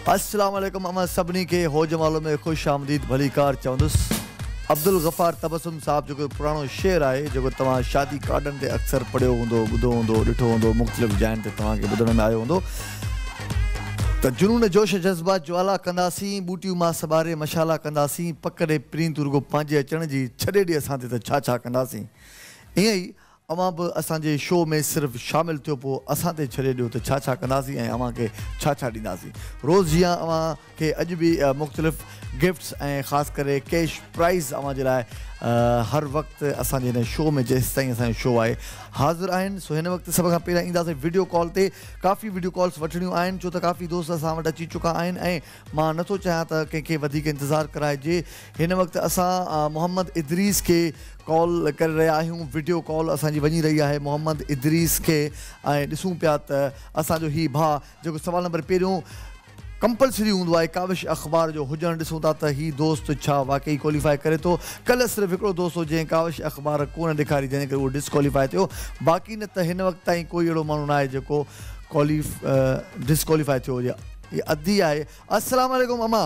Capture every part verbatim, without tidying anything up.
अस्सलाम वालेकुम अमा सभिनी के हो जमालो में खुश आमदीद भली कार चवंदुसि। अब्दुल गफ़ार तबसुम साहब जो पुरानो शेर है जो तव्हां शादी कार्डन ते अक्सर पढ़ियो हूंदो ॿुधो हूंदो ॾिठो हूंदो मुख़्तलिफ़ जायुनि ते तव्हांखे ॿुधण में आयो हूंदो त जुनून जोश जज़्बात ज्वाला कंदासीं बूटियूं मां सॿारे मशाला कंदासीं पक ॾे प्रींत रुगो पंहिंजे अचण जी छॾे ॾे असां ते त छा छा कंदासीं। ईअं ई अवां बि असांजे शो में सिर्फ़ु शामिलु थियो पोइ असां ते छॾे ॾियो त छा छा कंदासीं ऐं अव्हां खे छा छा ॾींदासीं। रोज़ जीअं अव्हां खे अॼु बि मुख़्तलिफ़ गिफ्ट्स ऐं ख़ासि करे कैश प्राइज़ अव्हां जे लाइ हर वक़्तु असांजे हिन शो में जेसि ताईं असांजो शो आहे हाज़िर आहिनि। सो हिन वक़्तु सभ खां पहिरियां ईंदासीं वीडियो कॉल ते। काफ़ी वीडियो कॉल्स वठणियूं आहिनि छो त काफ़ी दोस्त असां वटि अची चुका आहिनि ऐं मां नथो चाहियां त कंहिंखे वधीक इंतज़ारु कराइजे। हिन वक़्तु असां मोहम्मद इदरीस खे कॉल करे रहिया आहियूं। वीडियो कॉल असांजी वञी रही आहे मोहम्मद इदरीस खे ऐं ॾिसूं पिया त असांजो हीउ भाउ जेको सवाल नंबर पहिरियों कंपलसरी हूंदो आहे काविश अख़बार जो हुजणु ॾिसूं था त हीउ दोस्त छा वाकई क्वालिफाई करे थो। कल्ह सिर्फ़ु हिकिड़ो दोस्त हो जंहिं काविश अख़बार कोन ॾेखारी जंहिं करे उहो डिस्क्वालीफाई थियो। बाक़ी न त हिन वक़्तु ताईं कोई अहिड़ो माण्हू न आहे जेको क्वालिफ डिस्क्वालीफाई थियो हुजे। हीअ अदी आहे। अस्सलाम वालेकुम अमा।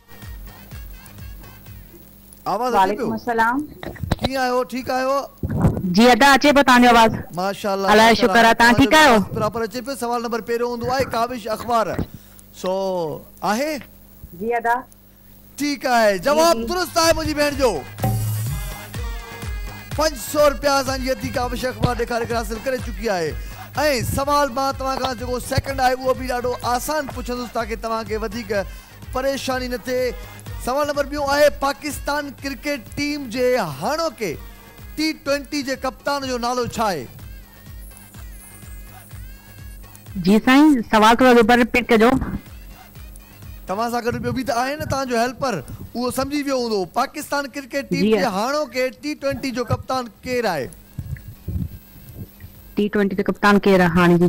आवाज़ अचे पियो? अस्सलाम। कीअं आहियो? ठीकु आहियो? जी अदा अचे पियो तव्हांजो आवाज़। माशाअल्लाह अलाह शुक्र आहे। तव्हां ठीकु आहियो? बराबरि अचे पियो। सवाल नंबर पहिरियों हूंदो आहे काविश अख़बार। सो आहे? जी अदा ठीक है। जवाब दुरुस्त है मुझी भेण जो। पाँच सौ रुपया असांजी अदी काविश अख़बार ॾेखारे करे हासिल करे चुकी आहे। ऐं सवाल मां तव्हां खां जेको सेकंड आहे उहो बि ॾाढो आसान पुछंदुसि ताकि तव्हांखे वधीक परेशानी न थिए। सवाल नंबर ॿियो आहे पाकिस्तान क्रिकेट टीम जे हाणोके टी ट्वेंटी जे कप्तान जो नालो छा आहे? जी साईं सवाल थोड़ा दोबारा रिपीट कजो। तव्हां सां गॾु ॿियो बि त आहे न तव्हांजो हेल्पर उहो सम्झी वियो हूंदो। पाकिस्तान क्रिकेट टीम जे हाणोके टी ट्वेंटी जो कप्तान केरु आहे? टी ट्वेंटी जो कप्तान केरु आहे हाणे जी?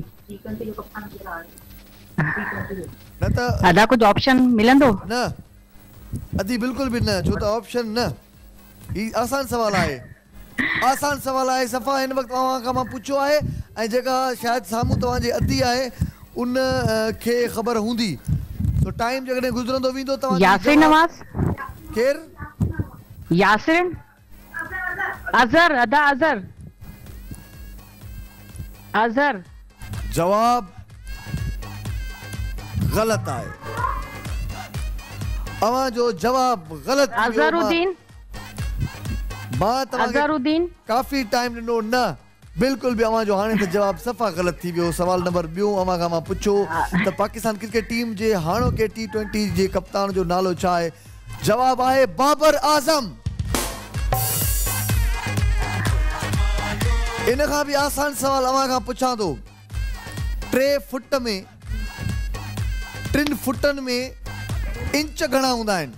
न त अदा कुछ ऑप्शन मिलंदो? न अदी बिल्कुल भी न छो त ऑप्शन न। ही आसान सवाल आहे। आसान सवाल आहे। सफ़ा हिन वक़्तु तव्हां खां मां पुछियो आहे ऐं जेका शायदि साम्हूं तव्हांजे अदी आहे उन खे ख़बर हूंदी। तो टाइम जगने गुजरंदो वेंदो तव्हां यासिर नवाज़ केर? यासिर अज़हर अदा अज़हर अज़हर। जवाब गलत आहे। अवां जो जवाब गलत। अज़हरुद्दीन मां तव्हांखे अज़हरुद्दीन काफ़ी टाइम ॾिनो न बिल्कुल भी अवां जो हाणे त जवाब सफ़ा गलत थी वियो। सवाल नंबर ॿियो अवां खां मां पुछो त पाकिस्तान क्रिकेट टीम जे हाणोके टी ट्वेंटी जे कप्तान जो नालो छा आहे? जवाब आहे बाबर आज़म। इन खां बि आसान सवाल अवां खां पुछां थो। टे फुट में टिनि फुटनि में इंच घणा हूंदा आहिनि?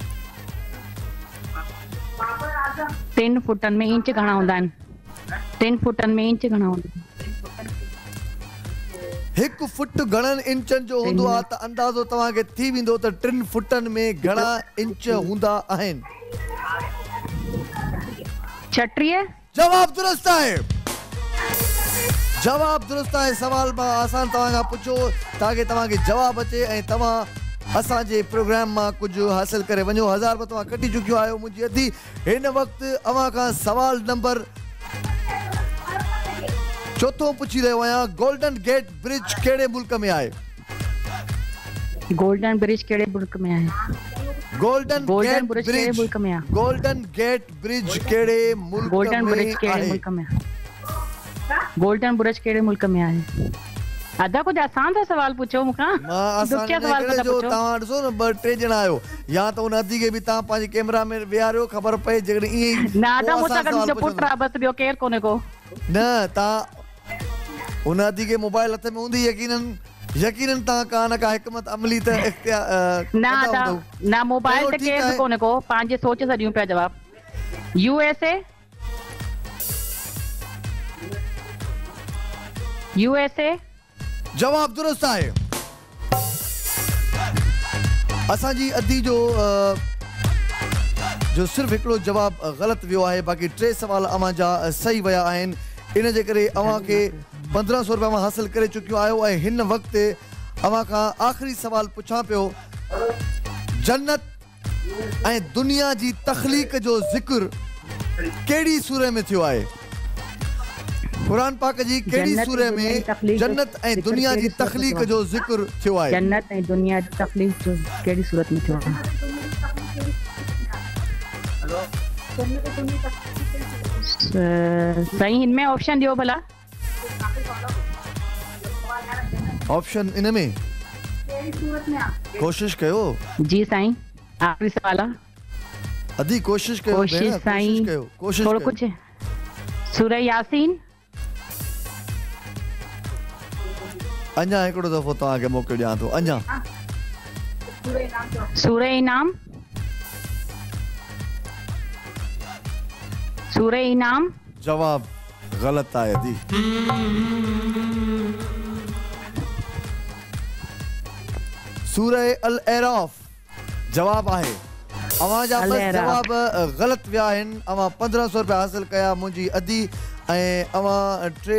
टिनि फुटनि में इंच घणा हूंदा आहिनि? टिनि फुटनि में इंच घणा हूंदा आहिनि? हिकु फुट घणनि इंचनि जो हूंदो आहे त अंदाज़ो तव्हांखे थी वेंदो त टिनि फुटनि में घणा इंच हूंदा आहिनि। छटीह। जवाब दुरुस्त आहे। जवाब दुरुस्त आहे। सवाल मां आसान तव्हां खां पुछो ताकि तव्हांखे जवाब अचे ऐं तव्हां असांजे प्रोग्राम मां कुझु हासिल करे वञो। हज़ार रुपया तव्हां कटी चुकियो आहियो मुंहिंजी अदी। हिन वक़्तु अव्हां खां सवाल नंबर चौथों पुछी रहियो आहियां। गोल्डन गेट ब्रिज कहिड़े मुल्क में आहे? गोल्डन ब्रिज कहिड़े मुल्क में आहे? गोल्डन गोल्डन गेट ब्रिज कहिड़े ब्रिज मुल्क में आहे? गोल्डन गेट ब्रिज कहिड़े मुल्क गोल्डन में ब्रिज कहिड़े आहे? मुल्क में आहे? गोल्डन ब्रिज कहिड़े मुल्क में आहे? अदा कुछ आसान सा सवाल पूछो मुखां। मां आसान दुखिया सवाल करे था जो पूछो। तव्हां ॾिसो न ॿ टे ॼणा आहियो या त उन अदी खे बि तव्हां पंहिंजे कैमरा में विहारियो ख़बर पए जेकॾहिं ईअं ई न अदा पोइ मूंसां असां गॾु सवाल मुंहिंजो पुटु आहे बसि ॿियो केरु कोन्हे को। न तव्हां उन अदी खे मोबाइल हथ में हूंदी यकीनन यकीनन तव्हां का न का हिकमत अमली त इख्तियार न अदा न मोबाइल ते केरु बि कोन्हे को पंहिंजे सोच सां ॾियूं पिया जवाब। USA USA. जवाब दुरुस्त आहे। असांजी अदी जो जो सिर्फ़ु हिकिड़ो जवाब ग़लति वियो आहे। बाक़ी टे सवाल अवां जा सही विया आहिनि। इन जे करे अवां खे पंद्रहं सौ रुपया हासिल करे चुकियो आहियो ऐं हिन वक़्तु अवां खां आखिरी सवाल पुछां पियो, जन्नत ऐं दुनिया जी तख़लीक़ जो ज़िक्र कहिड़ी सूरह में थियो आहे? कुरान पाक जी कहिड़ी सूरह में जन्नत ऐं दुनिया जी तख़लीक़ जो ज़िक्र थियो आहे? जन्नत ऐं दुनिया जी तख़लीक़ जो कहिड़ी सूरत में थियो आहे? साईं हिन में ऑप्शन दियो भला। ऑप्शन इन में कोशिश कयो। जी साईं, आखिरी सवाल आहे। अदी कोशिश कयो, कोशिश साईं, कयो, कोशिश थोड़ो कयो। कुछ सूरह यासीन। अञा हिकिड़ो दफ़ो तव्हांखे मौक़ो ॾियां थो। अञा सूरह इनाम, सूरह इनाम। जवाब गलत आहे अदी। सूरह अल एराफ जवाब आहे। अवां जा बस जवाब गलत विया आहिनि। अवां पंद्रहं सौ रुपया हासिल कया मुंहिंजी अदी ऐं अवां टे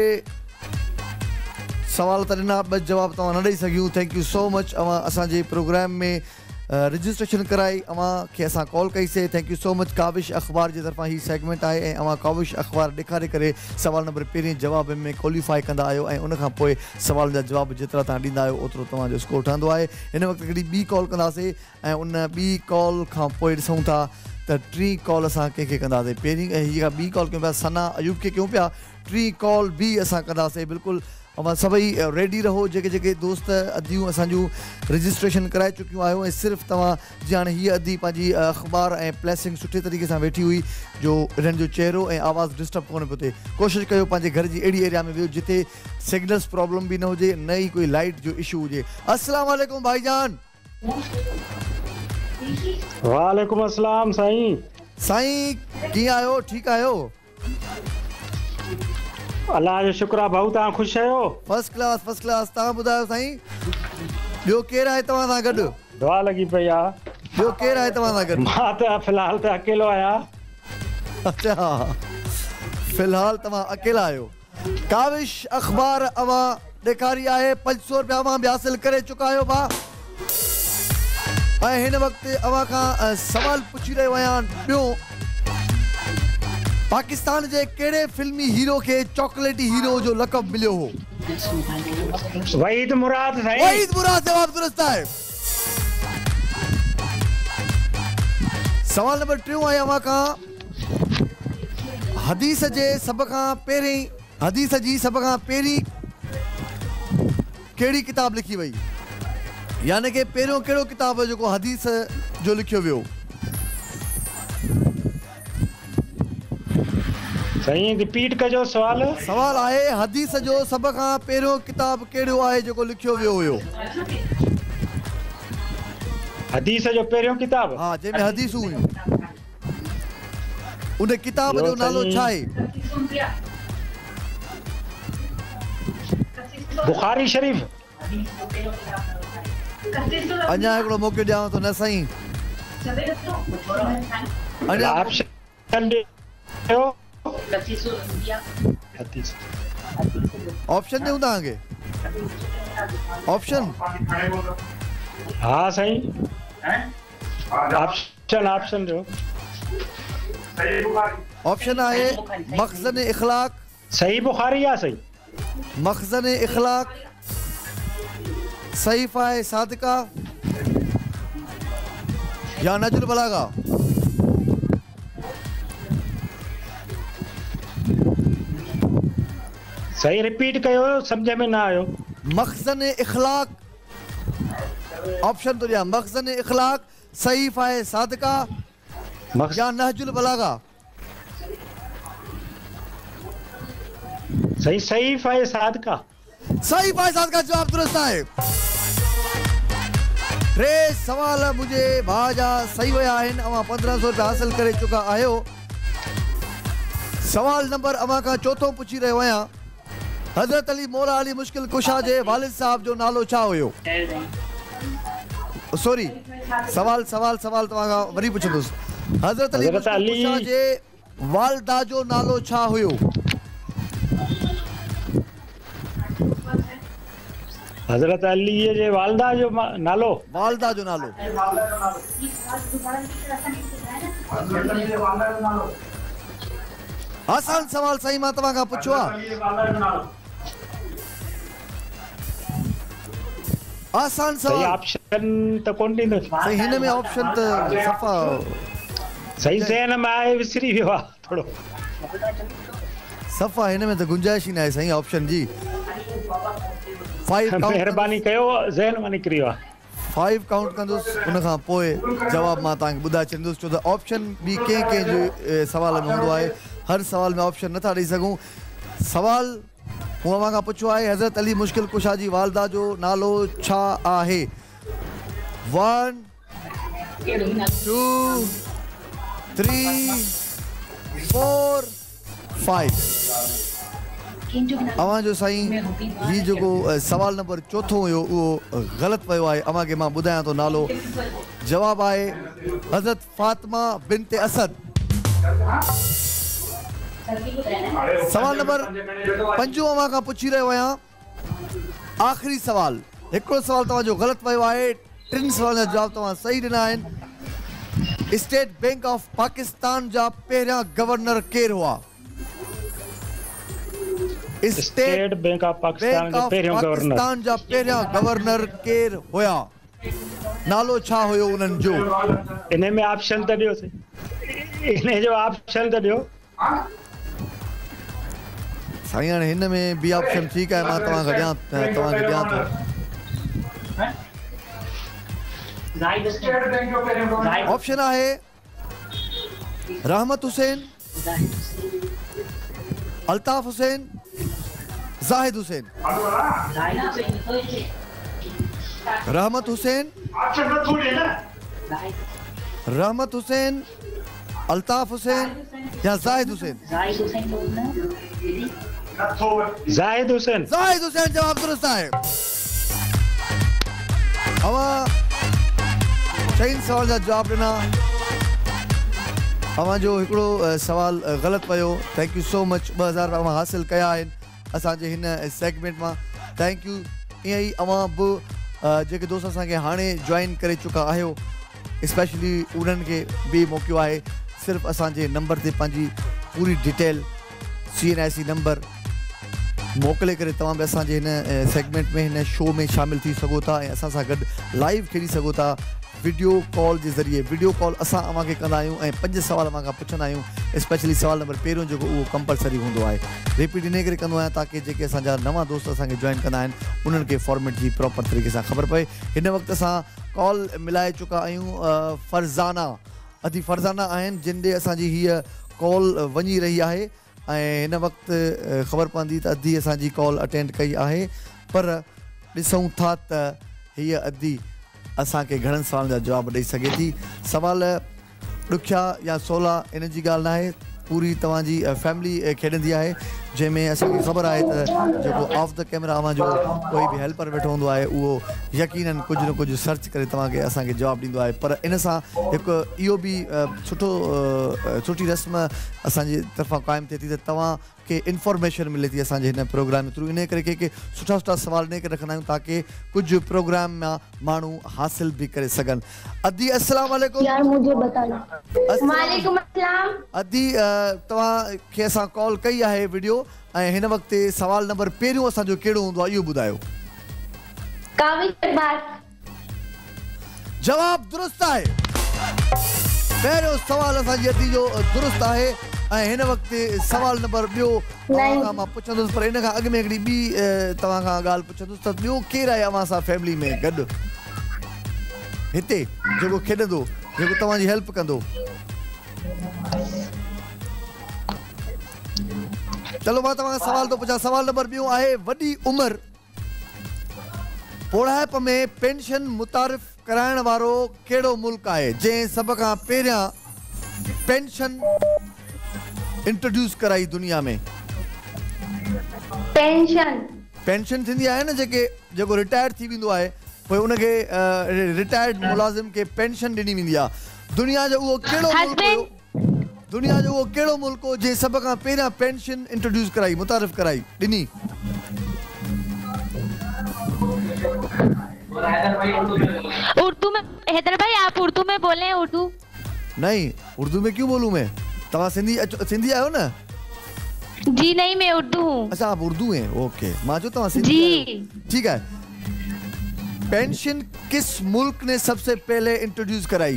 सवाल त ॾिना, ॿ जवाब तव्हां न ॾेई सघियूं। Thank you so much. अवां असांजे प्रोग्राम में रजिस्ट्रेशन कराई, अवां खे असां कॉल कईसीं। Thank you so much. Kawish अख़बार जी तरफ़ां ही सेगमेंट आहे ऐं अवां काविश अख़बार ॾेखारे करे सवाल नंबर पहिरीं जवाब में क्वालिफाई कंदा आहियो ऐं उनखां पोइ सवाल जा जवाब जेतिरा तव्हां ॾींदा आहियो ओतिरो तव्हांजो स्कोर ठहंदो आहे। हिन वक़्तु हिकिड़ी ॿी कॉल कंदासीं ऐं उन ॿी कॉल खां पोइ ॾिसूं था त टी कॉल असां कंहिंखे कंदासीं पहिरीं, ऐं हीअ ॿी कॉल कयूं पिया सना अयूब खे कयूं पिया। टी कॉल बि असां कंदासीं। बिल्कुलु अवां सभई रेडी रहो। जेके जेके दोस्त अदियूं असांजूं रजिस्ट्रेशन कराए चुकियूं आहियो ऐं सिर्फ़ु तव्हां जीअं हाणे हीअ अदी पंहिंजी अख़बार ऐं प्लेसिंग सुठे तरीक़े सां वेठी हुई जो हिननि जो चहिरो ऐं आवाज़ु डिस्टर्ब कोन पियो थिए। कोशिशि कयो पंहिंजे घर जी अहिड़ी एरिया में वियो जिते सिग्नल्स प्रॉब्लम बि न हुजे, न ई कोई लाइट जो इशू हुजे। अस्सलाम वालेकुम भाईजान। वालेकुम अस्सलाम साईं। साईं कीअं आहियो? ठीकु आहियो? अल्लाह जो शुक्र आहे भाऊ, तव्हां ख़ुशि आहियो? First class first class. तव्हां ॿुधायो साईं, ॿियो केरु आहे तव्हां सां गॾु? दुआ लॻी पई आहे। ॿियो केरु आहे तव्हां सां गॾु? मां त फ़िलहाल त अकेलो आहियां। अच्छा, फ़िलहाल तव्हां अकेला आहियो। काविश अख़बार अवां ॾेखारी आहे। पंज सौ रुपया अवां बि हासिल करे चुका आहियो भाउ। ऐं हिन वक़्तु अवां खां सवाल पुछी रहियो आहियां ॿियो, पाकिस्तान जे कहिड़े फिल्मी हीरो खे चॉकलेटी हीरो जो लक़ब मिलियो हो? वहीद मुराद साईं। वहीद मुराद जवाब दुरुस्त आहे। सवाल नंबर टियों आहे अवां खां, हदीस जे सभ खां पहिरीं हदीस जी सभ खां पहिरीं कहिड़ी किताब लिखी वई? यानी कि पहिरियों कहिड़ो किताब हो जेको हदीस जो लिखियो वियो? साईं रिपीट कजो सवाल। सवाल आहे हदीस जो सभ खां पहिरियों किताब कहिड़ो आहे जेको लिखियो वियो हुयो? हदीस जो पहिरियों किताब? हा, जंहिंमें हदीसूं हुयूं। उन किताब जो नालो छा आहे? बुखारी शरीफ। अञा हिकिड़ो मौक़ो ॾियांव थो। न साईं, अञा ऑप्शन ॾियो। ऑप्शन ॾियूं तव्हांखे? ऑप्शन? हाँ साईं, ऑप्शन ऑप्शन ॾियो। ऑप्शन आहे मखज़न इख़लाक़। सही बुखारी आहे साईं? मखज़न इख़लाक़, सहीफ़ा सादिका या नजुल बलागा? सही रिपीट कयो, समझ में ना आयो। मखज़न इख़लाक़ ऑप्शन तो दिया, मखज़न इख़लाक़, सहीफ़ा सादिका या नहजुल बलागा? सही सहीफ़ा सादिका। सहीफ़ा सादिका जवाब दुरुस्त आहे। टे सवाल मुझे भाउ जा सही विया आहिनि। अवां पंद्रहं सौ रुपया हासिल करे चुका आहियो। सवाल नंबर अवां खां चौथों पुछी रहियो आहियां, हज़रत अली मौला अली मुश्किल कुशा जे वालिद साहब जो नालो छा हुयो? सॉरी, सवाल सवाल सवाल तव्हां खां वरी पुछंदुसि। हज़रत अली मुश्किल कुशा जे वालिदा जो नालो छा हुयो? हजरत अली जे वालदा जो मा- नालो वालदा जो नालो आसान सवाल सही मां तव्हां खां पुछो आहे आसान सही सवाल ऑप्शन त कोन ॾींदो सही हिन में ऑप्शन त सफ़ा सही ज़हन में आहे विसरी वियो आहे थोरो सफ़ा हिन में त गुंजाइश ई न आहे साईं ऑप्शन जी फाइव काउंट महिरबानी कयो ज़हन मां निकिरी वियो आहे फाइव काउंट कंदुसि उन खां पोइ जवाब मां तव्हांखे ॿुधाए छॾींदुसि छो त ऑप्शन बि कंहिं कंहिं जो ए, सवाल में हूंदो आहे हर सवाल में ऑप्शन नथा ॾेई सघूं सवाल मूं अव्हां खां पुछो आहे हज़रत अली मुश्किल कुशा जी वालदा जो नालो छा आहे one two three four five अवां जो साईं ही जेको अ, सवाल नंबर चौथो हुयो उहो ग़लति पियो आहे अवां खे मां ॿुधायां थो नालो जवाब आहे हज़रत फातिमा बिनते असद सवाल नंबर पंजो अवां खां पुछी रहियो आहियां आख़िरी सवाल हिकिड़ो सवाल तव्हांजो ग़लति पियो आहे टिनि सवालनि जा जवाब तव्हां सही ॾिना आहिनि स्टेट बैंक ऑफ पाकिस्तान जा पहिरियां गवर्नर केरु हुआ State Bank of Pakistan bank जो ऑफ पहिरियों गवर्नर पाकिस्तान जा पहिरियां गवर्नर केरु हुया नालो छा हुयो उन्हनि जो इन में ऑप्शन त ॾियो सही इन जो ऑप्शन त ॾियो साईं हाणे हिन में बि ऑप्शन ठीकु आहे मां तव्हांखे ॾियां तव्हांखे ॾियां थो ऑप्शन आहे रहमत हुसैन अल्ताफ हुसैन जाहिद हुसैन रहमत हुसैन रहमत हुसैन अल्ताफ हुसैन या जाहिद हुसैन जाहिद हुसैन जाहिद हुसैन जवाब दुरुस्त आहे अवां चइनि सवाल जा जवाब ॾिना अवां जो हिकिड़ो अ, सवाल अ, ग़लति पियो थैंक यू सो मच ॿ हज़ार अवां हासिलु कया आहिनि असांजे हिन सेगमेंट मां थैंक यू ईअं ई अवां बि अ, जेके दोस्त असांखे हाणे जॉइन करे चुका आहियो स्पेशली उन्हनि खे बि मौक़ो आहे सिर्फ़ु असांजे नंबर ते पंहिंजी पूरी detail C N I C number मोकिले करे तव्हां बि असांजे हिन सेगमेंट में हिन शो में शामिलु थी सघो था ऐं असां सां गॾु लाइव खेॾी सघो था वीडियो कॉल जे ज़रिए वीडियो कॉल असां अव्हां खे कंदा आहियूं ऐं पंज सवाल अव्हां खां पुछंदा आहियूं स्पेशली सवाल नंबर पहिरियों जेको उहो कंपलसरी हूंदो आहे रिपीट इन करे कंदो आहियां ताकी जेके असांजा नवां दोस्त असांखे जॉइन कंदा आहिनि उन्हनि खे फॉर्मेट जी प्रॉपर तरीक़े सां ख़बर पए हिन वक़्तु असां कॉल मिलाए चुका आहियूं अ, फरज़ाना अदी फरज़ाना आहिनि जिन ॾे असांजी हीअ कॉल वञी रही आहे ऐं हिन वक़्तु अ, ख़बर पवंदी त अदी असांजी कॉल अटेंड कई आहे पर ॾिसूं था त हीअ अदी असांखे घणनि सवालनि जा जवाब ॾेई सघे थी सवाल ॾुखिया या सवला इन जी ॻाल्हि न आहे पूरी तव्हांजी फैमिली खेॾंदी आहे जंहिंमें असांखे ख़बर आहे त जेको ऑफ द कैमरा अव्हां जो कोई बि हेल्पर वेठो हूंदो आहे उहो यकीनन कुझु न कुझु सर्च करे तव्हांखे असांखे जवाबु ॾींदो आहे पर इन सां हिकु इहो बि अ, सुठो अ, सुठी रस्म असांजी तरफ़ां क़ाइमु थिए थी त तव्हांखे इंफॉर्मेशन मिले थी असांजे हिन प्रोग्राम थ्रू इन करे के के सुठा सुठा सवाल इन करे रखंदा आहियूं ताकी कुझु प्रोग्राम मां माण्हू हासिल बि करे सघनि अदी अस्सलाम वालेकुम यार मुझे बताना अस्सलाम- वालेकुम अस्सलाम अदी अ, तव्हांखे असां कॉल कई आहे वीडियो ऐं हिन वक़्तु सवाल नंबर पहिरियों असांजो कहिड़ो हूंदो आहे इहो ॿुधायो कावी बात जवाब दुरुस्त आहे पहिरियों सवाल असांजी अदी जो दुरुस्त आहे ऐं हिन वक़्तु सवाल नंबर ॿियो तव्हां खां मां पुछंदुसि पर इन खां अॻु में हिकिड़ी ॿी अ, तव्हां खां ॻाल्हि पुछंदुसि त ॿियो केरु आहे अव्हां सां फैमिली में गॾु हिते जेको खेॾंदो जेको तव्हांजी हेल्प कंदो चलो मां तव्हां खां सवाल थो पुछां सवाल नंबर ॿियो आहे वॾी उमिरि पोढ़ाइप में पेंशन मुतारिफ़ कराइण वारो कहिड़ो मुल्क आहे जंहिं सभ खां पहिरियां पेंशन इंट्रोड्यूस कराई दुनिया में पेंशन पेंशन थींदी आहे न जेके जेको रिटायर थी वेंदो आहे पोइ उनखे रिटायर्ड मुलाज़िम खे पेंशन ॾिनी वेंदी आहे दुनिया जो उहो कहिड़ो मुल्क हुयो दुनिया जो उहो कहिड़ो मुल्क हो जंहिं सभ खां पहिरियां पेंशन इंट्रोड्यूस कराई मुतारिफ़ कराई ॾिनी उर्दू में हैदर भाई आप उर्दू में बोले हैं उर्दू नहीं उर्दू में क्यों बोलूं मैं तव्हां सिंधी सिंधी आयो ना जी नहीं मैं उर्दू हूँ अच्छा आप उर्दू हैं ओके मां जो तव्हां सिंधी जी ठीक है पेंशन किस मुल्क ने सबसे पहले इंट्रोड्यूस कराई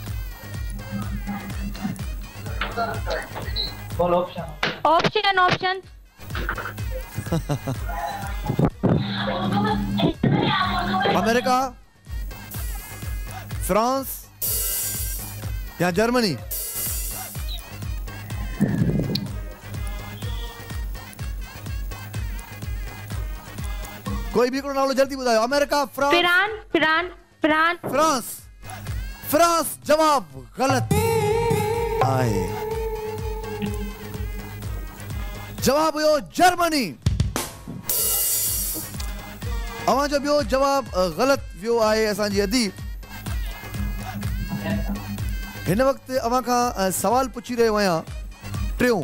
ऑप्शन ऑप्शन अमेरिका फ्रांस या जर्मनी कोई भी को नालो जल्दी बताओ America France Iran Iran Iran France France जवाब गलत आए जवाब हुयो जर्मनी अवां जो बियो जवाब गलत वियो आहे असांजी अदी हिन वक्त अवां खां सवाल पुछी रहियो आहियां टियों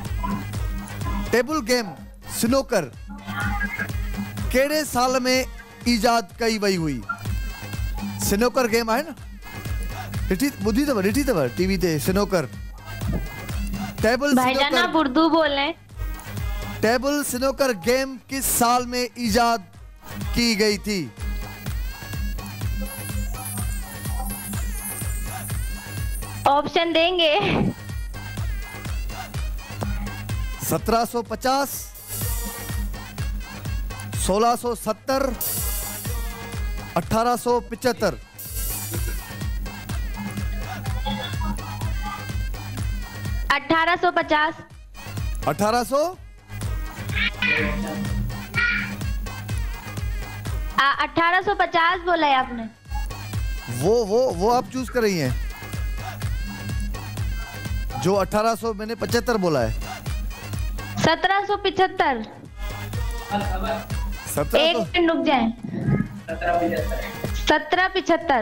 टेबल गेम स्नूकर कहिड़े साल में ईजाद कई वई हुई स्नूकर गेम आहे न ॾिठी ॿुधी अथव ॾिठी अथव टीवी ते स्नूकर टेबल भाईजान आप उर्दू बोले टेबल स्नूकर गेम किस साल में ईजाद की गई थी ऑप्शन देंगे सत्रह सौ पचास सोलह सौ सत्तर अठारह सौ पिचहत्तर अठारह सौ पचास अठारह सौ अठारह सौ पचास बोला है आपने वो वो वो आप चूज कर रही हैं जो अठारह सौ मैंने पचहत्तर बोला है सत्रह सौ पिछहत्तर सत्रह एक सौ मिनट रुक जाए सत्रह पिछहत्तर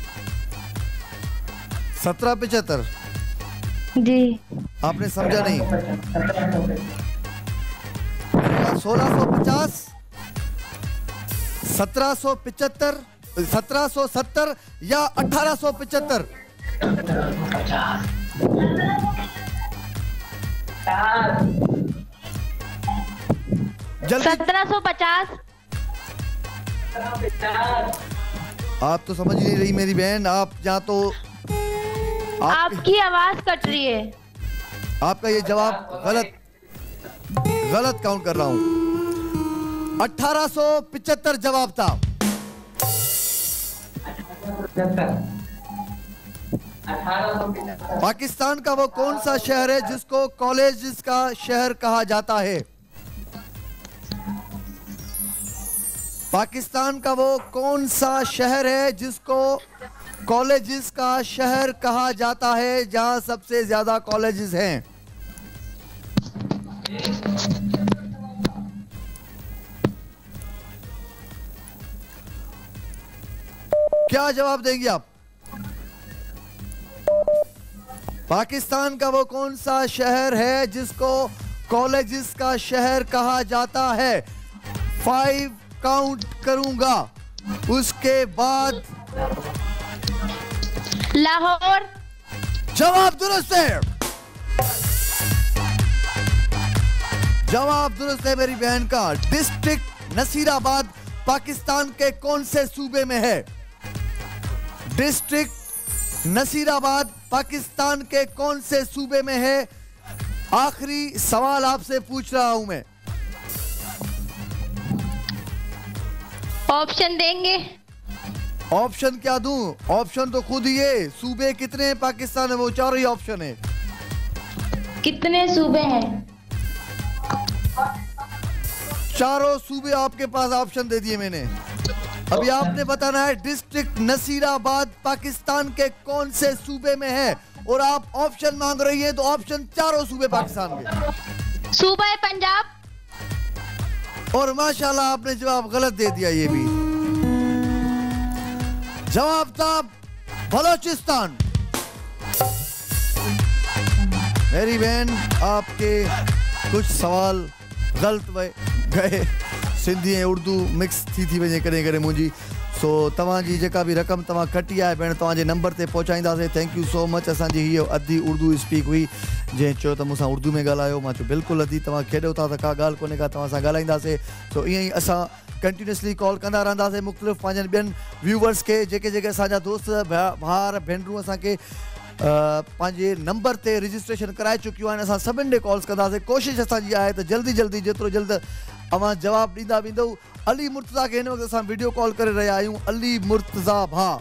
सत्रह पिचहत्तर जी आपने समझा नहीं सोलह सौ पचास सत्रह सौ पिचहत्तर सत्रह सौ सत्तर या अठारह सौ पिचहत्तर जल्दी सत्रह सौ पचास आप तो समझ नहीं रही मेरी बहन आप या तो आप, आपकी आवाज कट रही है आपका ये जवाब गलत गलत काउंट कर रहा हूं अठारह सौ पिचहत्तर जवाब था पाकिस्तान का वो कौन सा शहर है जिसको कॉलेज का शहर कहा जाता है पाकिस्तान का वो कौन सा शहर है जिसको कॉलेजेस का शहर कहा जाता है जहां सबसे ज्यादा कॉलेजेस हैं क्या जवाब देंगे आप पाकिस्तान का वो कौन सा शहर है जिसको कॉलेजेस का शहर कहा जाता है फाइव काउंट करूंगा उसके बाद लाहौर जवाब दुरुस्त है जवाब दुरुस्त है मेरी बहन का डिस्ट्रिक्ट नसीराबाद पाकिस्तान के कौन से सूबे में है डिस्ट्रिक्ट नसीराबाद पाकिस्तान के कौन से सूबे में है आखिरी सवाल आपसे पूछ रहा हूं मैं ऑप्शन देंगे ऑप्शन क्या दूं ऑप्शन तो खुद ही है सूबे कितने हैं पाकिस्तान में वो चार ही ऑप्शन है कितने सूबे हैं चारों सूबे आपके पास ऑप्शन दे दिए मैंने अभी आपने बताना है डिस्ट्रिक्ट नसीराबाद पाकिस्तान के कौन से सूबे में है और आप ऑप्शन मांग रही है तो ऑप्शन चारों सूबे पाकिस्तान के सूबा है पंजाब और माशाल्लाह आपने जवाब गलत दे दिया ये भी जवाब था बलोचिस्तान मेरी बहन आपके कुछ सवाल गलत गए सिंधी ऐं उर्दू मिक्स थी थी वञे कॾहिं कॾहिं मुंहिंजी। सो तव्हांजी जेका बि रक़म तव्हां कटी आहे भेण तव्हांजे नंबर ते पहुचाईंदासीं। Thank you so much. असांजी हीअ अधी उर्दू स्पीक हुई, जंहिं चयो त मूंसां उर्दू में ॻाल्हायो। मां चयो बिल्कुलु अधी, तव्हां खेॾो था त का ॻाल्हि कोन्हे का, तव्हां सां ॻाल्हाईंदासीं। सो ईअं ई असां कंटिन्यूसली कॉल कंदा रहंदासीं मुख़्तलिफ़ पंहिंजनि ॿियनि व्यूवर्स खे, जेके जेके असांजा दोस्त भाउर भेनरूं असांखे पंहिंजे नंबर ते रजिस्ट्रेशन कराए चुकियूं आहिनि। असां सभिनि ॾे कॉल्स कंदासीं। कोशिशि असांजी आहे त जल्दी जल्दी जेतिरो जल्द अवां जवाबु ॾींदा वेंदव। अली मुर्तज़ा खे हिन वक़्तु असां वीडियो कॉल करे रहिया आहियूं। अली मुर्तज़ा भाउ,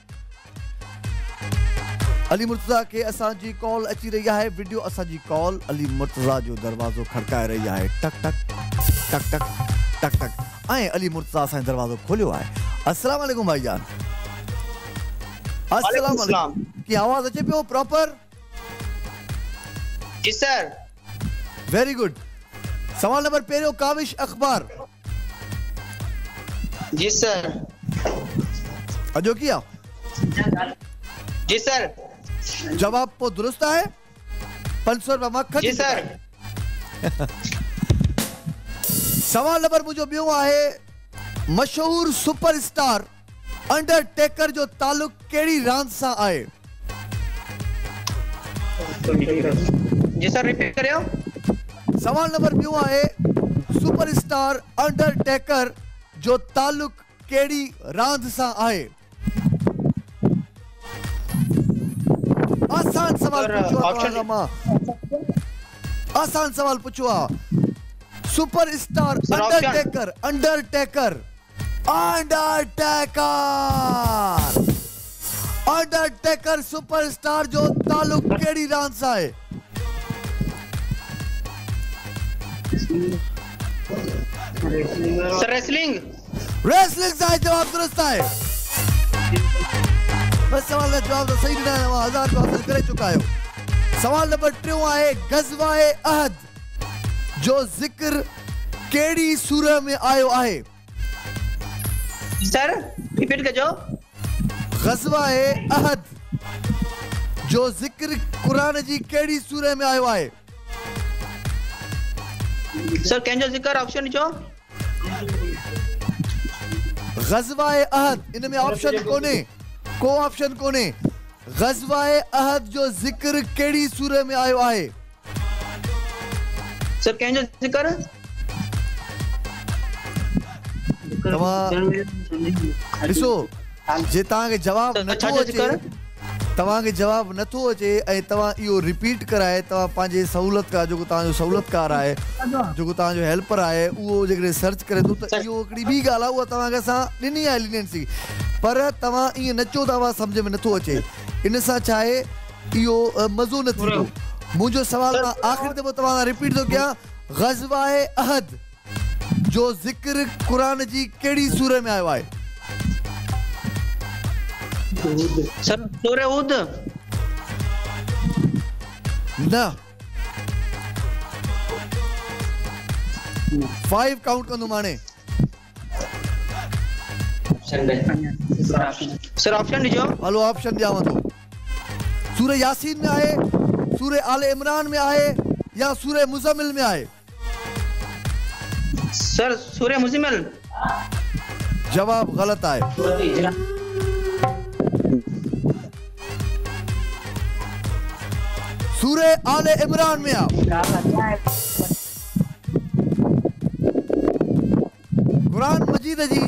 अली मुर्तज़ा खे असांजी कॉल अची रही आहे। वीडियो असांजी कॉल अली मुर्तज़ा जो दरवाज़ो खड़काए रही आहे। टक टक टक टक टक टक ऐं अली मुर्तज़ा असांजो दरवाज़ो खोलियो आहे। अस्सलाम वालेकुम भाईजान। अस्सलाम वालेकुम। की आवाज़ अचे पियो प्रॉपर? जी सर। Very good. सवाल नंबर पहिरियों, काविश अखबार। जी सर। अजो किया? जी सर। जवाब पो दुरुस्त है? पाँच सौ रुपया मक्खन। जी सर। सवाल नंबर मुझो बियो आहे, मशहूर सुपरस्टार अंडरटेकर जो ताल्लुक केड़ी रांद सां आहे? जी सर, रिपीट करियो। सवाल नंबर बियो आहे, सुपरस्टार अंडरटेकर जो ताल्लुक केड़ी रांद सां आहे? आसान सवाल पुछो मां। आसान सवाल पुछो आहे। Superstar Undertaker Undertaker Undertaker Undertaker superstar जो ताल्लुक केड़ी रांद सां आहे? Sir wrestling. रेसलिंग सां जवाब दुरुस्त आहे। बस सवाल का जवाब तो सही ॾिना आहिनि। हज़ार रुपया हासिल करे चुका आहियो। सवाल नंबर टियों आहे, ग़ज़वाए अहद जो ज़िक्र केड़ी सूरह में आयो आहे? सर रिपीट कजो। ग़ज़वाए अहद जो ज़िक्र कुरान जी केड़ी सूरह में आयो आहे? सर कंहिंजो ज़िक्र ऑप्शन चो। ग़ज़वाए अहद, इन में ऑप्शन कोने, को ऑप्शन कोने। ग़ज़वाए अहद जो ज़िक्र केड़ी सूरह में आयो आहे? सर कंहिंजो ज़िक्र? तव्हां ॾिसो, जे तव्हांखे जवाब नथो अचे, तव्हांखे जवाब नथो अचे ऐं तव्हां इहो रिपीट कराए, तव्हां पंहिंजे सहूलियत का जेको तव्हांजो सहूलियतकार आहे, जेको तव्हांजो हेल्पर आहे, उहो जेकॾहिं सर्च करे थो त इहो हिकिड़ी ॿी ॻाल्हि आहे, उहा तव्हांखे असां ॾिनी आहे लीनियंसी। पर तव्हां ईअं नचो था, उहा सम्झ में नथो अचे। इन सां छा आहे, इहो मज़ो न थींदो। मुंहिंजो सवाल मां आख़िरी दफ़ो तव्हां सां रिपीट थो कयां, ग़ज़वाए अहद जो ज़िक्र कुरान जी केड़ी सूरह में आयो आहे? सर सूरह हूद। न। फाइव काउंट कंदो माने। सर ऑप्शन दीजो। हलो ऑप्शन ॾियांव थो। सूरह यासीन में आहे, सूरह आले इमरान में आहे, या सूरह मुज़म्मिल में आहे? सर सूरह मुज़म्मिल। जवाब गलत आहे। सूरह आले इमरान में आहे। कुरान मजीद जी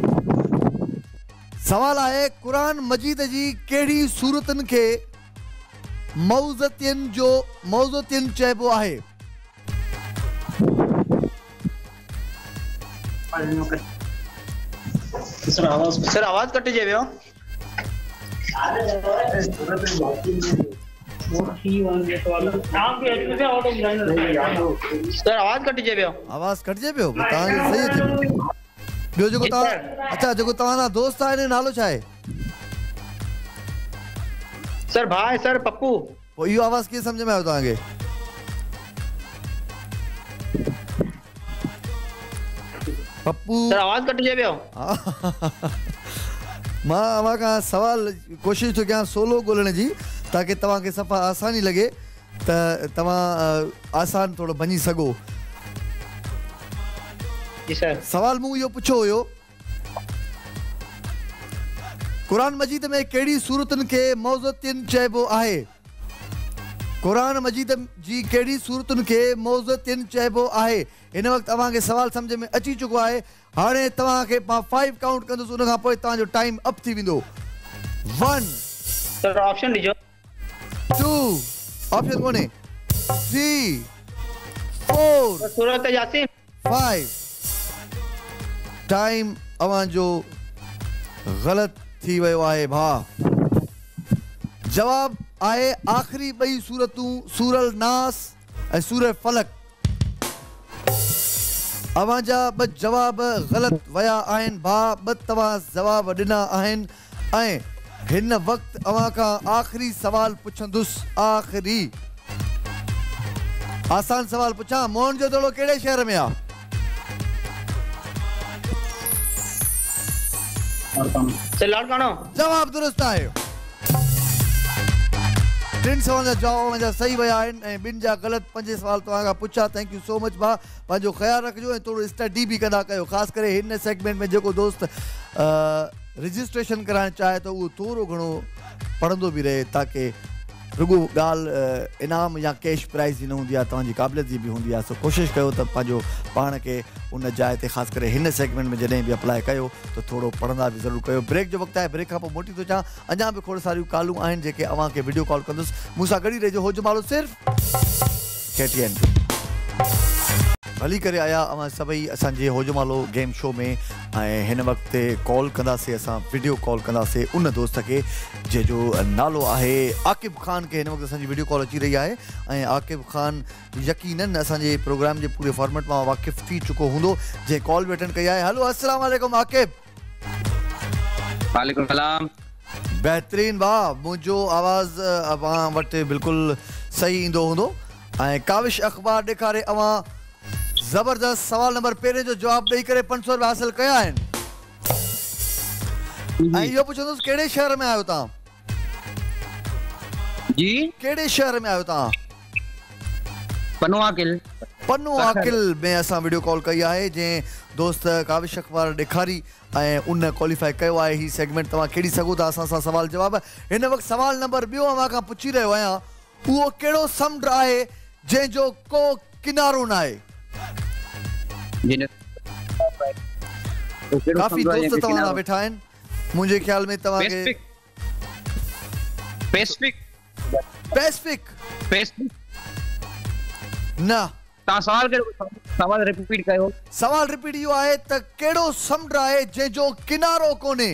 सवाल आहे, कुरान मजीद जी केड़ी सूरतन के मौज़तियन जो मौज़तियन चइबो आहे? सर आवाज कटे जे वियो। सर आवाज कटे जे वियो। आवाज कट जे पियो? तव्हांखे सही अचे पियो। ॿियो जेको तव्हां, अच्छा जेको तव्हांजा दोस्त आहे, नालो छा आहे? सर भाई सर पप्पू। पोइ इहो आवाज़ कीअं सम्झ में आयो तव्हांखे? पप्पू सर आवाज कट जे वियो। मां अवां खां सवाल कोशिशि थो कयां सोलो ॻोल्हण जी, ताकी तव्हांखे सफ़ा आसानी लॻे त तव्हां आसान थोरो बणी सघो। जी सर। सवाल मूं इहो पुछो हुयो, क़ुरान मजीद में कहिड़ी सूरतुनि खे मौज़ूअतिन चइबो आहे? क़ुरान मजीद जी कहिड़ी सूरतुनि खे मौज़ूअतिन चइबो आहे? हिन वक़्तु तव्हांखे सवाल सम्झ में अची चुको आहे। हाणे तव्हांखे मां फाइव काउंट कंदुसि, उन खां पोइ तव्हांजो टाइम अप थी वेंदो। वन सर ऑप्शन ॾिजो। टू ऑप्शन कोन्हे, three four Surat Yasin. Five. Time अवांजो ग़लति थी वियो आहे भाउ। जवाब आहे आख़िरी ॿई सूरतूं सूरल नास ऐं सूरह फलक। अवांजा ॿ जवाब ग़लति विया आहिनि भाउ। ॿ तव्हां जवाब ॾिना आहिनि ऐं हिन वक़्तु अवां खां आख़िरी सवाल पुछंदुसि। आख़िरी आसान सवाल पुछां, मोहन जो दड़ो कहिड़े शहर में आहे? सर लाड़कानो। जवाब दुरुस्त आहे। टिनि सवाल जा जवाब मुंहिंजा सही विया आहिनि ऐं ॿिनि जा ग़लति। पंज सवाल तव्हां खां पुछा। थैंक यू सो मच भाउ। पंहिंजो ख़्यालु रखिजो ऐं थोरो स्टडी बि कंदा कयो। ख़ासि करे हिन सेगमेंट में जेको दोस्त रजिस्ट्रेशन कराइणु चाहे थो उहो थोरो घणो पढ़ंदो बि रहे, ताकी रुगो ॻाल्हि इनाम या कैश प्राइज़ जी न हूंदी आहे, तव्हांजी क़ाबिलियत जी बि हूंदी आहे। सो कोशिशि कयो त पंहिंजो पाण खे उन जाइ ते ख़ासि करे हिन सेगमेंट में जॾहिं बि अप्लाई कयो त थोरो पढ़ंदा बि ज़रूरु कयो। ब्रेक जो वक़्तु आहे, ब्रेक खां पोइ मोटी थो अचां। अञा बि खोड़ सारियूं कॉलूं आहिनि जेके अव्हांखे वीडियो कॉल कंदुसि। मूंसां गॾु ई रहिजो। होजमालो सिर्फ़ु के टी एन हली करे आया अवां सभई असांजे होजमालो गेम शो में ऐं हिन वक़्तु कॉल कंदासीं, असां वीडियो कॉल कंदासीं उन दोस्त खे जंहिंजो नालो आहे आकिब ख़ान खे। हिन वक़्तु असांजी वीडियो कॉल अची रही आहे ऐं आकिब ख़ान यकीनन असांजे प्रोग्राम जे पूरे फॉर्मेट मां वाक़िफ़ थी चुको हूंदो, जंहिं कॉल बि अटेंड कई आहे। हलो अस्सलाम वालेकुम आकिब। वालेकुम सलाम। बहितरीन भाउ, मुंहिंजो आवाज़ अवां वटि बिल्कुलु सही ईंदो हूंदो ऐं काविश अख़बार ॾेखारे अवां ज़बरदस्त सवाल नंबर पहिरें जो जवाब ॾेई करे पंज सौ रुपया हासिल कया आहिनि। ऐं इहो पुछंदुसि कहिड़े शहर में आहियो तव्हां? जी कहिड़े शहर में आहियो तव्हां? पन्नू आकिल। पन्नू आकिल में असां वीडियो कॉल कई आहे। जंहिं दोस्त काविश अख़बार ॾेखारी ऐं उन क्वालिफाई कयो आहे ही सेगमेंट। तव्हां खेॾी सघो था असां सां सवाल जवाब। हिन वक़्तु सवाल नंबर ॿियो अव्हां खां पुछी रहियो आहियां, उहो कहिड़ो समुंड आहे जंहिंजो को किनारो न आहे? काफ़ी दोस्त तव्हां सां वेठा आहिनि मुंहिंजे ख़्याल में। तव्हांखे पैसिफिक पैसिफिक पैसिफिक न। तव्हां सवाल कयो, सवाल रिपीट कयो। सवाल रिपीट इहो आहे त कहिड़ो समुंड आहे जंहिंजो किनारो कोन्हे?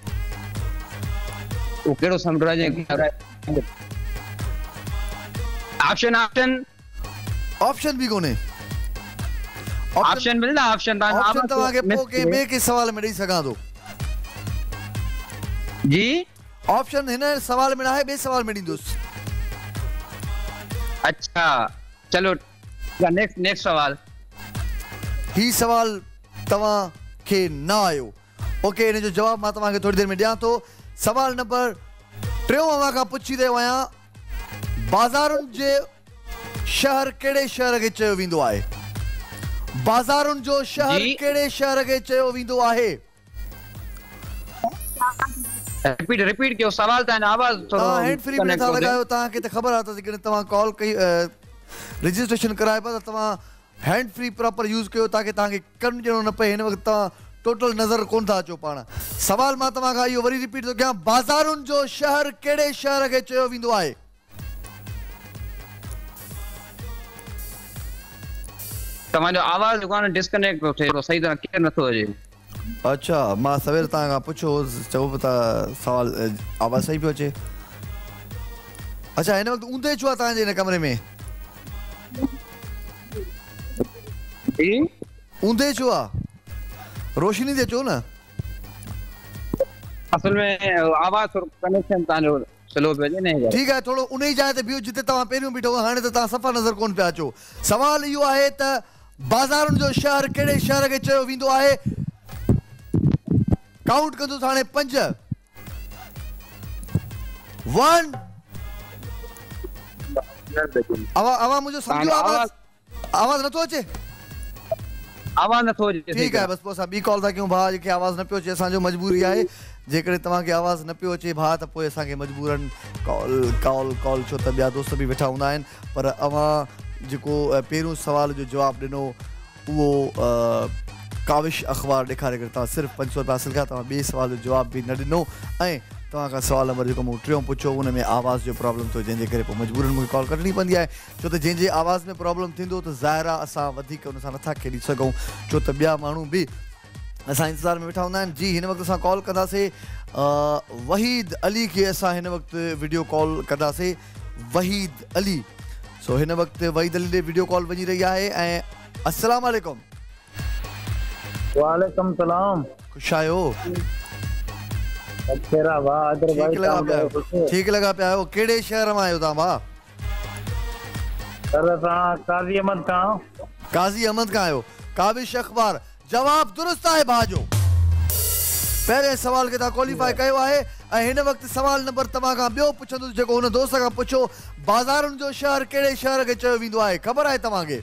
वो कहिड़ो समुंड आहे जंहिंजो किनारो आहे? ऑप्शन ऑप्शन ऑप्शन भी कोने। ऑप्शन मिलना ऑप्शन ता ऑप्शन तव्हांखे पोइ के ॿिए के सवाल में ॾेई सघां थो। जी ऑप्शन हिन सवाल में न आहे, ॿिए सवाल में ॾींदुसि। अच्छा चलो नेक्स्ट नेक्स्ट सवाल। ही सवाल तव्हांखे न आयो। ओके, हिन जो जवाब मां तव्हांखे थोड़ी देरि में ॾियां थो। सवाल नंबर टियों अव्हां खां पुछी रहियो आहियां, बाज़ारुनि जे शहर कहिड़े शहर खे चयो वेंदो आहे? बाज़ारुनि जो शहर कहिड़े शहर खे चयो वेंदो आहे? रिपीट रिपीट कयो सवाल। तां आवाज थोरो तव्हां हैंड फ्री में था लॻायो, तव्हांखे त ख़बर आहे त जेकॾहिं तव्हां कॉल कई रजिस्ट्रेशन कराए पिया त तव्हां हैंड फ्री प्रॉपर यूज़ कयो ताकि तव्हांखे कमु ॾियणो न पए। हिन वक़्तु तव्हां टोटल नज़र कोन था अचो पाण। सवाल मां तव्हां खां इहो वरी रिपीट थो कयां, बाज़ारुनि जो शहर कहिड़े शहर खे चयो वेंदो आहे? तव्हांजो आवाज़ दुकान डिस्कनेक्ट थो थिए, सही तरह क्लियर नथो अचे। अच्छा, मां सवेर तव्हां खां पुछो, चओ पिया था सवाल आवाज़ सही पियो अचे। अच्छा, हिन वक़्तु ऊंधे छो आहे तव्हांजे हिन कमरे में? ऊंधे छो आहे? रोशनी ते अचो न। असल में आवाज़ थोरो कनेक्शन तव्हांजो स्लो पियो अचे न। ठीकु आहे, थोरो उन ई जाइ ते बीहो जिते तव्हां पहिरियों बीठो, हाणे त तव्हां सफ़ा नज़र कोन पिया अचो। सवाल इहो आहे त बाज़ारुनि जो शहर कहिड़े शहर खे चयो वेंदो आहे? काउंट कंदुसि हाणे पंज। वन। अवा अवा मुंहिंजो सम्झो, आवाज़ आवाज़ नथो अचे? आवाज न थो अचे ठीक है बस पोइ असां ॿी कॉल था कयूं भाउ जेके आवाज़ न पियो अचे असांजो मजबूरी आहे जेकॾहिं तव्हांखे आवाज़ न पियो अचे भाउ त पोइ असांखे मजबूरन कॉल कॉल कॉल छो त ॿिया दोस्त बि वेठा हूंदा आहिनि पर अवां जेको पहिरियों सुवाल जो जवाबु ॾिनो उहो काविश अख़बार ॾेखारे करे तव्हां सिर्फ़ु पंज सौ रुपया हासिल कया तव्हां ॿिए सुवाल जो जवाबु बि न ॾिनो ऐं तव्हां खां सुवाल नंबर जेको मूं टियों पुछो उन में आवाज़ जो प्रॉब्लम थियो जंहिंजे करे पोइ मजबूरन मूंखे कॉल करणी पवंदी आहे छो त जंहिंजे आवाज़ में प्रॉब्लम थींदो त ज़ाहिर आहे असां वधीक उन सां नथा खेॾी सघूं छो त ॿिया माण्हू बि असां इंतज़ार में वेठा हूंदा आहिनि जी हिन वक़्तु असां कॉल कंदासीं वहीद अली खे असां हिन वक़्तु वीडियो कॉल कंदासीं वहीद अली सो हिन वक़्तु वहीद अली ॾे वीडियो कॉल वञी रही आहे ऐं अस्सलाम वालेकुम वालेकुम सलाम ख़ुशि आहियो अच्छा वाह अदर भाई ठीक लगा पिया आहियो ठीक लगा पिया आहियो कहिड़े शहर मां आहियो तव्हां भाउ सर असां काज़ी अहमद खां काज़ी अहमद खां आहियो काविश अख़बार जवाब दुरुस्त आहे भाउ जो पहिरें सवाल खे तव्हां क्वालिफाई कयो आहे ऐं हिन वक़्तु सवाल नंबर तव्हां खां ॿियो पुछंदुसि जेको हुन दोस्त खां पुछो बाज़ारुनि जो शहर कहिड़े शहर खे चयो वेंदो आहे ख़बर आहे तव्हांखे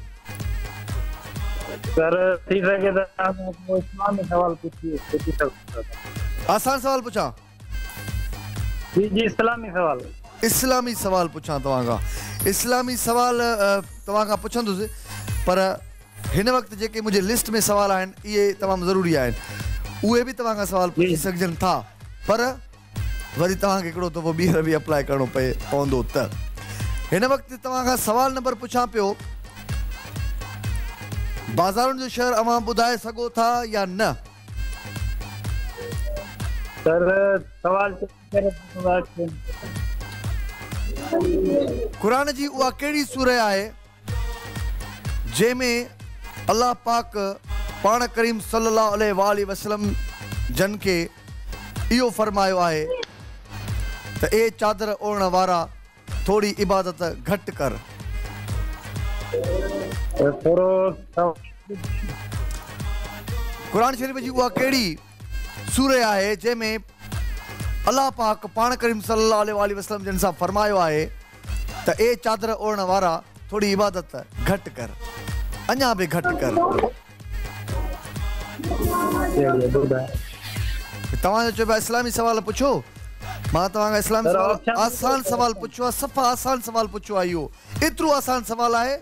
सर थी सके त तव्हां इस्लामी सवाल पुछी पुछी सघो आसान सवाल पुछां जी जी इस्लामी सवाल इस्लामी सवाल पुछां तव्हां खां इस्लामी सवाल तव्हां खां पुछंदुसि पर हिन वक़्तु जेके मुंहिंजे लिस्ट में सवाल आहिनि इहे तमामु ज़रूरी आहिनि उहे बि तव्हां खां सवाल पुछी सघजनि था पर वरी तव्हांखे हिकिड़ो दफ़ो ॿीहर बि अप्लाई करिणो पए पवंदो त हिन वक़्तु तव्हां खां सवाल नंबर पुछां पियो बाज़ारुनि जो शहर अवां ॿुधाए सघो था या न सर सवाल क़ुरान जी उहा कहिड़ी सूरह आहे जंहिंमें अल्लाह पाक पाण करीम सल्लल्लाहु अलैहि वसल्लम जन खे इहो फरमायो आहे त ए चादर ओढ़ण वारा थोड़ी इबादत घटि कर क़ुरान शरीफ़ जी उहा कहिड़ी सूरह आहे जंहिंमें अल्लाह पाक पाण करीम सल्लल्लाहु अलैहि वसल्लम जन सां फरमायो आहे त ए चादर ओढ़ण वारा थोड़ी इबादत घटि कर अञा बि घटि कर तव्हांजो चइबो आहे इस्लामी सवाल पुछो मां तव्हां खां इस्लामी सवाल आसान सवाल पुछो आहे सफ़ा आसान सवाल पुछो आहे इहो एतिरो आसान सवाल आहे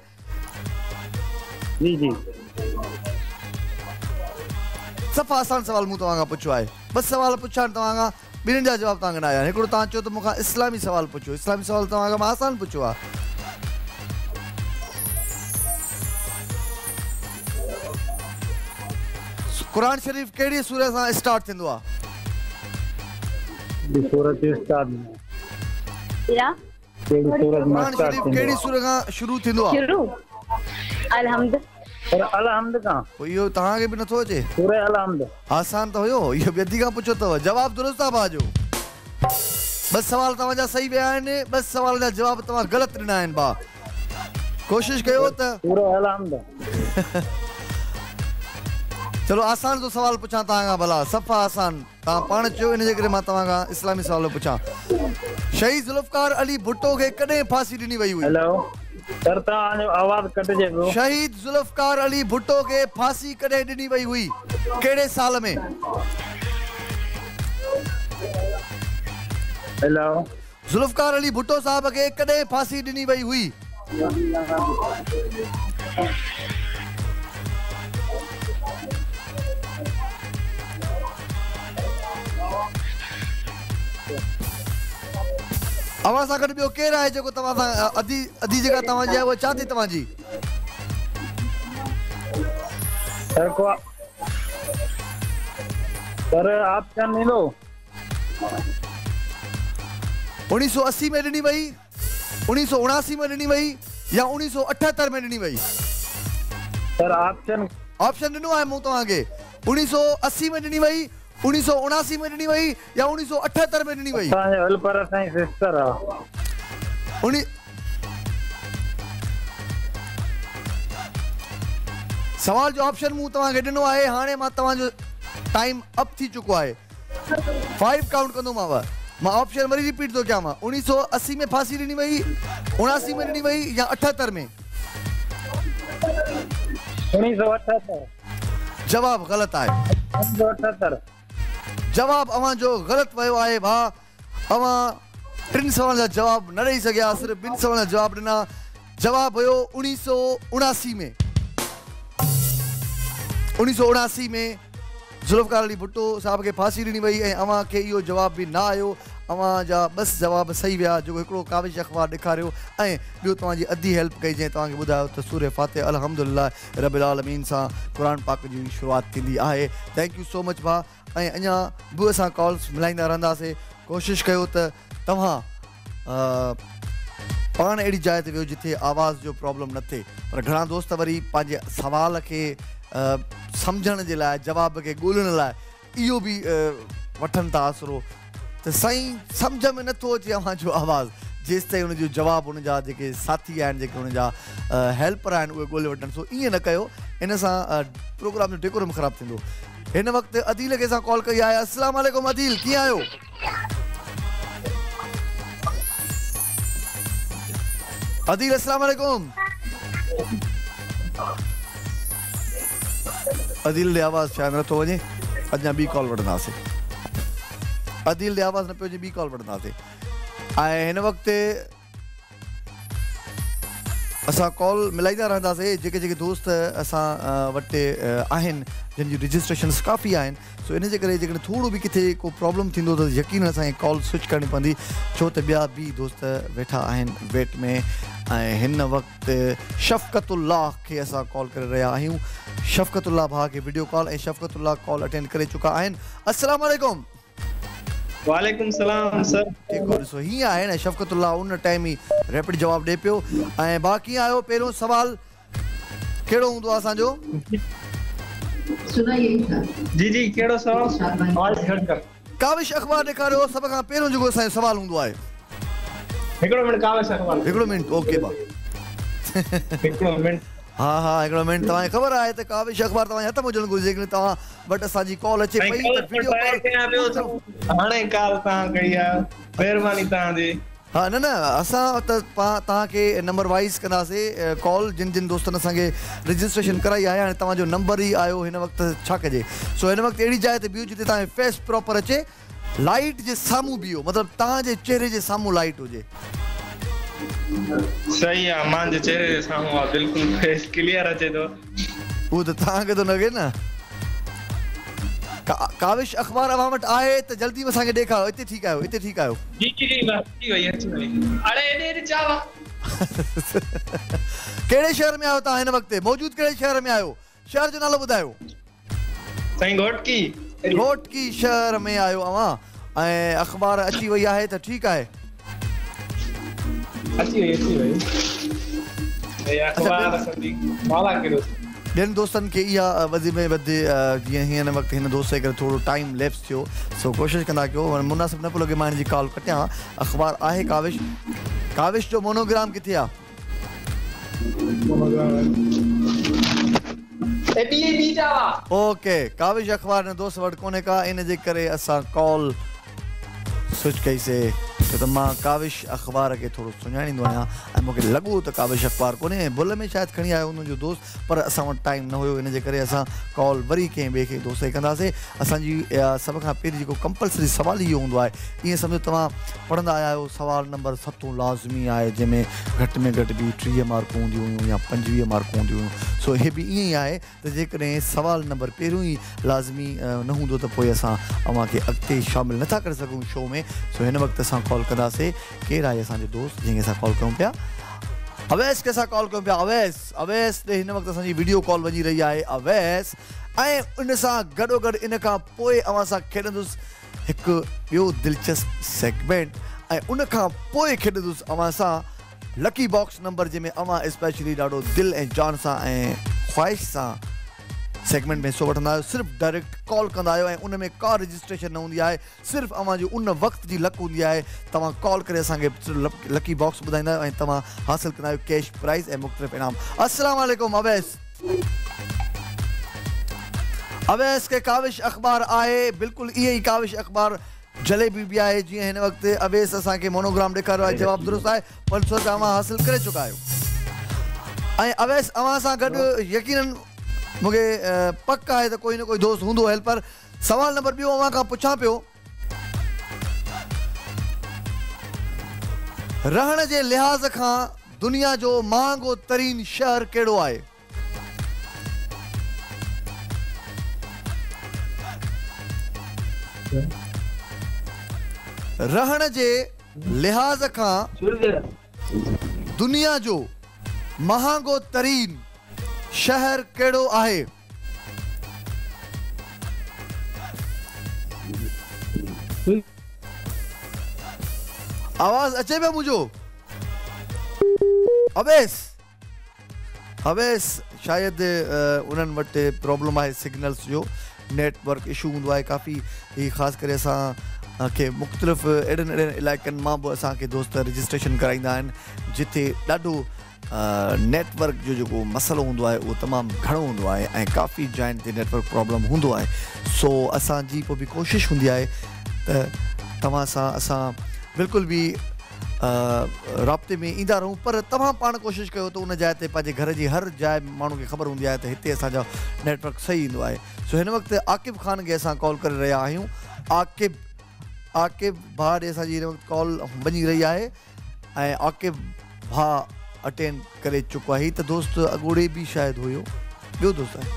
जी जी सफ़ा आसान सवाल मूं तव्हां खां पुछो आहे बसि सवाल पुछां तव्हां खां ॿिन्हिनि जा जवाब तव्हांखे न आया हिकिड़ो तव्हां चयो त मूंखां इस्लामी सवाल पुछो इस्लामी सवाल तव्हां खां मां आसान पुछो आहे क़ुरान शरीफ़ कहिड़ी सूरह सां स्टार्ट थींदो आहे सूरत स्टार्ट या क़ुरान शरीफ़ कहिड़ी सूरह खां शुरू थींदो आहे शुरू अलहम्द पर अलहम्द खां पोइ इहो तव्हांखे बि नथो अचे सूरह अलहम्द आसान त हुयो इहो ॿियधी खां पुछो अथव जवाब दुरुस्त आहे भाउ जो बसि सवाल तव्हांजा सही विया आहिनि बसि सवाल जा जवाब तव्हां ग़लति ॾिना आहिनि भाउ कोशिशि कयो त सूरह अलहम्द चलो आसान जो सवाल पुछां तव्हां खां भला सफ़ा आसान तव्हां पाण चयो इन जे करे मां तव्हां खां इस्लामी सवाल पुछां शहीद ज़ुल्फ़कार अली भुट्टो खे कॾहिं फांसी ॾिनी वई हुई हेलो सर तव्हांजो आवाज़ कटिजे पियो शहीद ज़ुल्फ़कार अली भुट्टो खे फांसी कॾहिं ॾिनी वई हुई कहिड़े साल में हेलो ज़ुल्फ़कार अली भुट्टो साहब खे कॾहिं फांसी ॾिनी वई हुई अवां सां गॾु ॿियो केरु आहे जेको तव्हां सां अधी अधी जगह तव्हांजी आहे उहा छा थी तव्हांजी सर को सर आप क्या मिलो उणिवीह सौ असी में ॾिनी वई उणिवीह सौ उणासी में ॾिनी वई या उणिवीह सौ अठहतरि में ॾिनी वई सर ऑप्शन ऑप्शन ॾिनो आहे मूं तव्हांखे उणिवीह सौ असी में ॾिनी वई उणिवीह सौ उणासी में ॾिनी वई या उणिवीह सौ अठहतरि में ॾिनी वई असांजे हलपर असांजी सिस्टर आहे उणी सवाल जो ऑप्शन मूं तव्हांखे ॾिनो आहे हाणे मां तव्हांजो टाइम अप थी चुको आहे फाइव काउंट कंदोमांव मां ऑप्शन वरी रिपीट थो कयां उणिवीह सौ असी में फांसी ॾिनी वई उणासी में ॾिनी वई या अठहतरि में उणिवीह सौ अठहतरि जवाब गलत आहे। पंज सौ अठहतरि। जवाब अवां जो गलत वयो आहे भा। अवां टिन सवाल जा जवाब न ॾेई सघिया, सिर्फ़ ॿिनि सवाल जा जवाब ॾिना। जवाब हुयो उणिवीह सौ उणासी में उणिवीह सौ उणासी में जुल्फ़कार अली भुट्टो साहब खे फांसी ॾिनी वई ऐं अवां खे इहो जवाब बि न आयो। अवां जा बस जवाब सही विया, जेको हिकिड़ो काविश अख़बार ॾेखारियो ऐं ॿियो तव्हांजी अधी हेल्प कई, जंहिं तव्हांखे ॿुधायो त सूरह फातिहा अल्हम्दुलिल्लाह रब्बिल आलमीन सां क़ुरान पाक जी शुरूआति थींदी आहे। थैंक यू सो मच भाउ। ऐं अञा बि असां कॉल्स मिलाईंदा रहंदासीं। कोशिशि कयो त तव्हां पाण अहिड़ी जाइ ते वियो जिथे आवाज़ जो प्रॉब्लम न थिए, पर घणा दोस्त वरी पंहिंजे सवाल खे सम्झण जे लाइ, जवाब खे ॻोल्हण लाइ इहो बि वठनि था आसरो त साईं सम्झ में नथो अचे अव्हां जो आवाज़, जेसि ताईं हुनजो जवाबु हुनजा जेके साथी आहिनि, जेके हुनजा हेल्पर आहिनि, उहे ॻोल्हे वठनि। सो ईअं न कयो, इन सां प्रोग्राम जो डेकोरम ख़राबु थींदो। हिन वक़्तु अदील खे असां कॉल कई आहे। अस्सलाम वालेकुम अदील, कीअं आहियो? अदील अस्सलाम वालेकुम। अदील ॾे आवाज़ शायदि नथो वञे, अञा ॿी कॉल वठंदासीं। अदील ॾे आवाज़ न पियो वञे, ॿी कॉल वठंदासीं। ऐं हिन वक़्तु असां कॉल मिलाईंदा रहंदासीं। जेके जेके दोस्त असां वटि आहिनि, जिन जी रजिस्ट्रेशन्स काफ़ी आहिनि, सो इन जे करे जेकॾहिं थोरो बि किथे को प्रॉब्लम थींदो त यकीन असांखे कॉल स्विच करणी पवंदी, छो त ॿिया बि दोस्त वेठा आहिनि वेट में। ऐं हिन वक़्तु शफ़क़तुल्लाह खे असां कॉल करे रहिया आहियूं। शफ़क़तुल्लाह भाउ खे वीडियो कॉल, ऐं शफ़क़तुल्लाह कॉल अटेंड करे चुका आहिनि। अस्सलाम वालेकुम। वालेकुम सलाम सर। ठीकु आहे, ॾिसो हीअं आहे न, शफ़क़तुल्लाह उन टाइम ई रैपिड जवाबु ॾिए पियो। ऐं बाक़ी आयो, पहिरियों सुवाल कहिड़ो हूंदो आहे असांजो? जी जी कहिड़ो सवाल? काविश अख़बार ॾेखारियो। सभ खां पहिरियों जेको असांजो सुवाल हूंदो आहे। हिकिड़ो मिनट काविश अख़बार। हिकिड़ो मिनट, ओके भाउ। हिकिड़ो मिनट। हा हा हिकिड़ो मिनट। तव्हांखे ख़बर आहे त काविश अख़बार तव्हांजे हथ में हुजणु घुरिजे, जेकॾहिं तव्हां वटि असांजी कॉल अचे पई त वीडियो कॉल। हाणे कॉल तव्हां कई आहे, महिरबानी तव्हांजी। हा न न, असां त तव्हांखे नंबर वाइज़ कंदासीं कॉल, जिन जिन दोस्तनि असांखे रजिस्ट्रेशन कराई आहे। हाणे तव्हांजो नंबर ई आयो, हिन वक़्तु छा कजे? सो हिन वक़्तु अहिड़ी जाइ ते बीहो जिते तव्हांखे फेस प्रॉपर अचे, लाइट जे साम्हूं बीहो, मतिलबु तव्हांजे चेहरे जे साम्हूं लाइट हुजे। सही आहे, मुंहिंजे चेहरे जे साम्हूं आहे, बिल्कुलु फेस क्लियर अचे थो। उहो त तव्हांखे थो लॻे न। काविश अख़बार अव्हां वटि आहे त जल्दी असांखे ॾेखारियो। हिते ठीकु आहियो, हिते ठीकु आहियो। जी जी जी अची वई अची वई। अरे एॾे एॾे चावा। कहिड़े शहर में आहियो तव्हां हिन वक़्तु? मौजूद कहिड़े शहर में आहियो? शहर जो नालो ॿुधायो। साईं घोटकी। घोटकी शहर में आहियो अव्हां, ऐं अख़बार अची वई आहे त ठीकु आहे। अची वई अची वई। ये अख़बार असांजी माला करो। ॿियनि दोस्तनि खे इहा वधि में वधि जीअं हिन वक़्तु हिन दोस्त जे करे थोरो टाइम लैप्स थियो, सो कोशिशि कंदा कयो। मुनासिबु न पियो लॻे मां हिन जी कॉल कटियां। अख़बार आहे काविश। काविश जो मोनोग्राम किथे आहे? ओके, काविश अख़बार हिन दोस्त वटि कोन्हे का, इन जे करे असां कॉल स्विच कईसीं। छो त मां काविश अख़बार खे थोरो सुञाणींदो आहियां ऐं मूंखे लॻो त काविश अख़बार कोन्हे। भुल में शायदि खणी आयो हुनजो दोस्त, पर असां वटि टाइम न हुयो, इन जे करे असां कॉल वरी कंहिं ॿिए खे दोस्त खे कंदासीं। असांजी सभ खां पहिरीं जेको कंपलसरी सुवाल इहो हूंदो आहे, ईअं सम्झो तव्हां पढ़ंदा आया आहियो, सुवाल नंबर सतों लाज़मी आहे, जंहिंमें घटि में घटि बि टीह मार्कूं हूंदियूं हुयूं या पंजवीह मार्कूं हूंदियूं हुयूं। सो इहे बि ईअं ई आहे त जेकॾहिं सुवाल नंबर पहिरियों ई लाज़मी न हूंदो त पोइ असां अव्हांखे अॻिते शामिलु नथा करे सघूं शो में। सो हिन वक़्तु असां कॉल कंदासीं। केरु आहे असांजो दोस्त जंहिंखे असां कॉल कयूं पिया? अवैस खे असां कॉल कयूं पिया। अवैस अवैस ॾे हिन वक़्तु असांजी वीडियो कॉल वञी रही आहे। अवैस, ऐं उन सां गॾोगॾु इन खां पोइ अव्हां सां खेॾंदुसि हिकु ॿियो दिलचस्प सेगमेंट, ऐं उन खां पोइ खेॾंदुसि अव्हां सां लकी बॉक्स नंबर, जंहिंमें अव्हां स्पेशली ॾाढो दिलि ऐं जान सां ऐं ख़्वाहिश सां सेगमेंट में हिसो वठंदा आहियो। सिर्फ़ु डायरेक्ट कॉल कंदा आहियो ऐं उन में का रजिस्ट्रेशन न हूंदी आहे, सिर्फ़ु अव्हांजी उन वक़्त जी लक हूंदी आहे। तव्हां कॉल करे असांखे लकी बॉक्स ॿुधाईंदा आहियो ऐं तव्हां हासिलु कंदा आहियो कैश प्राइज़ ऐं मुख़्तलिफ़ इनाम। अस्सलाम वालेकुम अवैस। अवैस खे काविश अख़बार आहे, बिल्कुलु ईअं ई काविश अख़बार जलेबी बि आहे जीअं हिन वक़्तु अवैस असांखे मोनोग्राम ॾेखारियो आहे। जवाबु दुरुस्त आहे, पंज सौ रुपया अव्हां हासिलु करे चुका आहियो। ऐं अवैस अव्हां सां गॾु यकीनन मूंखे पक आहे त कोई न कोई दोस्त हूंदो हेल्पर। सवाल नंबर ॿियो अवां खां पुछां पियो, रहण जे लिहाज़ खां दुनिया जो महांगो तरीन शहर कहिड़ो आहे? रहण जे लिहाज़ खां दुनिया जो महांगो तरीन शहर कहिड़ो आहे? आवाज अचे पियो मुंहिंजो? अवेस अवेस शायदि उन्हनि वटि प्रॉब्लम आहे सिग्नल्स जो, नेटवर्क इशू हूंदो आहे काफ़ी। ही ख़ासि करे असां खे मुख़्तलिफ़ अहिड़नि अहिड़नि इलाइक़नि मां बि असांखे दोस्त रजिस्ट्रेशन कराईंदा आहिनि जिथे ॾाढो नेटवर्क जो जेको मसइलो हूंदो आहे उहो तमामु घणो हूंदो आहे ऐं काफ़ी जाइनि ते नेटवर्क प्रॉब्लम हूंदो आहे। सो असांजी पोइ बि कोशिशि हूंदी आहे त तव्हां सां असां बिल्कुलु बि राब्ते में ईंदा रहूं, पर तव्हां पाण कोशिशि कयो त उन जाइ ते पंहिंजे घर जी हर जाइ माण्हू खे ख़बर हूंदी आहे त हिते असांजो नेटवर्क सही ईंदो आहे। सो हिन वक़्तु आकिब ख़ान खे असां कॉल करे रहिया आहियूं। आकिब आकिब भाउ ॾे असांजी हिन वक़्तु कॉल वञी रही आहे ऐं आकिब भाउ अटेंड करे चुको आहे। त दोस्त अॻोड़े बि शायदि हुयो, ॿियो दोस्त आहे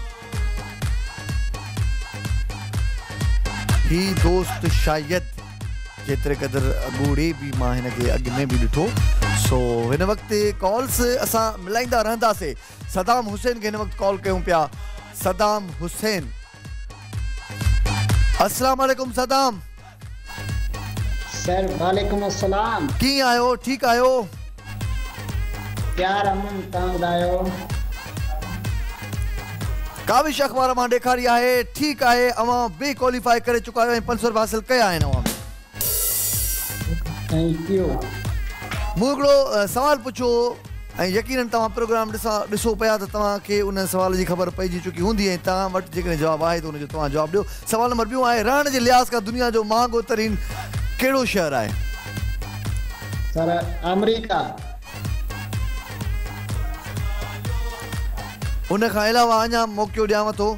ही दोस्त शायदि जेतिरे क़दुरु अॻोड़े बि मां हिन खे अॻु में बि ॾिठो। सो हिन वक़्तु कॉल्स असां मिलाईंदा रहंदासीं। सदाम हुसैन खे हिन वक़्तु कॉल कयूं पिया। सदाम हुसैन, अस्सलाम वालेकुम सदाम। सर वालेकुम अस्सलाम। कीअं आहियो? ठीकु आहियो? प्यार अमन तव्हां ॿुधायो? काविश अख़बार मां ॾेखारी आहे ठीकु आहे। अवां बि क्वालिफाई करे चुका आहियो ऐं पंज सौ रुपया हासिल कया आहिनि अवां। Thank you. मूं हिकिड़ो सवाल पुछो ऐं यकीनन तव्हां प्रोग्राम ॾिसां ॾिसो पिया त तव्हांखे उन सवाल जी ख़बर पइजी चुकी हूंदी ऐं तव्हां वटि जेकॾहिं जवाबु आहे त उनजो तव्हां जवाबु ॾियो। सवाल नंबर ॿियो आहे, रहण जे लिहाज़ खां दुनिया जो महांगो तरीन कहिड़ो शहर आहे? Sir America. उन खां अलावा अञा मौक़ो ॾियांव थो।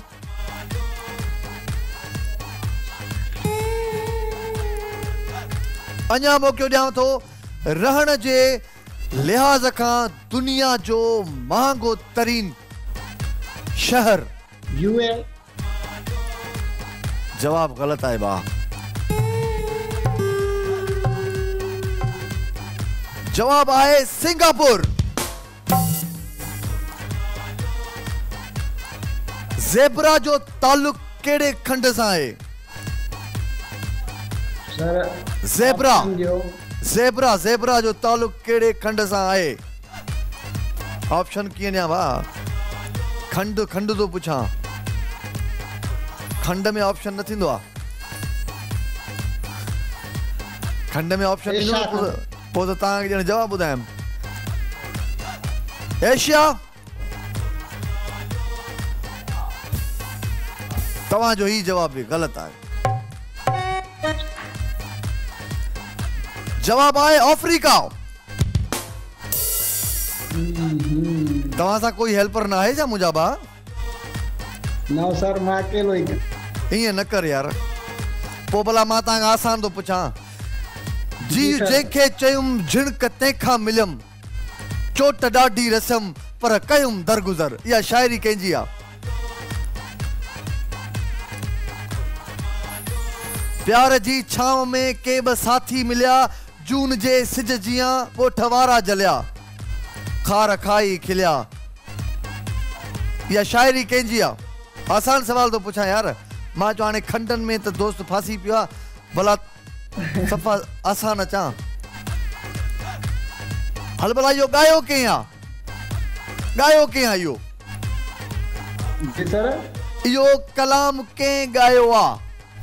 अञा मौक़ो ॾियांव थो। रहण जे लिहाज़ खां दुनिया जो महांगो तरीन शहर। यूए। जवाब ग़लति आहे भाउ। जवाब आहे सिंगापुर। ज़ेबरा जो ताल्लुक कहिड़े खंड सां आहे? सर ज़ेबरा ज़ेबरा ज़ेबरा जो ताल्लुक कहिड़े खंड सां आहे? ऑप्शन कीअं ॾियां भाउ? खंड खंड थो पुछां, खंड में ऑप्शन न थींदो आहे। खंड में ऑप्शन ॾींदो पोइ त तव्हांखे ॼण जवाबु ॿुधायमि। एशिया। तव्हांजो ही जवाब भी ग़लति आहे। जवाब आहे अफ्रीका। तव्हां सां कोई हेल्पर न आहे छा मुंहिंजा भाउ? न सर मां अकेलो ई। ईअं न कर यार, पोइ भला मां तव्हांखां आसान थो पुछां। जी जंहिंखे चयुमि झिणक तंहिंखां मिलियमि, चोट ॾाढी रसम पर कयुमि दरगुज़र। इहा शाइरी कंहिंजी आहे? प्यार जी छांव में के ब साथी मिलिया, जून जे सिज जियां ॻोठ वारा जलिया, खार खाई खिलिया। इहा शाइरी कंहिंजी आहे? आसान सवाल थो पुछां यार। मां चवां हाणे खंडन में त दोस्त फासी पियो आहे, भला सफ़ा आसान अचां। हल भला इहो ॻायो कंहिं आहे? ॻायो कंहिं आहे इहो? इहो कलाम कंहिं ॻायो आहे?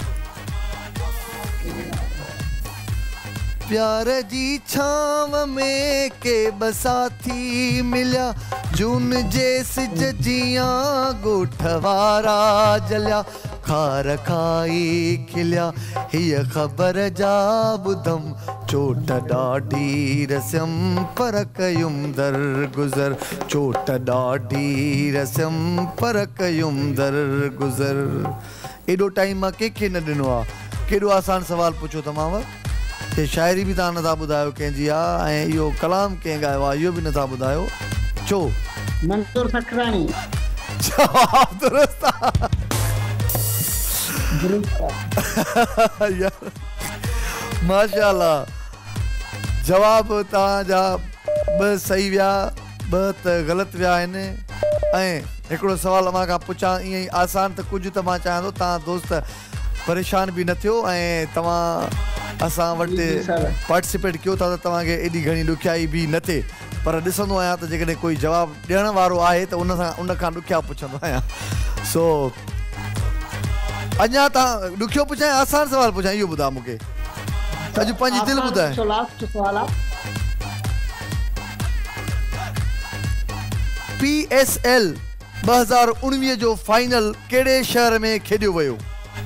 प्यार जी छांव में के बसाथी मिलिया, जून जे सिज जियां ॻोठ वारा जलिया, खार खाई खिलिया। हीअ ख़बर जा ॿुधम चोट ॾाढी रस्यम पर कयुम दर गुज़र चोट ॾाढी रस्यम पर कयुम दर गुज़र एॾो टाइम मां कंहिंखे न ॾिनो आहे केॾो आसान सवाल पुछो तमाम हे शाइरी बि तव्हां नथा ॿुधायो कंहिंजी आहे ऐं इहो कलाम कंहिं ॻायो आहे इहो बि नथा ॿुधायो छो मंसूर सखराणी जवाब दुरुस्त आहे यार माशाअल्लाह जवाब तव्हांजा ॿ सही विया ॿ त ग़लति विया आहिनि ऐं हिकिड़ो सुवाल मां खां पुछां ईअं ई आसान त कुझु त मां चाहियां थो तव्हां दोस्त परेशान बि न थियो ऐं तव्हां असां वटि पार्टिसिपेट कयो था त तव्हांखे एॾी घणी ॾुखियाई बि न थिए पर ॾिसंदो आहियां त जेकॾहिं कोई जवाबु ॾियण वारो आहे त उन सां उन खां ॾुखिया पुछंदो आहियां सो अञा तव्हां ॾुखियो पुछां आसान सवाल पुछां इहो ॿुधायो मूंखे अॼु पंहिंजी दिलि ॿुधाए लास्ट सवाल आहे पी एस एल ॿ हज़ार उणिवीह जो फाइनल कहिड़े शहर में खेॾियो वियो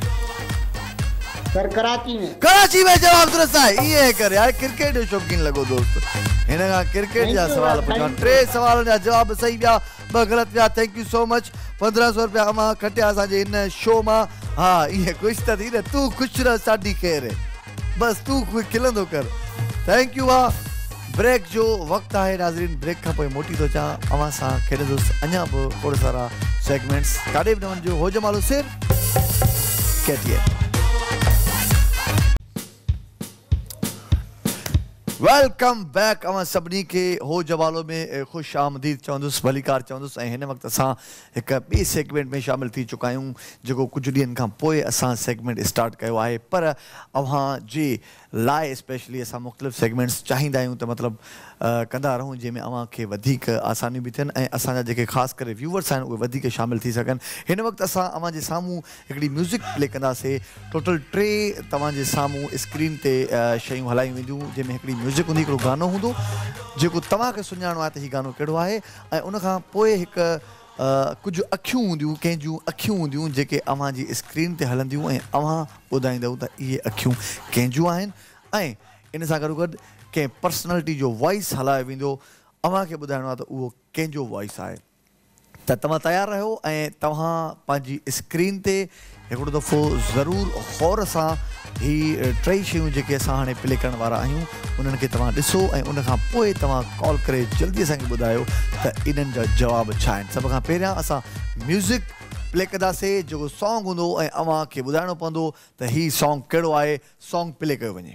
सर कराची में कराची में जवाब दुरुस्त आहे ईअं कर यार क्रिकेट जो शौक़ीन लॻो दोस्त हिन खां क्रिकेट जा सवाल पुछां टे सवालनि जा जवाब सही विया ॿ ग़लति विया थैंक यू सो मच पंद्रहं सौ रुपया अमां खटिया असांजे हिन शो मां हा ईअं ख़ुशि त थी न तूं ख़ुशि रह साढी ख़ैर बस तू खिलंदो कर थैंक यू आहे ब्रेक जो वक़्तु आहे नाज़रीन ब्रेक खां पोइ मोटी थो अचां अवां सां खेॾंदुसि अञा बि खोड़ सारा सेगमेंट्स काॾे बि न वञिजो होजमालो सिर केटीएम वेलकम बैक अवां सभिनी खे हो जवालो में ख़ुशि आमदीद चवंदुसि भलीकार चवंदुसि ऐं हिन वक़्तु असां हिकु ॿिए सेगमेंट में शामिलु थी चुका आहियूं जेको कुझु ॾींहंनि खां पोइ असां सेगमेंट स्टार्ट कयो आहे पर अव्हां जे लाइ स्पेशली असां मुख़्तलिफ़ सेगमेंट्स चाहींदा आहियूं त मतिलबु कंदा रहूं जंहिंमें अव्हांखे वधीक आसानियूं बि थियनि ऐं असांजा जेके ख़ासि करे व्यूवर्स आहिनि उहे वधीक शामिलु थी सघनि हिन वक़्तु असां अव्हां जे साम्हूं हिकिड़ी म्यूज़िक प्ले कंदासीं टोटल टे तव्हांजे साम्हूं स्क्रीन ते शयूं हलायूं वेंदियूं जंहिंमें हिकिड़ी म्यूज़िक हूंदी हिकिड़ो गानो हूंदो जेको तव्हांखे सुञाणो आहे त हीउ गानो कहिड़ो आहे ऐं उनखां पोइ हिकु कुझु अखियूं हूंदियूं कंहिंजूं अखियूं हूंदियूं जेके अव्हां जी स्क्रीन ते हलंदियूं ऐं अव्हां ॿुधाईंदव त इहे अखियूं कंहिंजूं आहिनि ऐं इन सां गॾो गॾु कंहिं पर्सनैलिटी जो वॉइस हलायो वेंदो अव्हांखे ॿुधाइणो आहे त उहो कंहिंजो वॉइस आहे त तव्हां तयारु रहियो ऐं तव्हां पंहिंजी स्क्रीन ते हिकिड़ो दफ़ो ज़रूरु गौर सां ही टई शयूं जेके असां हाणे प्ले करण वारा आहियूं उन्हनि खे तव्हां ॾिसो ऐं उनखां पोइ तव्हां कॉल करे जल्दी असांखे ॿुधायो त इन्हनि जा जवाब छा आहिनि सभ खां पहिरियां असां म्यूज़िक प्ले कंदासीं जेको सॉन्ग हूंदो ऐं अव्हांखे ॿुधाइणो पवंदो त हीउ सॉन्ग कहिड़ो आहे सॉन्ग प्ले कयो वञे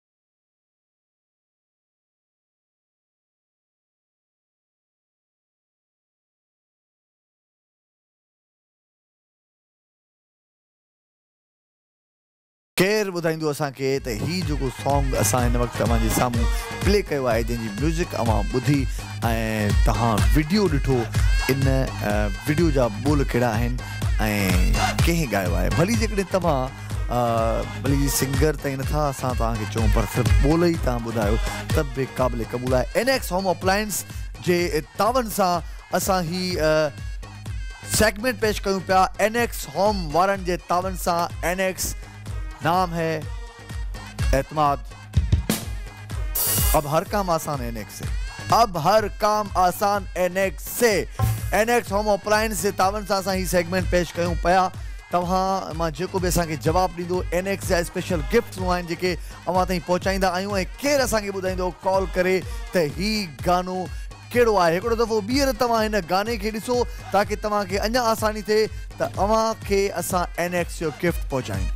केरु ॿुधाईंदो असांखे त हीउ जेको सॉन्ग असां हिन वक़्तु तव्हांजे साम्हूं प्ले कयो आहे जंहिंजी म्यूज़िक अव्हां ॿुधी ऐं तव्हां वीडियो ॾिठो इन वीडियो जा ॿोल कहिड़ा आहिनि ऐं कंहिं ॻायो आहे भली जेकॾहिं तव्हां भली सिंगर ताईं नथा असां तव्हांखे चऊं पर सिर्फ़ु ॿोल ई तव्हां ॿुधायो त बि क़ाबिल क़बूल आहे एनएक्स होम अप्लायंस जे तावन सां असां ही सेगमेंट पेश कयूं पिया एनएक्स होम वारनि जे तावन सां एनएक्स नाम है एतमाद अब हर काम आसान एनएक्स से अब हर काम आसान एनएक्स से एनएक्स होम अप्लायंस जे तावन सां असां ही सेगमेंट पेश कयूं पिया तव्हां मां जेको बि असांखे जवाबु ॾींदो एनएक्स जा स्पेशल गिफ्ट्स आहिनि जेके अव्हां ताईं पहुचाईंदा आहियूं ऐं केरु असांखे ॿुधाईंदो कॉल करे त हीउ गानो कहिड़ो आहे हिकिड़ो दफ़ो ॿीहर तव्हां हिन गाने खे ॾिसो ताकी तव्हांखे अञा आसानी थिए त अव्हांखे असां एनएक्स जो गिफ्ट पहुचायूं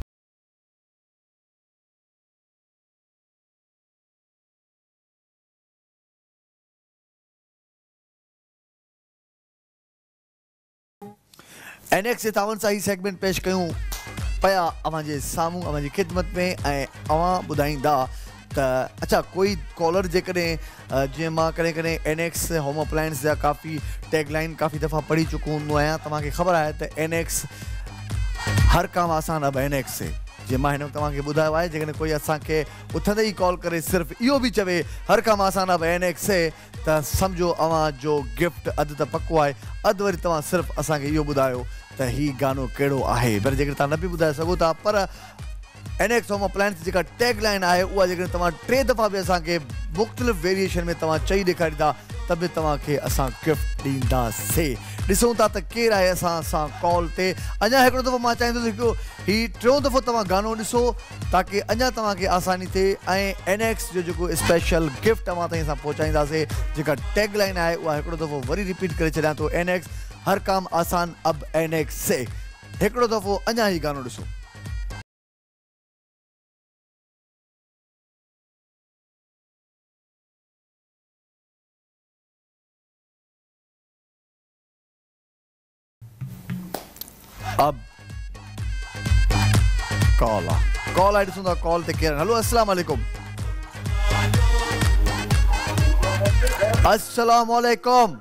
एनएक्स जे तावन सां ही सेगमेंट पेश कयूं पिया अव्हां जे साम्हूं अव्हां जी ख़िदमत में ऐं अव्हां ॿुधाईंदा त अच्छा कोई कॉलर जेकॾहिं जीअं मां कॾहिं कॾहिं एनएक्स होम अप्लायंस जा काफ़ी टैगलाइन काफ़ी दफ़ा पढ़ी चुको हूंदो आहियां तव्हांखे ख़बर आहे त एनएक्स हर काम आसान अब एनएक्स से जीअं मां हिन वक़्तु तव्हांखे ॿुधायो आहे जेकॾहिं कोई असांखे उथंदे ई कॉल करे सिर्फ़ु इहो बि चवे हर काम आसान अब एनएक्स से त सम्झो अव्हां जो गिफ्ट अधु त पको आहे अधु वरी तव्हां सिर्फ़ु असांखे इहो ॿुधायो त हीउ गानो कहिड़ो आहे पर जेकर तव्हां न बि ॿुधाए सघो था पर एनएक्स होम अप्लायंस जेका टैग लाइन आहे उहा जेकॾहिं तव्हां टे दफ़ा बि असांखे मुख़्तलिफ़ वेरिएशन में तव्हां चई ॾेखारींदा त बि तव्हांखे असां गिफ्ट ॾींदासीं। ॾिसूं था त केरु आहे असां सां कॉल ते। अञा हिकिड़ो दफ़ो मां चाहींदुसि हिकिड़ो हीउ टियों दफ़ो तव्हां गानो ॾिसो ताकी अञा तव्हांखे आसानी थिए ऐं एनएक्स जो जेको स्पेशल गिफ्ट तव्हां ताईं असां पहुचाईंदासीं। जेका टैग लाइन आहे उहा हिकिड़ो दफ़ो वरी रिपीट करे छॾियां थो, एनएक्स हर काम आसान अब एनएक्स से। हिकिड़ो दफ़ो अञा ही गानो ॾिसो। अब कॉल आहे कॉल आहे ॾिसूं था कॉल ते केरु। हेलो अस्सलाम वालेकुम। अस्सलाम वालेकुम।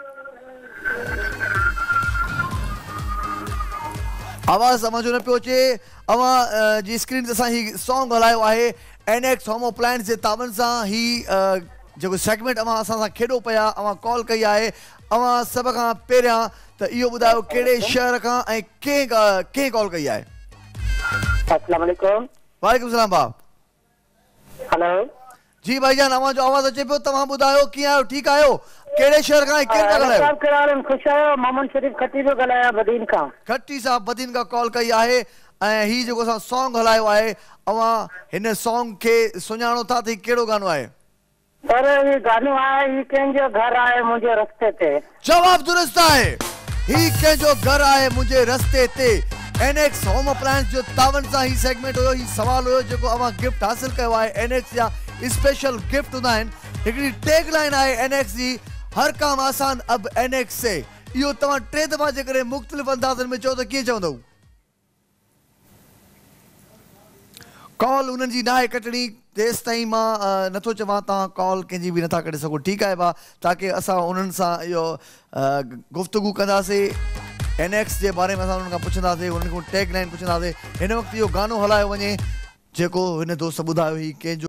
आवाज़ समझो न पियो अचे। अवां जी स्क्रीन ते असां ही सॉन्ग हलायो आहे एनएक्स होम अप्लायंस जे तावन सां। ही जेको सेगमेंट अवां असां सां खेॾो पिया, अवां कॉल कई आहे। अवां सभ खां पहिरियां त इहो ॿुधायो कहिड़े शहर खां ऐं कंहिं कंहिं कॉल कई आहे? अस्सलाम वालेकुम। वालेकुम सलाम भाउ। हेलो जी भाईजान, अवां जो आवाज़ अचे पियो। तव्हां ॿुधायो कीअं आहियो? ठीकु आहियो? कहिड़े शहर खां ऐं केरु था ॻाल्हायो? साहब कहिड़ा हाल? ख़ुशि आहियो? मोहम्मद शरीफ खट्टी पियो ॻाल्हायां बदीन खां। खट्टी साहब बदीन खां कॉल कई आहे ऐं ही जेको असां सॉन्ग हलायो आहे अवां हिन सॉन्ग खे सुञाणो था त ही कहिड़ो गानो आहे? पर ही गानो आहे ही कंहिंजो घर आहे मुंहिंजे रस्ते ते। जवाब दुरुस्त आहे। ही कंहिंजो घर आहे मुंहिंजे रस्ते ते। एनएक्स होम अप्लायंस जो तावन सां ही सेगमेंट हुयो, ही सवाल हुयो जेको अवां गिफ्ट हासिल कयो आहे। एनएक्स जा स्पेशल गिफ्ट हूंदा आहिनि। हिकिड़ी टैग लाइन आहे एनएक्स जी, हर काम आसान अब एनएक्स से। इहो तव्हां टे दफ़ा जेकॾहिं मुख़्तलिफ़ अंदाज़नि में चओ त कीअं चवंदव? कॉल उन्हनि जी नाहे कटणी तेसि ताईं मां नथो चवां तव्हां कॉल कंहिंजी बि नथा करे सघो। ठीकु आहे भाउ, ताकी असां उन्हनि सां इहो गुफ़्तगू कंदासीं। एनएक्स जे बारे में असां उन्हनि खां पुछंदासीं, उन्हनि खां टैग लाइन पुछंदासीं। हिन वक़्तु इहो गानो हलायो वञे जेको हिन दोस्त ॿुधायो ही कंहिंजो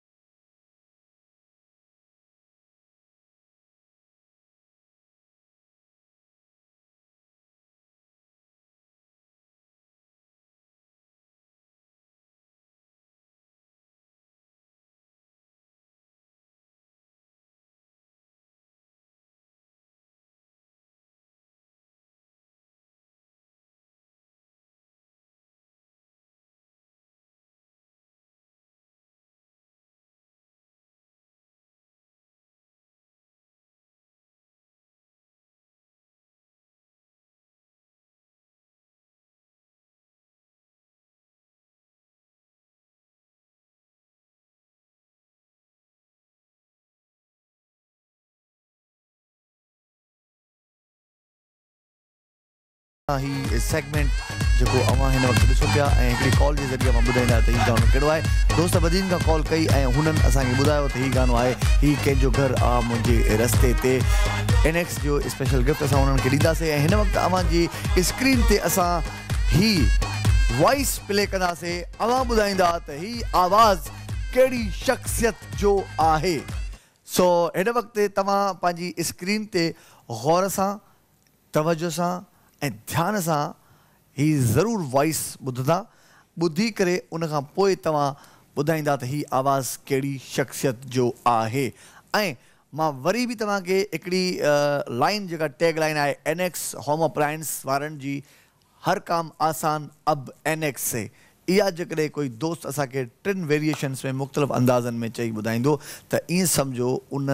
ही सेगमेंट जेको अवां हिन वक़्तु ॾिसो पिया ऐं हिकिड़ी कॉल जे ज़रिए अवां ॿुधाईंदा त हीउ गानो कहिड़ो आहे। दोस्त बदीन खां कॉल कई ऐं हुननि असांखे ॿुधायो त हीउ गानो आहे ही कंहिंजो घर आहे मुंहिंजे रस्ते ते। एनएक्स जो स्पेशल गिफ्ट असां हुननि खे ॾींदासीं ऐं हिन वक़्तु अवां जी स्क्रीन ते असां ही वॉइस प्ले कंदासीं। अवां ॿुधाईंदा त ही आवाज़ कहिड़ी शख़्सियत जो आहे। सो हिन वक़्तु तव्हां पंहिंजी स्क्रीन ते गौर सां, तवजो सां ऐं ध्यान सां ही ज़रूरु वॉइस ॿुधंदा। ॿुधी करे उन खां पोइ तव्हां ॿुधाईंदा त ही आवाज़ कहिड़ी शख़्सियत जो आहे। ऐं मां वरी बि तव्हांखे हिकिड़ी लाइन जेका टैग लाइन आहे एनएक्स होम अप्लायंस वारनि जी, हर काम आसान अब एनएक्स से। इहा जेकॾहिं कोई दोस्त असांखे टिनि वेरिएशन्स में मुख़्तलिफ़ अंदाज़नि में चई ॿुधाईंदो त ईअं सम्झो उन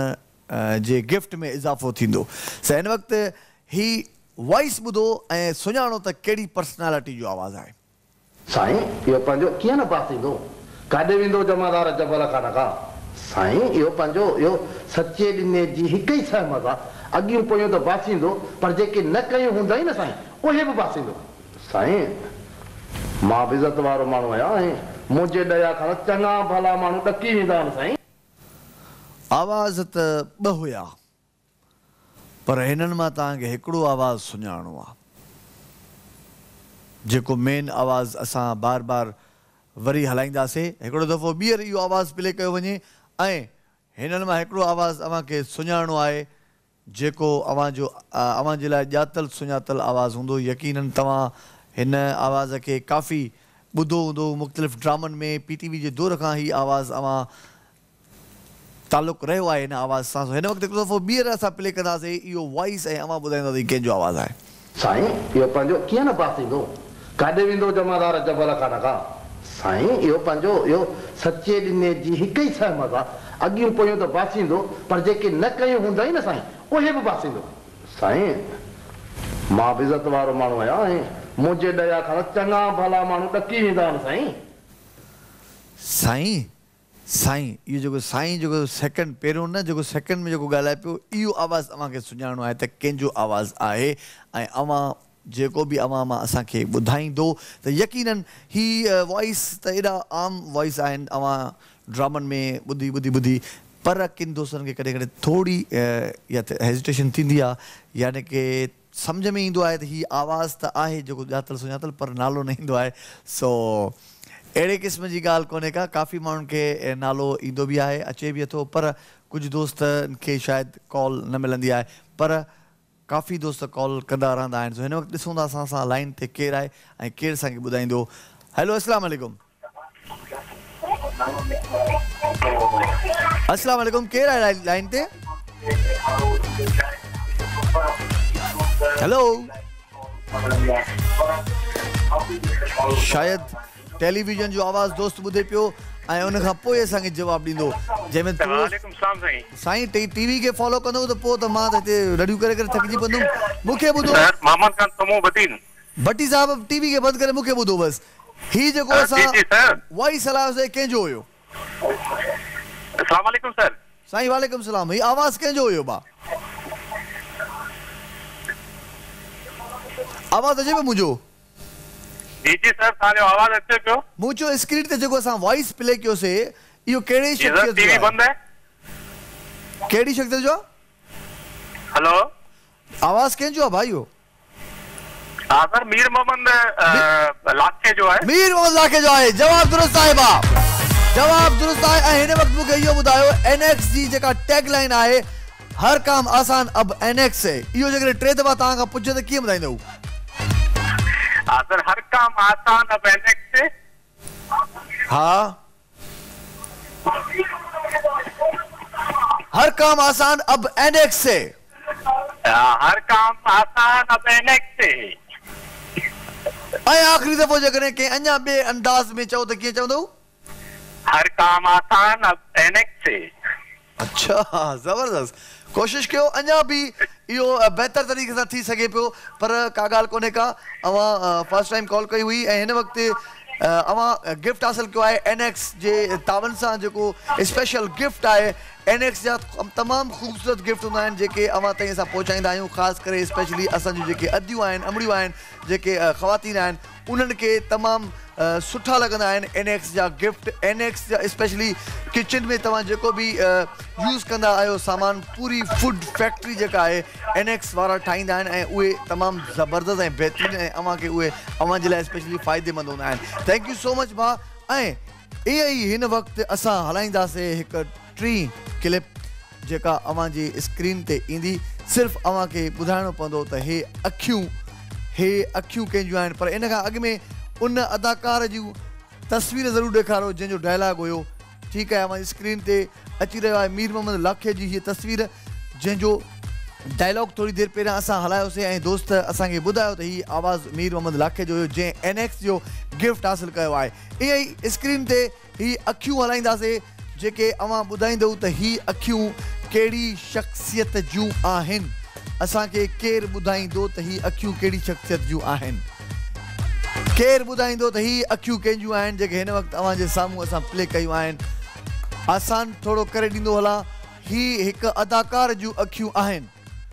जे गिफ्ट में इज़ाफ़ो थींदो। सो हिन वक़्तु ही वॉइस ॿुधो ऐं सुञाणो त कहिड़ी पर्सनैलिटी जो आवाज़ आहे। साईं इहो पंहिंजो कीअं न बासींदो, काॾे वेंदो जमादार जबल खां न खा। साईं इहो पंहिंजो इहो सचे ॾिने जी हिकु ई सहमत आहे। अॻियूं पोयूं त बासींदो, पर जेके न कयूं हूंदा ई न साईं उहे बि बासींदो। साईं मां बि इज़त वारो माण्हू आहियां ऐं मुंहिंजे दया खां चङा भला माण्हू ॾकी वेंदा आहिनि साईं। आवाज़ त ॿ हुया पर हिननि मां तव्हांखे हिकिड़ो आवाज़ सुञाणो आहे जेको मेन आवाज़ असां बार बार वरी हलाईंदासीं। हिकिड़ो दफ़ो ॿीहर इहो आवाज़ प्ले कयो वञे ऐं हिननि मां हिकिड़ो आवाज़ अव्हांखे सुञाणो आहे जेको अव्हां जो अव्हां जे लाइ ॼातल सुञातल आवाज़ हूंदो। यकीनन तव्हां हिन आवाज़ खे काफ़ी ॿुधो हूंदो मुख़्तलिफ़ ड्रामनि में पीटीवी जे दौर खां ही आवाज़ अवां तालुक़ रहियो आहे हिन आवाज़ सां। हिन वक़्तु हिकु दफ़ो ॿीहर असां प्ले कंदासीं इहो वॉइस ऐं अवां ॿुधाईंदासीं कंहिंजो आवाज़ आहे। साईं इहो पंहिंजो कीअं न बासींदो, काॾे वेंदो जमादार जबल खान खां। साईं इहो पंहिंजो इहो सचे ॾिने जी हिकु ई सहमत आहे, अॻियूं पोयूं त बासींदो पर जेके न कयूं हूंदा न साईं उहे बि बासींदो। साईं मां बि इज़त वारो माण्हू आहियां ऐं मुंहिंजे दया खां चङा भला माण्हू ॾकी वेंदा आहिनि। साईं साईं साईं इहो जेको साईं जेको सेकेंड पहिरियों न जेको सेकेंड में जेको ॻाल्हाए पियो इहो आवाज़ु अव्हांखे सुञाणो आहे त कंहिंजो आवाज़ु आहे ऐं अव्हां जेको बि अव्हां मां असांखे ॿुधाईंदो त यकीनन ही वॉइस त एॾा आम वॉइस आहिनि अव्हां ड्रामनि में ॿुधी ॿुधी ॿुधी पर किन दोस्तनि खे कॾहिं कॾहिं थोरी या त हेजिटेशन थींदी आहे यानी की सम्झ में ईंदो आहे त हीअ आवाज़ त आहे जेको ॼातल सुञातल पर नालो न ईंदो आहे। सो अहिड़े क़िस्म जी ॻाल्हि कोन्हे का, काफ़ी माण्हुनि खे नालो ईंदो बि आहे अचे बि थो पर कुझु दोस्तनि खे शायदि कॉल न मिलंदी आहे पर काफ़ी दोस्त कॉल कंदा रहंदा आहिनि। सो हिन वक़्तु ॾिसूं था असां सां लाइन ते केरु आहे ऐं केरु असांखे ॿुधाईंदो। हैलो अस्सलाम वालेकुम। अस्सलाम वालेकुम, केरु आहे लाइन ते? हेलो शायदि टेलीविजन जो आवाज़ दोस्त ॿुधे पियो ऐं उन खां पोइ असांखे जवाबु ॾींदो जंहिंमें साईं टीवी खे फॉलो कंदो त पोइ त मां त हिते रड़ियूं करे करे थकिजी पवंदुमि। मूंखे ॿुधो भट्टी साहब टीवी खे बंदि करे मूंखे ॿुधो बसि। ही जेको असां वॉइस हलायोसीं कंहिंजो हुयो? साईं वालेकुम सलाम। ही आवाज़ कंहिंजो हुयो बा? आवाज़ अचे पियो मुंहिंजो? जी जी सर तव्हांजो आवाज़ अचे पियो। मुंहिंजो स्क्रीन ते जेको असां वॉइस प्ले कयोसीं इहो कहिड़ी शख्सियत जो आहे? बंदि है। कहिड़ी शख्सियत जो? हेलो आवाज़ कंहिंजो आहे भाई? हाँ सर मीर मोहम्मद लाखे जो है। मीर मोहम्मद लाखे जो आहे। जवाब दुरुस्त आहे बा, जवाब दुरुस्त आहे। ऐं हिन वक़्तु मूंखे इहो ॿुधायो एनएक्स जी जेका टैग लाइन आहे हर काम आसान अब एनएक्स है, इहो जेकॾहिं टे दफ़ा तव्हां खां पुछे त कीअं ॿुधाईंदव? हाँ सर हर काम आसान अब एनएक्स से। हाँ हर काम आसान अब एनएक्स से। हर काम आसान अब एनएक्स से। ऐं आख़िरी दफ़ो जेकॾहिं कंहिं अञा ॿिए अंदाज़ में चओ त कीअं चवंदव? हर काम आसान अब एनएक्स से। अच्छा ज़बरदस्त, कोशिश कयो अञा बि इहो बहितर तरीक़े सां थी सघे पियो पर का ॻाल्हि कोन्हे का। अवां फर्स्ट टाइम कॉल कई हुई ऐं हिन वक़्तु अवां गिफ्ट हासिल कयो आहे एनएक्स जे तावन सां जेको स्पेशल गिफ्ट आहे। एनएक्स जा तमामु ख़ूबसूरत गिफ्ट हूंदा आहिनि जेके अवां ताईं असां पहुचाईंदा आहियूं, ख़ासि करे स्पेशली असांजूं जेके अदियूं आहिनि अमड़ियूं आहिनि जेके ख़वातीन आहिनि उन्हनि खे तमामु सुठा लॻंदा आहिनि एनएक्स जा गिफ्ट। एनएक्स जा स्पेशली किचन में तव्हां जेको बि यूज़ कंदा आहियो सामान, पूरी फूड फैक्ट्री जेका आहे एनएक्स वारा ठाहींदा आहिनि ऐं उहे तमामु ज़बरदस्त ऐं बहितरीनु ऐं अव्हांखे उहे अव्हां जे लाइ स्पेशली फ़ाइदेमंद हूंदा आहिनि। थैंक यू सो मच भाउ। ऐं ईअं ई हिन वक़्तु असां हलाईंदासीं हिकु टी क्लिप जेका अव्हां जी स्क्रीन ते ईंदी। सिर्फ़ु अव्हांखे ॿुधाइणो पवंदो त हे अखियूं हे अखियूं कंहिंजियूं आहिनि पर इन खां अॻु में उन अदाकार जूं तस्वीर ज़रूरु ॾेखारो जंहिंजो डायलॉग हुयो। ठीकु आहे अव्हां स्क्रीन ते अची रहियो आहे मीर मोहम्मद लाखे जी हीअ तस्वीर जंहिंजो डायलॉग थोरी देरि पहिरियां असां हलायोसीं ऐं दोस्त असांखे ॿुधायो त हीअ आवाज़ु मीर मोहम्मद लाखे जो हुयो जंहिं एनएक्स जो गिफ्ट हासिलु कयो आहे। ईअं ई स्क्रीन ते हीअ अखियूं हलाईंदासीं जेके अव्हां ॿुधाईंदव त हीअ अखियूं कहिड़ी शख़्सियत जूं आहिनि। असांखे केरु ॿुधाईंदो त हीअ अखियूं कहिड़ी शख़्सियत जूं आहिनि? केरु ॿुधाईंदो त हीअ अखियूं कंहिंजियूं आहिनि जेके हिन वक़्तु अव्हां जे साम्हूं असां प्ले कयूं आहिनि? आसान थोरो करे ॾींदो हलां। ही हिकु अदाकार जूं अखियूं आहिनि।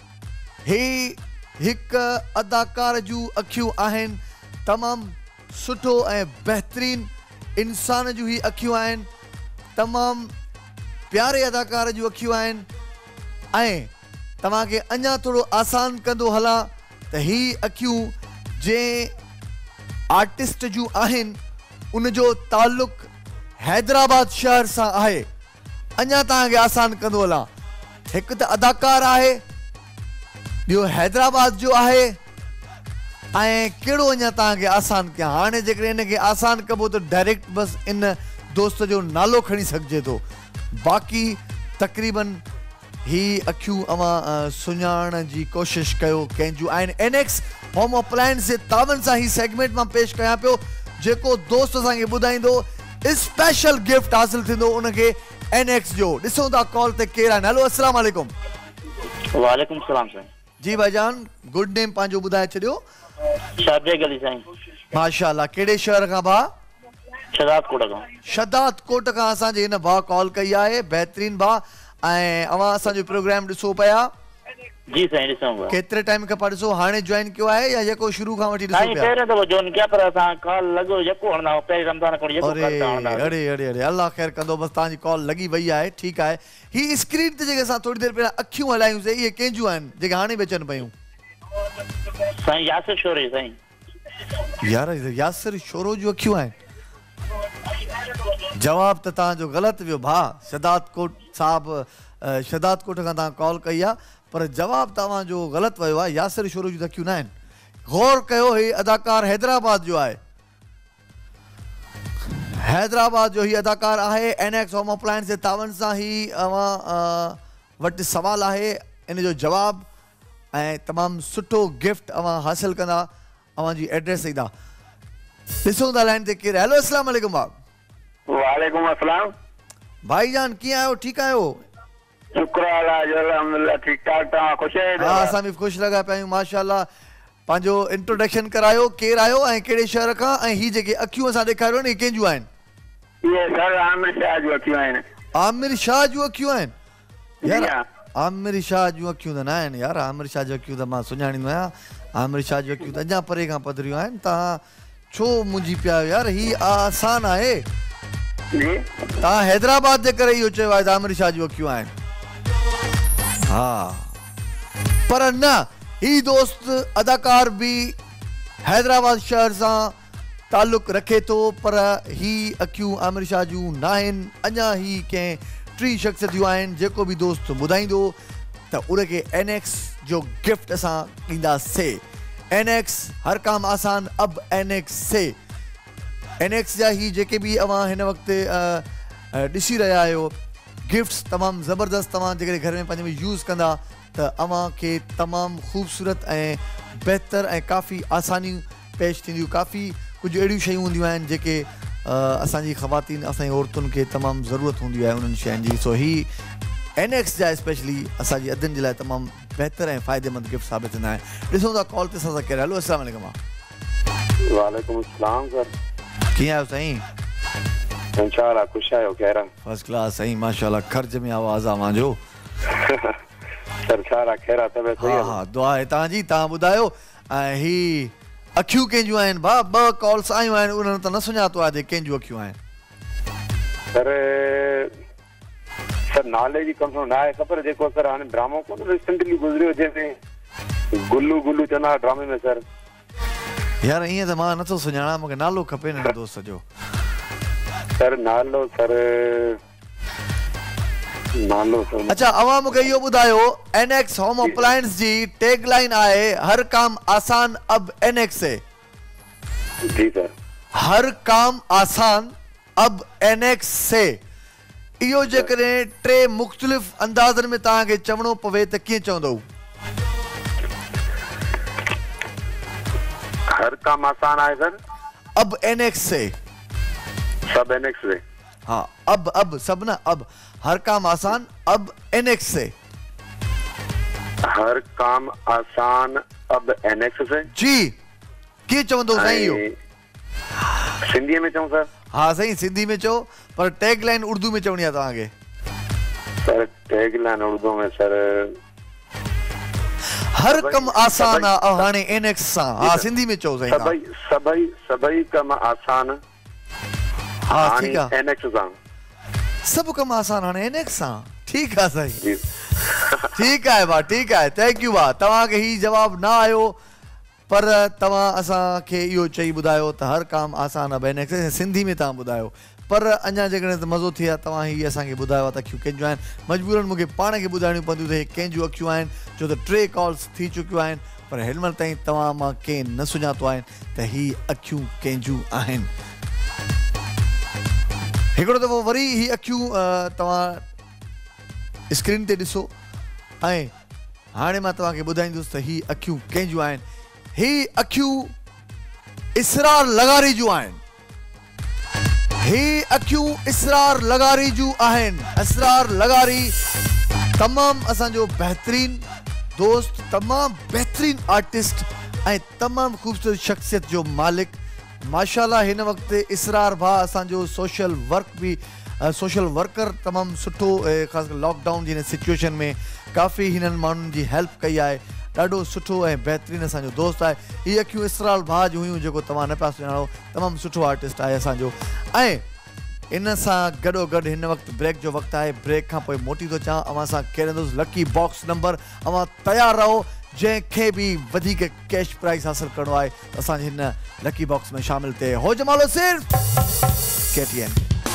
ही हिकु अदाकार जूं अखियूं आहिनि। तमामु सुठो ऐं बहितरीनु इंसान जूं ही अखियूं आहिनि। तमामु प्यारे अदाकार जूं अखियूं आहिनि। ऐं तव्हांखे अञा थोरो आसान कंदो हलां त ही अखियूं जंहिं आर्टिस्ट जूं आहिनि उनजो ताल्लुक़ हैदराबाद शहर सां आहे। अञा तव्हांखे आसान कंदो हलां, हिकु त अदाकार आहे, ॿियो हैदराबाद जो आहे ऐं कहिड़ो अञा तव्हांखे आसान कयां हाणे जेकॾहिं हिनखे आसान कबो त डायरेक्ट बसि इन दोस्त जो नालो खणी सघिजे थो बाक़ी तक़रीबन ही अखियूं अवां सुञाणण जी कोशिश कयो कंहिंजूं आहिनि एनएक्स होम अप्लायंस जे तावन सां ही सेगमेंट मां पेश कयां पियो जेको दोस्त असांखे ॿुधाईंदो स्पेशल गिफ्ट हासिल थींदो उनखे एनएक्स जो ॾिसूं था कॉल ते केरु आहिनि हेलो अस्सलाम वालेकुम वालेकुम सलाम साईं जी भाईजान गुड नेम पंहिंजो ॿुधाए छॾियो शादे गली साईं माशाअल्लाह कहिड़े शहर खां भाउ शदात कोट खां शदात कोट खां असांजे हिन भाउ कॉल कई आहे बहितरीन भाउ ऐं अवां असांजो प्रोग्राम ॾिसो पिया जी साईं ॾिसूं पिया केतिरे टाइम खां पाण ॾिसो हाणे जॉइन कयो आहे या जेको शुरू खां वठी ॾिसो पिया पहिरियों दफ़ो जॉइन कया पर असां कॉल लॻो यको हणंदा पहिरीं रमज़ान खां यको अरे अरे अरे अरे अल्लाह ख़ैर कंदो बसि तव्हांजी कॉल लॻी वई आहे ठीकु आहे ही स्क्रीन ते जेके असां थोरी देरि पहिरियां अखियूं हलायूंसीं इहे कंहिंजूं आहिनि जेके हाणे बि अचनि पियूं साईं यासिर शोरे साईं यार यासिर शोरो जूं अखियूं आहिनि जवाब त तव्हांजो ग़लति वियो भाउ शदात कोट साहिबु शदात कोट खां तव्हां कॉल कई आहे पर जवाब तव्हांजो ग़लति वियो आहे यासिर शोरो जूं अखियूं न आहिनि गौर कयो ही अदाकार हैदराबाद जो आहे हैदराबाद जो ही अदाकार आहे एनएक्स होम अप्लायंस जे तावन सां ही अवां वटि सवाल आहे इन जो जवाब ऐं तमामु सुठो गिफ्ट अवां हासिल कंदा अवां जी एड्रेस ॾींदा ॾिसूं था लाइन ते केरु हेलो अस्सलाम वालेकुम भाउ वालेकुम अस्सलाम भाईजान कीअं आहियो ठीकु आहियो शुक्र अल्लाह जो अल्हम्दुलिल्लाह ठीक ठाक तव्हां ख़ुशि आहियो हा असां बि ख़ुशि लॻा पिया आहियूं माशाअल्लाह पंहिंजो इंट्रोडक्शन करायो केरु आहियो ऐं कहिड़े शहर खां ऐं ही जेके अखियूं असां ॾेखारियो न इहे कंहिंजूं आहिनि ये सर आमिर शाह जूं अखियूं आहिनि आमिर शाह जूं अखियूं आहिनि यार आमिर शाह जूं अखियूं त न आहिनि यार आमिर शाह जूं अखियूं त मां सुञाणींदो आहियां आमिर शाह जूं अखियूं त अञा परे खां पधरियूं आहिनि तव्हां छो मुंझी पिया आहियो यार ही आसान आहे तव्हां हैदराबाद जे करे इहो चयो आहे त आमिर शाह जूं अखियूं आहिनि हा पर न ही दोस्त अदाकार भी हैदराबाद शहर सां ताल्लुक़ रखे थो पर ही अखियूं आमिर शाह जूं न आहिनि अञा ही कंहिं टी शख़्सियतूं आहिनि जेको बि दोस्त ॿुधाईंदो त उनखे एनएक्स जो गिफ्ट असां ॾींदासीं एनएक्स हर काम आसान अब एनएक्स से एनएक्स जा ही जेके बि अवां हिन वक़्तु ॾिसी रहिया आहियो गिफ्ट्स तमामु ज़बरदस्त तव्हां जेकॾहिं घर में पंहिंजे में यूज़ कंदा त अवां खे तमामु ख़ूबसूरत ऐं बहितर ऐं काफ़ी आसानियूं पेश थींदियूं काफ़ी कुझु अहिड़ियूं शयूं हूंदियूं आहिनि जेके असांजी ख़वातीन असांजी औरतुनि खे तमामु ज़रूरत हूंदी आहे उन्हनि शयुनि जी सो ही एनएक्स जा स्पेशली असांजी अदनि जे लाइ तमामु बहितर ऐं फ़ाइदेमंद गिफ्ट साबित थींदा आहिनि ॾिसूं था कॉल ते असां सां केरु हेलो अस्सलाम वालेकुम वालेकुम अस्सलाम सर कीअं आहियो साईं इंशाअल्लाह ख़ुशि आहियो खैर फर्स्ट क्लास साईं माशाअल्लाह खर्च में आवाज़ आहे मुंहिंजो सर छा खैर आहे हा हा दुआ आहे तव्हांजी तव्हां ॿुधायो ऐं ही अखियूं कंहिंजूं आहिनि भाउ ॿ कॉल्स आयूं आहिनि उन्हनि त न सुञातो आहे कंहिंजूं अखियूं आहिनि सर सर नाले जी कम न आहे ख़बर जेको सर हाणे ड्रामो कोन रिसेंटली गुज़रियो जंहिंमें गुल्लू गुल्लू चवंदा ड्रामे में सर यार ईअं त मां नथो सुञाणा मूंखे नालो खपे न दोस्त जो सर नालो सर नालो सर अच्छा अवां मूंखे इहो ॿुधायो एनएक्स होम अप्लायंस जी टैगलाइन आहे हर काम आसान अब एनएक्स से जी सर हर काम आसान अब एनएक्स से इहो जेकॾहिं टे मुख़्तलिफ़ अंदाज़नि में तव्हांखे चवणो पवे त कीअं चवंदो हर काम आसान आहे सर अब एनएक्स से सब एनएक्स से हाँ अब अब सब ना अब हर काम आसान अब एनएक्स से हर काम आसान अब एनएक्स से जी कीअं चवंदो साईं इहो सिंधीअ में चऊं सर हाँ साईं सिंधी में चओ पर टैगलाइन उर्दू में चवणी आहे तव्हांखे सर टैगलाइन उर्दू में सर हर कम आसान आहे हाणे एनएक्स सां हा सिंधी में चओ साईं सभई सभई सभई कम आसान हाँ ठीक है एनएक्स सां सब कम आसान हाणे एनएक्स सां ठीक है साईं ठीक है बा ठीक है थैंक यू बा तव्हांखे ही जवाब ना आयो पर तव्हां असांखे इहो चई ॿुधायो त हर काम आसान आहे एनएक्स सिंधी में तव्हां ॿुधायो पर अञा जेकॾहिं त मज़ो थिए तव्हां ही असांखे ॿुधायो त अखियूं कंहिंजूं आहिनि मजबूरन मूंखे पाण खे ॿुधाइणियूं पवंदियूं त हे कंहिंजूं अखियूं आहिनि छो त टे कॉल्स थी चुकियूं आहिनि पर हिनमहिल ताईं तव्हां मां कंहिं न सुञातो आहिनि त ही अखियूं कंहिंजूं आहिनि। हिकिड़ो दफ़ो वरी ही अखियूं तव्हां स्क्रीन ते ॾिसो ऐं हाणे मां तव्हांखे ॿुधाईंदुसि त ही अखियूं कंहिंजूं आहिनि। ही अखियूं इसरार लगारी जूं आहिनि। ही अखियूं इसरार लगारी जूं आहिनि। इसरार लगारी तमामु असांजो बहितरीन दोस्त, तमामु बहितरीन आर्टिस्ट ऐं तमामु ख़ूबसूरत शख्सियत जो मालिक। माशाल्लाह हिन वक़्तु इसरार भाउ असांजो सोशल वर्क बि सोशल वर्कर तमामु सुठो, ख़ासि करे लॉकडाउन जी हिन सिचुएशन में काफ़ी हिननि माण्हुनि जी हेल्प कई आहे। ॾाढो सुठो ऐं बहितरीन असांजो दोस्त आहे। हीअ अखियूं इसरार भाउ जूं हुयूं जेको तव्हां न पिया सुञाणो। तमामु सुठो आर्टिस्ट आहे असांजो। ऐं इन सां गॾोगॾु हिन वक़्तु ब्रेक जो वक़्तु आहे। ब्रेक खां पोइ मोटी थो अचां, अवां सां खेॾंदुसि लकी बॉक्स नंबर। अवां तयारु रहो, जंहिंखे बि वधीक कैश प्राइज़ हासिलु करिणो आहे त असांजे हिन लकी बॉक्स में शामिल थिए। हो जमालो सिर्फ़ केटीएन।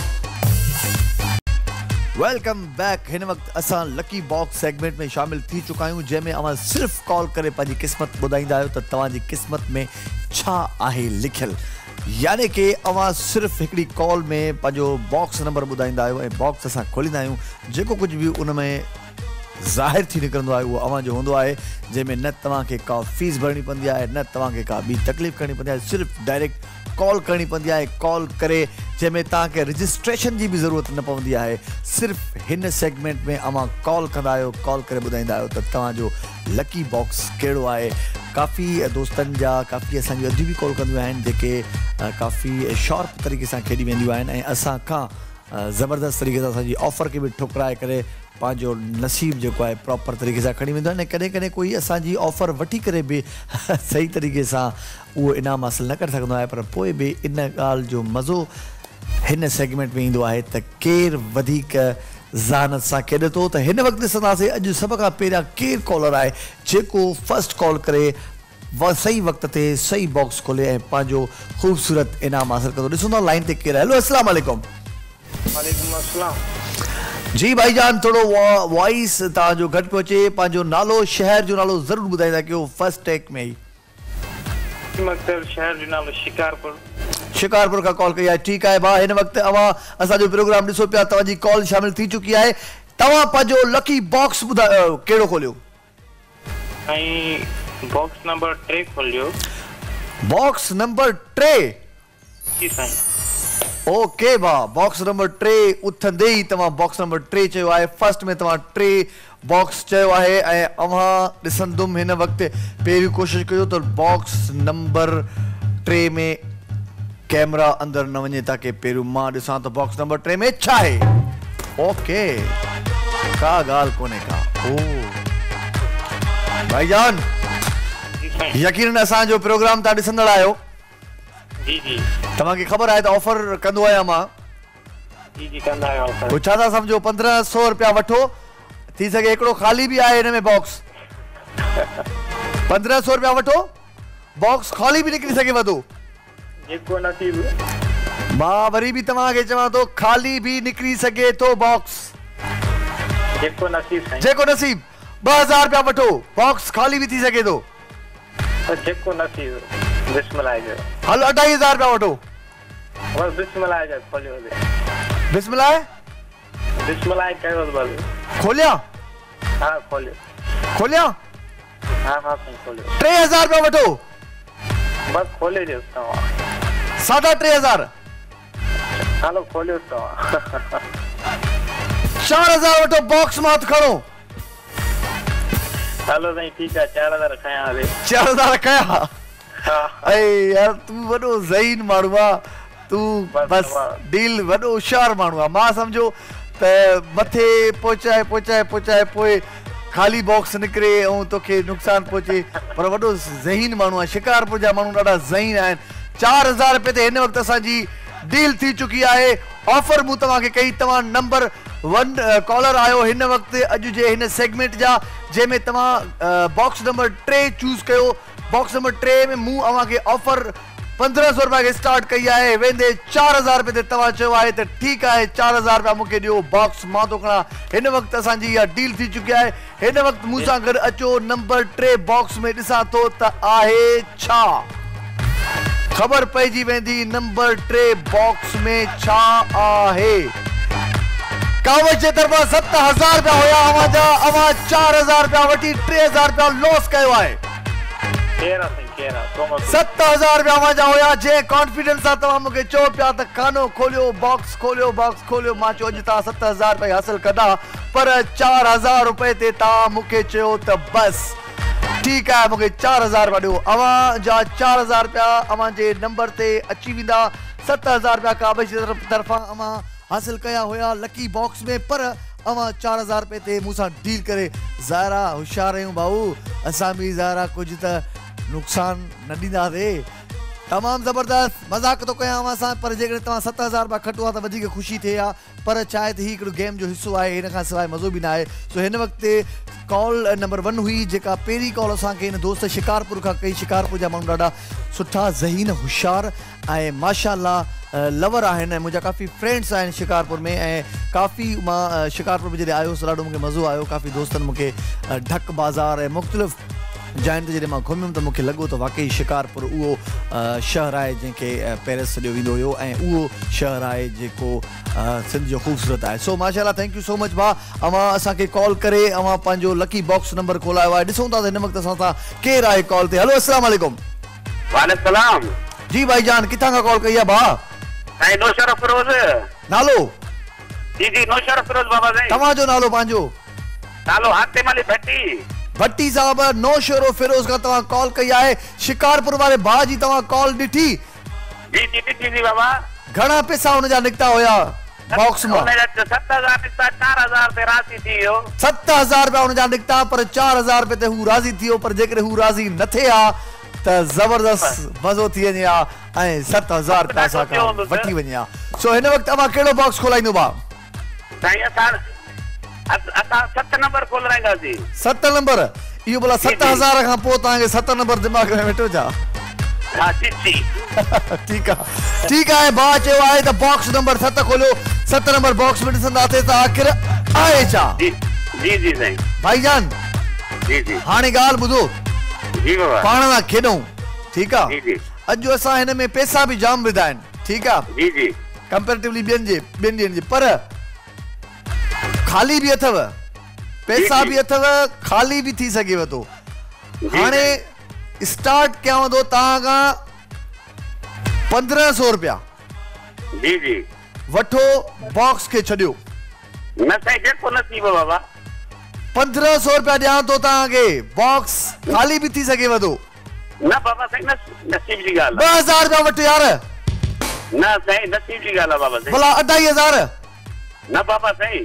Welcome back. हिन वक़्तु असां लकी बॉक्स सेगमेंट में शामिल थी चुका आहियूं, जंहिंमें अवां सिर्फ़ु कॉल करे पंहिंजी क़िस्मत ॿुधाईंदा आहियो त तव्हांजी क़िस्मत में छा आहे लिखियलु। यानी कि अवां सिर्फ़ु हिकिड़ी कॉल में पंहिंजो बॉक्स नंबर ॿुधाईंदा आहियो ऐं बॉक्स असां खोलींदा आहियूं। जेको कुझु बि उन में ज़ाहिर थी निकिरंदो आहे उहो अवां जो हूंदो आहे, जंहिंमें न तव्हांखे का फीस भरणी पवंदी आहे, न तव्हांखे का ॿी तकलीफ़ करणी पवंदी आहे। सिर्फ़ु डायरेक्ट कॉल करणी पवंदी आहे। कॉल करे जंहिंमें तव्हांखे रजिस्ट्रेशन जी बि ज़रूरत न पवंदी आहे। सिर्फ़ु हिन सेगमेंट में अवां कॉल कंदा आहियो, कॉल करे ॿुधाईंदा आहियो त तव्हांजो लकी बॉक्स कहिड़ो आहे। काफ़ी दोस्तनि जा, काफ़ी असांजी अॼु बि कॉल कंदियूं आहिनि जेके काफ़ी शॉर्प तरीक़े सां खेॾी वेंदियूं आहिनि ऐं असां खां ज़बरदस्त तरीक़े सां असांजी ऑफर खे बि ठुकराए करे पंहिंजो नसीब जेको आहे प्रॉपर तरीक़े सां खणी वेंदो आहे। ऐं कॾहिं कॾहिं कोई असांजी ऑफर वठी करे बि सही तरीक़े सां उहो इनाम हासिलु न करे सघंदो आहे, पर पोइ बि इन ॻाल्हि जो मज़ो हिन सेगमेंट में ईंदो आहे त केरु वधीक ज़हानत सां खेॾे थो। त हिन वक़्तु ॾिसंदासीं अॼु सभ खां पहिरियां केरु कॉलर आहे जेको फस्ट कॉल करे सही वक़्त ते सही बॉक्स खोले ऐं पंहिंजो ख़ूबसूरत इनाम हासिलु कंदो। ॾिसो था लाइन ते केरु आहे। हेलो अस्सलाम वालेकुम। वालेकुम अस्सलाम। जी भाईजान, थोड़ो वॉइस तव्हांजो घटि पियो अचे। पंहिंजो नालो, शहर जो नालो ज़रूरु ॿुधाईंदा कयो फर्स्ट टेक में ई। शहर जो नालो शिकारपुर। शिकारपुर खां कॉल कई आहे। ठीकु आहे भाउ, हिन वक़्तु अवां असांजो प्रोग्राम ॾिसो पिया, तव्हांजी कॉल शामिल थी चुकी आहे। तव्हां पंहिंजो लकी बॉक्स ॿुधायो कहिड़ो खोलियो? ऐं बॉक्स नंबर टे खोलियो। बॉक्स नंबर टे? जी साईं। ओके भाउ, बॉक्स नंबर टे उथंदे ई तव्हां बॉक्स नंबर टे चयो आहे। फर्स्ट में तव्हां टे बॉक्स चयो आहे ऐं अवां ॾिसंदुमि हिन वक़्तु पहिरीं कोशिशि कयो त बॉक्स नंबर टे में कैमरा अंदरि न वञे ताकी पहिरियों मां ॾिसां त बॉक्स नंबर टे में छा आहे। ओके, का ॻाल्हि कोन्हे का। ओ भाईजान, यकीनन असांजो प्रोग्राम तव्हां ॾिसंदड़ आहियो। जी जी। तव्हांखे ख़बर आहे त ऑफर कंदो आहियां मां। जी जी, कंदा आहियो ऑफर। पोइ छा था सम्झो, पंद्रहं सौ रुपया वठो, थी सघे हिकिड़ो ख़ाली बि आहे हिन में बॉक्स। पंद्रहं सौ रुपया वठो, बॉक्स ख़ाली बि निकिरी सघेव थो। जेको नसीब। मां वरी बि तव्हांखे चवां थो, ख़ाली बि निकिरी सघे थो बॉक्स। जेको नसीब साईं। जेको नसीब। ॿ हज़ार रुपया वठो, बॉक्स ख़ाली बि थी सघे थो। जेको नसीब। बिस्मिल्लाह जो। हलो अढाई हज़ार रुपया वठो। बस बिस्मिल्लाह जो खोलियो। बिस्मिल्लाह। बिस्मिल्लाह कयो बस। खोलिया? हाँ खोलियो। खोलिया? हाँ हाँ खोलियो। टे हज़ार रुपया वठो। बस खोले जो तव्हां। साढा टे हज़ार। हलो खोलियो तव्हां। चार हज़ार वठो, बॉक्स मत खणो। हलो साईं ठीकु आहे, चार हज़ार खयां हले। चार हज़ार खयां? अरे यार तूं वॾो ज़हीन माण्हू आहे। तूं बस डील वॾो होशियार माण्हू आहे। मां सम्झो त मथे पहुचाए पहुचाए पहुचाए पोइ ख़ाली बॉक्स निकिरे ऐं तोखे नुक़सानु पहुचे, पर वॾो ज़हीन माण्हू आहे। शिकारपुर जा माण्हू ॾाढा ज़हीन आहिनि। चार हज़ार रुपये ते हिन वक़्तु असांजी डील थी चुकी आहे। ऑफर मूं तव्हांखे कई, तव्हां नंबर वन कॉलर आहियो हिन वक़्तु अॼु जे हिन सेगमेंट जा, जंहिंमें तव्हां बॉक्स नंबर टे चूज़ कयो। बॉक्स नंबर टे में मूं अव्हांखे ऑफर पंद्रहं सौ रुपया खे स्टार्ट कई आहे वेंदे चार हज़ार रुपए ते तव्हां चयो आहे त ठीकु आहे चार हज़ार रुपया मूंखे ॾियो बॉक्स मां थो खणा हिन वक़्तु असांजी इहा डील थी चुकी आहे हिन वक़्तु मूंसां गॾु अचो नंबर टे बॉक्स में ॾिसां थो त आहे छा ख़बर पइजी वेंदी नंबर टे बॉक्स में छा आहे कावच जे तरफ़ां सत हज़ार रुपया हुया अवां जा अवां चार हज़ार रुपया वठी टे हज़ार रुपया लॉस कयो आहे सत हज़ार रुपया अवां जा हुया जे कॉन्फिडेंस सां तव्हां मूंखे चओ पिया त खानो खोलियो बॉक्स खोलियो बॉक्स खोलियो मां चयो अॼु तव्हां सत हज़ार रुपया हासिल कंदा पर चार हज़ार रुपए ते तव्हां मूंखे चयो त बस ठीकु आहे मूंखे चार हज़ार रुपया ॾियो अवां जा चार हज़ार रुपया अवां जे नंबर ते अची वेंदा सत हज़ार रुपया काबे जी तरफ़ां अवां हासिल कया हुया लकी बॉक्स में पर अवां चार हज़ार रुपए ते मूंसां डील करे ज़ाहिरा होशियार आहियूं भाऊ असां बि ज़ाहिरा कुझु त नुक़सान न ॾींदासीं तमामु ज़बरदस्त मज़ाक थो कयां अवां सां पर जेकॾहिं तव्हां सत हज़ार रुपया खटो आहे त वधीक ख़ुशी थिए हा पर छाहे त हीउ हिकिड़ो गेम जो हिसो आहे हिन खां सवाइ मज़ो बि न आहे सो हिन वक़्तु कॉल नंबर वन हुई जेका पहिरीं कॉल असांखे हिन दोस्त शिकारपुर खां कई शिकारपुर जा माण्हू ॾाढा सुठा ज़हीन होशियार ऐं माशाअल्लाह लवर आहिनि मुंहिंजा काफ़ी फ्रेंड्स आहिनि शिकारपुर में ऐं काफ़ी मां शिकारपुर में जॾहिं आयुसि ॾाढो मूंखे मज़ो आयो काफ़ी दोस्तनि मूंखे ढक बाज़ार ऐं मुख़्तलिफ़ जाइनि ते जॾहिं मां घुमियुमि त मूंखे लॻो त वाक़ई शिकारपुर उहो शहर आहे जंहिंखे पेरिस सॾियो वेंदो हुयो ऐं उहो शहर आहे जेको सिंध जो ख़ूबसूरत आहे सो माशाअल्लाह थैंक यू सो मच भाउ अवां असांखे कॉल करे अवां पंहिंजो लकी बॉक्स नंबर खोलायो आहे ॾिसूं था त हिन वक़्तु असां सां केरु आहे कॉल ते हलो अस्सलाम वालेकुम वालेकुम सलाम जी भाई जान किथां खां कॉल कई आहे भाउ साईं नौशरफ फिरोज नालो जी जी नौशरफ फिरोज बाबा साईं तव्हांजो नालो पंहिंजो नालो हातिम अली भट्टी भट्टी साहब नौशरो फिरोज का तव्हां कॉल कई आहे शिकारपुर वारे भाउ जी तव्हां कॉल ॾिठी जी जी ॾिठी जी बाबा घणा पैसा हुनजा निकिता हुया बॉक्स मां सत हज़ार निकिता चार हज़ार ते राज़ी थी वियो सत हज़ार रुपया हुनजा निकिता पर चार हज़ार रुपए ते हू राज़ी थी वियो पर जेकॾहिं हू राज़ी न थिए हा त ज़बरदस्त मज़ो थी वञे हा ऐं सत हज़ार रुपया असां खां वठी वञे हा सो हिन वक़्तु अवां कहिड़ो बॉक्स खोलाईंदो भाउ साईं असां असां सत नंबर खोलाईंदासीं सत नंबर इहो भला सत हज़ार खां पोइ तव्हांखे सत नंबर दिमाग़ में वेठो छा हा जी जी ठीकु आहे ठीकु आहे भाउ चयो आहे त बॉक्स नंबर सत खोलियो सत नंबर बॉक्स में ॾिसंदासीं त आख़िर आहे छा जी जी जी साईं भाईजान जी जी हाणे ॻाल्हि ॿुधो जी बाबा पाण सां खेॾूं ठीकु आहे जी जी अॼु असां हिन में पैसा बि जाम विधा आहिनि ठीकु आहे जी जी कंपेरेटिवली ॿियनि जे ॿियनि ॾींहंनि जे पर खाली बि अथव पैसा बि अथव खाली बि थी सघेव थो हाणे स्टार्ट कयांव थो तव्हां खां पंद्रहं सौ रुपया जी जी वठो बॉक्स खे छॾियो न साईं जेको नसीब बाबा पंद्रहं सौ रुपया ॾियां थो तव्हांखे बॉक्स खाली बि थी सघेव थो न बाबा साईं नसीब जी ॻाल्हि ॿ हज़ार रुपया वठो यार न साईं नसीब जी ॻाल्हि आहे बाबा साईं भला अढाई हज़ार न बाबा साईं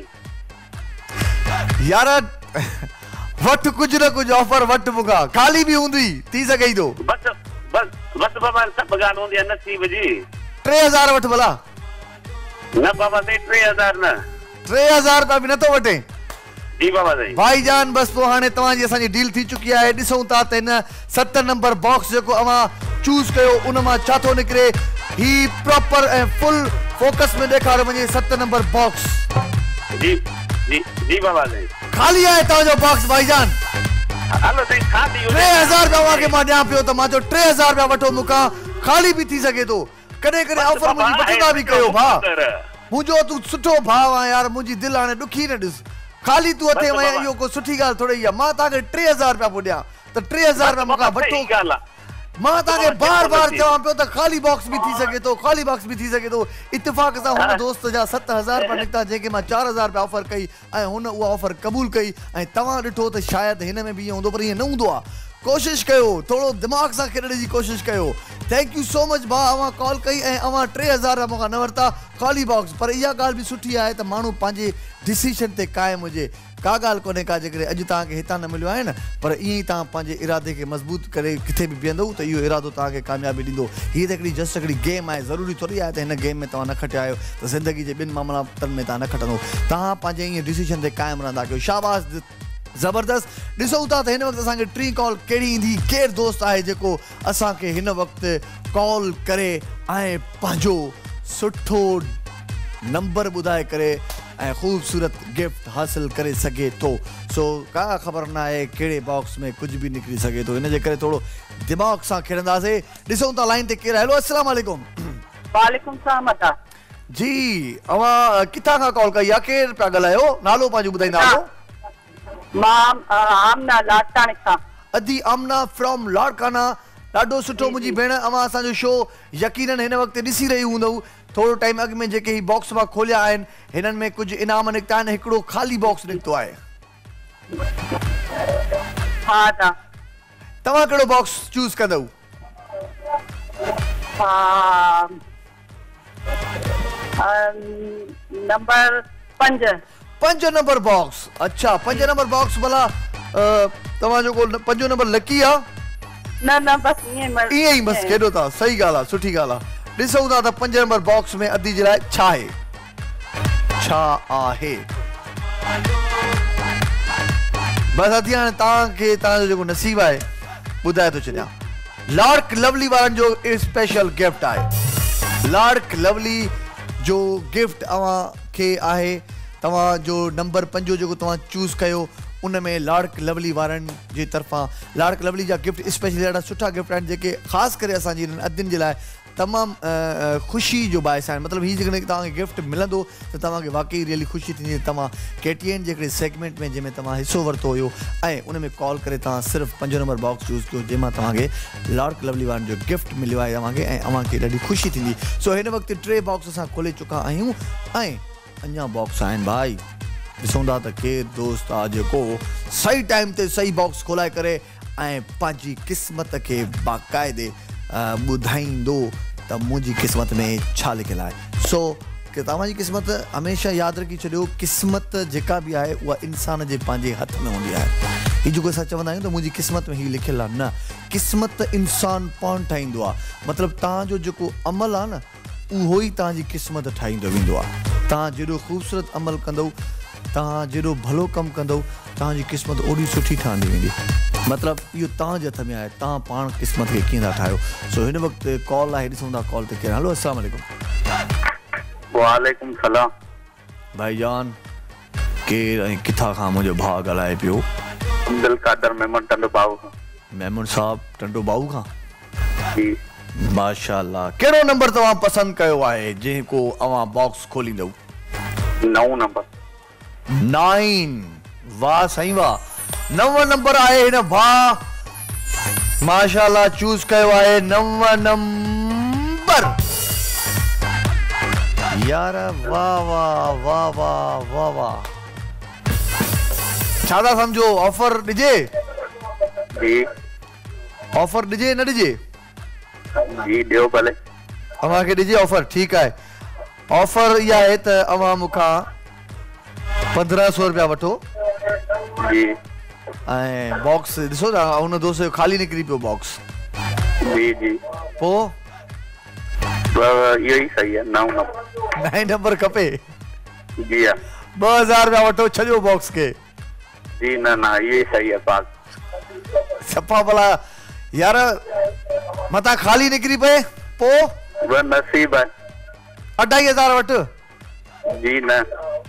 यार वठ कुझु न कुझु ऑफर वठ मूंखां खाली बि हूंदी थी सघे थो बस बस बस बाबा सभु ॻाल्हि हूंदी आहे नसीब जी टे हज़ार वठ भला न बाबा साईं टे हज़ार न टे हज़ार रुपया बि नथो वठे जी बाबा साईं भाईजान बस पोइ हाणे तव्हांजी असांजी डील थी चुकी आहे ॾिसूं था त हिन सत नंबर बॉक्स जेको अवां चूज़ कयो उन मां छा थो निकिरे ही प्रॉपर ऐं फुल फोकस में ॾेखारे वञे सत नंबर बॉक्स जी जी जी बाबा साईं खाली आहे तव्हांजो बॉक्स भाईजान हलो साईं खाली टे हज़ार रुपया तव्हांखे मां ॾियां पियो त मां चयो टे हज़ार रुपया वठो मूंखां खाली बि थी सघे थो कॾहिं कॾहिं ऑफर मुंहिंजी बचंदा बि कयो भाउ मुंहिंजो तूं सुठो भाउ आहे यार मुंहिंजी दिलि हाणे ॾुखी न ॾिस खाली तूं अचे वञे इहो को सुठी ॻाल्हि थोरी आहे मां तव्हांखे टे हज़ार रुपया पोइ ॾियां त टे हज़ार रुपया मूंखां वठो मां तव्हांखे बार बार चवां पियो त खाली बॉक्स बि थी सघे थो खाली बॉक्स बि थी सघे थो इत्तेफ़ाक़ सां हुन दोस्त जा सत हज़ार रुपया निकिता जंहिंखे मां चार हज़ार रुपया ऑफर कई ऐं हुन उहा ऑफर क़बूल कई ऐं तव्हां ॾिठो त शायदि हिन में बि ईअं हूंदो पर ईअं न हूंदो आहे कोशिशि कयो थोरो दिमाग़ सां खेॾण जी कोशिशि कयो थैंक यू सो मच भाउ अवां कॉल कई ऐं अवां टे हज़ार मूंखां न वरिता खाली बॉक्स पर इहा ॻाल्हि बि सुठी आहे त माण्हू पंहिंजे डिसीशन ते क़ाइमु हुजे का ॻाल्हि कोन्हे का जेकॾहिं अॼु तव्हांखे हितां न मिलियो आहे न पर ईअं ई तव्हां पंहिंजे इरादे खे मज़बूत करे किथे बि बीहंदव त इहो इरादो तव्हांखे कामयाबी ॾींदो हीअ त हिकिड़ी जस्ट हिकिड़ी गेम आहे ज़रूरी थोरी आहे त हिन गेम में तव्हां न खटिया आहियो त ज़िंदगी जे ॿिनि मामलातनि में तव्हां न खटंदो तव्हां पंहिंजे ईअं डिसीशन ते क़ाइमु रहंदा कयो शाबाश ज़बरदस्त। ॾिसूं था त हिन वक़्तु असांखे टी कॉल कहिड़ी ईंदी, केरु दोस्त आहे जेको असांखे हिन वक़्तु कॉल करे ऐं पंहिंजो सुठो नंबर ॿुधाए करे ऐं ख़ूबसूरत गिफ्ट हासिल करे सघे थो। सो का ख़बर न आहे कहिड़े बॉक्स में कुझु बि निकिरी सघे थो, हिन जे करे थोरो दिमाग़ सां खेॾंदासीं। ॾिसूं था लाइन ते केरु आहे। हेलो अस्सलाम वालेकुम। वालेकुम सलाम अता जी, अवां किथां खां कॉल कई आहे, केरु पिया ॻाल्हायो, नालो पंहिंजो ॿुधाईंदा आहियो? मां आमना लाड़काने खां। अदी आमना फ्रॉम लाड़काना। ॾाढो सुठो मुंहिंजी भेण, अवां असांजो शो यकीनन हिन वक़्तु ॾिसी रही हूंदव। थोरो टाइम अॻु में जेके ही बॉक्स मां खोलिया आहिनि हिननि में कुझु इनाम निकिता आहिनि, हिकिड़ो ख़ाली बॉक्स निकितो आहे। हा ता तव्हां कहिड़ो बॉक्स चूज़ कंदव? हा नंबर पंज पंज नंबर बॉक्स। अच्छा, पंज नंबर बॉक्स भला तव्हांजो को पंजो नंबर लकी आहे? न न बस ईअं ईअं ई बस केॾो था, सही ॻाल्हि आहे, सुठी ॻाल्हि आहे। ॾिसूं था त पंज नंबर बॉक्स में अदी जे लाइ छा आहे, छा आहे। बस अदी हाणे तव्हांखे तव्हांजो जेको नसीब आहे ॿुधाए थो छॾियां। लार्क लवली वारनि जो स्पेशल गिफ्ट आहे। लार्क लवली जो गिफ्ट अवां खे आहे, तव्हांजो नंबर पंजो जेको तव्हां चूज़ कयो उन में लार्क लवली वारनि जी तरफ़ां लार्क लवली जा गिफ्ट स्पेशली ॾाढा सुठा गिफ्ट आहिनि जेके ख़ासि करे असांजी हिननि अदियुनि जे लाइ तमामु ख़ुशी जो बाइस आहिनि। मतिलबु हीअ जेकॾहिं तव्हांखे गिफ्ट मिलंदो त तव्हांखे वाक़ई रियली ख़ुशी थींदी। तव्हां के टी एन जे हिकिड़े सेगमेंट में जंहिंमें तव्हां हिसो वरितो हुयो ऐं उन में कॉल करे तव्हां सिर्फ़ु पंजो नंबर बॉक्स चूज़ कयो जंहिंमां तव्हांखे लार्क लवली वारनि जो गिफ्ट मिलियो आहे तव्हांखे, ऐं तव्हांखे ॾाढी ख़ुशी थींदी। सो हिन वक़्तु टे बॉक्स असां खोले चुका आहियूं ऐं अञा बॉक्स आहिनि भाई। ॾिसूं था त केरु दोस्त आहे जेको सही टाइम ते सही बॉक्स खोलाए करे ऐं पंहिंजी क़िस्मत खे बाक़ाइदे ॿुधाईंदो त मुंहिंजी क़िस्मत में छा लिखियलु आहे। सो कि तव्हांजी क़िस्मत हमेशह यादि रखी छॾियो, क़िस्मत जेका बि आहे उहा इंसान जे पंहिंजे हथ में हूंदी आहे। हीअ जेको असां चवंदा आहियूं त मुंहिंजी क़िस्मत में हीअ लिखियलु आहे, न, क़िस्मत इंसान पाण ठाहींदो आहे। मतिलबु तव्हांजो जेको अमल आहे न उहो ई तव्हांजी क़िस्मत ठाहींदो वेंदो आहे। तव्हां जेॾो ख़ूबसूरत अमल कंदव, तव्हां जेॾो भलो कमु कंदव, तव्हांजी क़िस्मत ओॾी सुठी ठहंदी वेंदी। मतिलबु इहो तव्हांजे हथ में आहे, तव्हां पाण क़िस्मत खे कीअं था ठाहियो। सो हिन वक़्तु कॉल आहे, ॾिसूं था कॉल ते केरु। हेलो अस्सलाम वालेकुम। वालेकुम सलाम भाईजान, केरु ऐं किथां खां मुंहिंजो भाउ ॻाल्हाए पियो? दिल कादर मेमन टंडो बाबू खां। मेमन साहब टंडो बाबू खां? जी माशाअल्लाह। कहिड़ो नंबर तव्हां पसंदि कयो आहे जेको अवां बॉक्स खोलींदव? नव नंबर। नाइन। वाह साईं वाह, नव नंबर आहे हिन भाउ माशाअल्लाह चूज़ कयो आहे नव नंबर। यार वाह वाह वाह वाह वाह वाह। छा था सम्झो, ऑफर ॾिजे? जी ऑफर ॾिजे न ॾिजे? जी ॾियो भले। अव्हांखे ॾिजे ऑफर? ठीकु आहे। ऑफर इहा आहे त अव्हां मूंखां पंद्रहं सौ रुपया वठो जी ऐं बॉक्स ॾिसो था हुन दोस्त जो ख़ाली निकिरी पियो बॉक्स। जी जी पोइ इहो ई सही आहे, नव नंबर। नाइन नंबर खपे? जी हा। ॿ हज़ार रुपया वठो, छॾियो बॉक्स खे। जी न न इहो ई सही आहे पाक। सफ़ा भला यार मथां ख़ाली निकिरी पए पोइ वो नसीब है। अढाई हज़ार वठ। जी न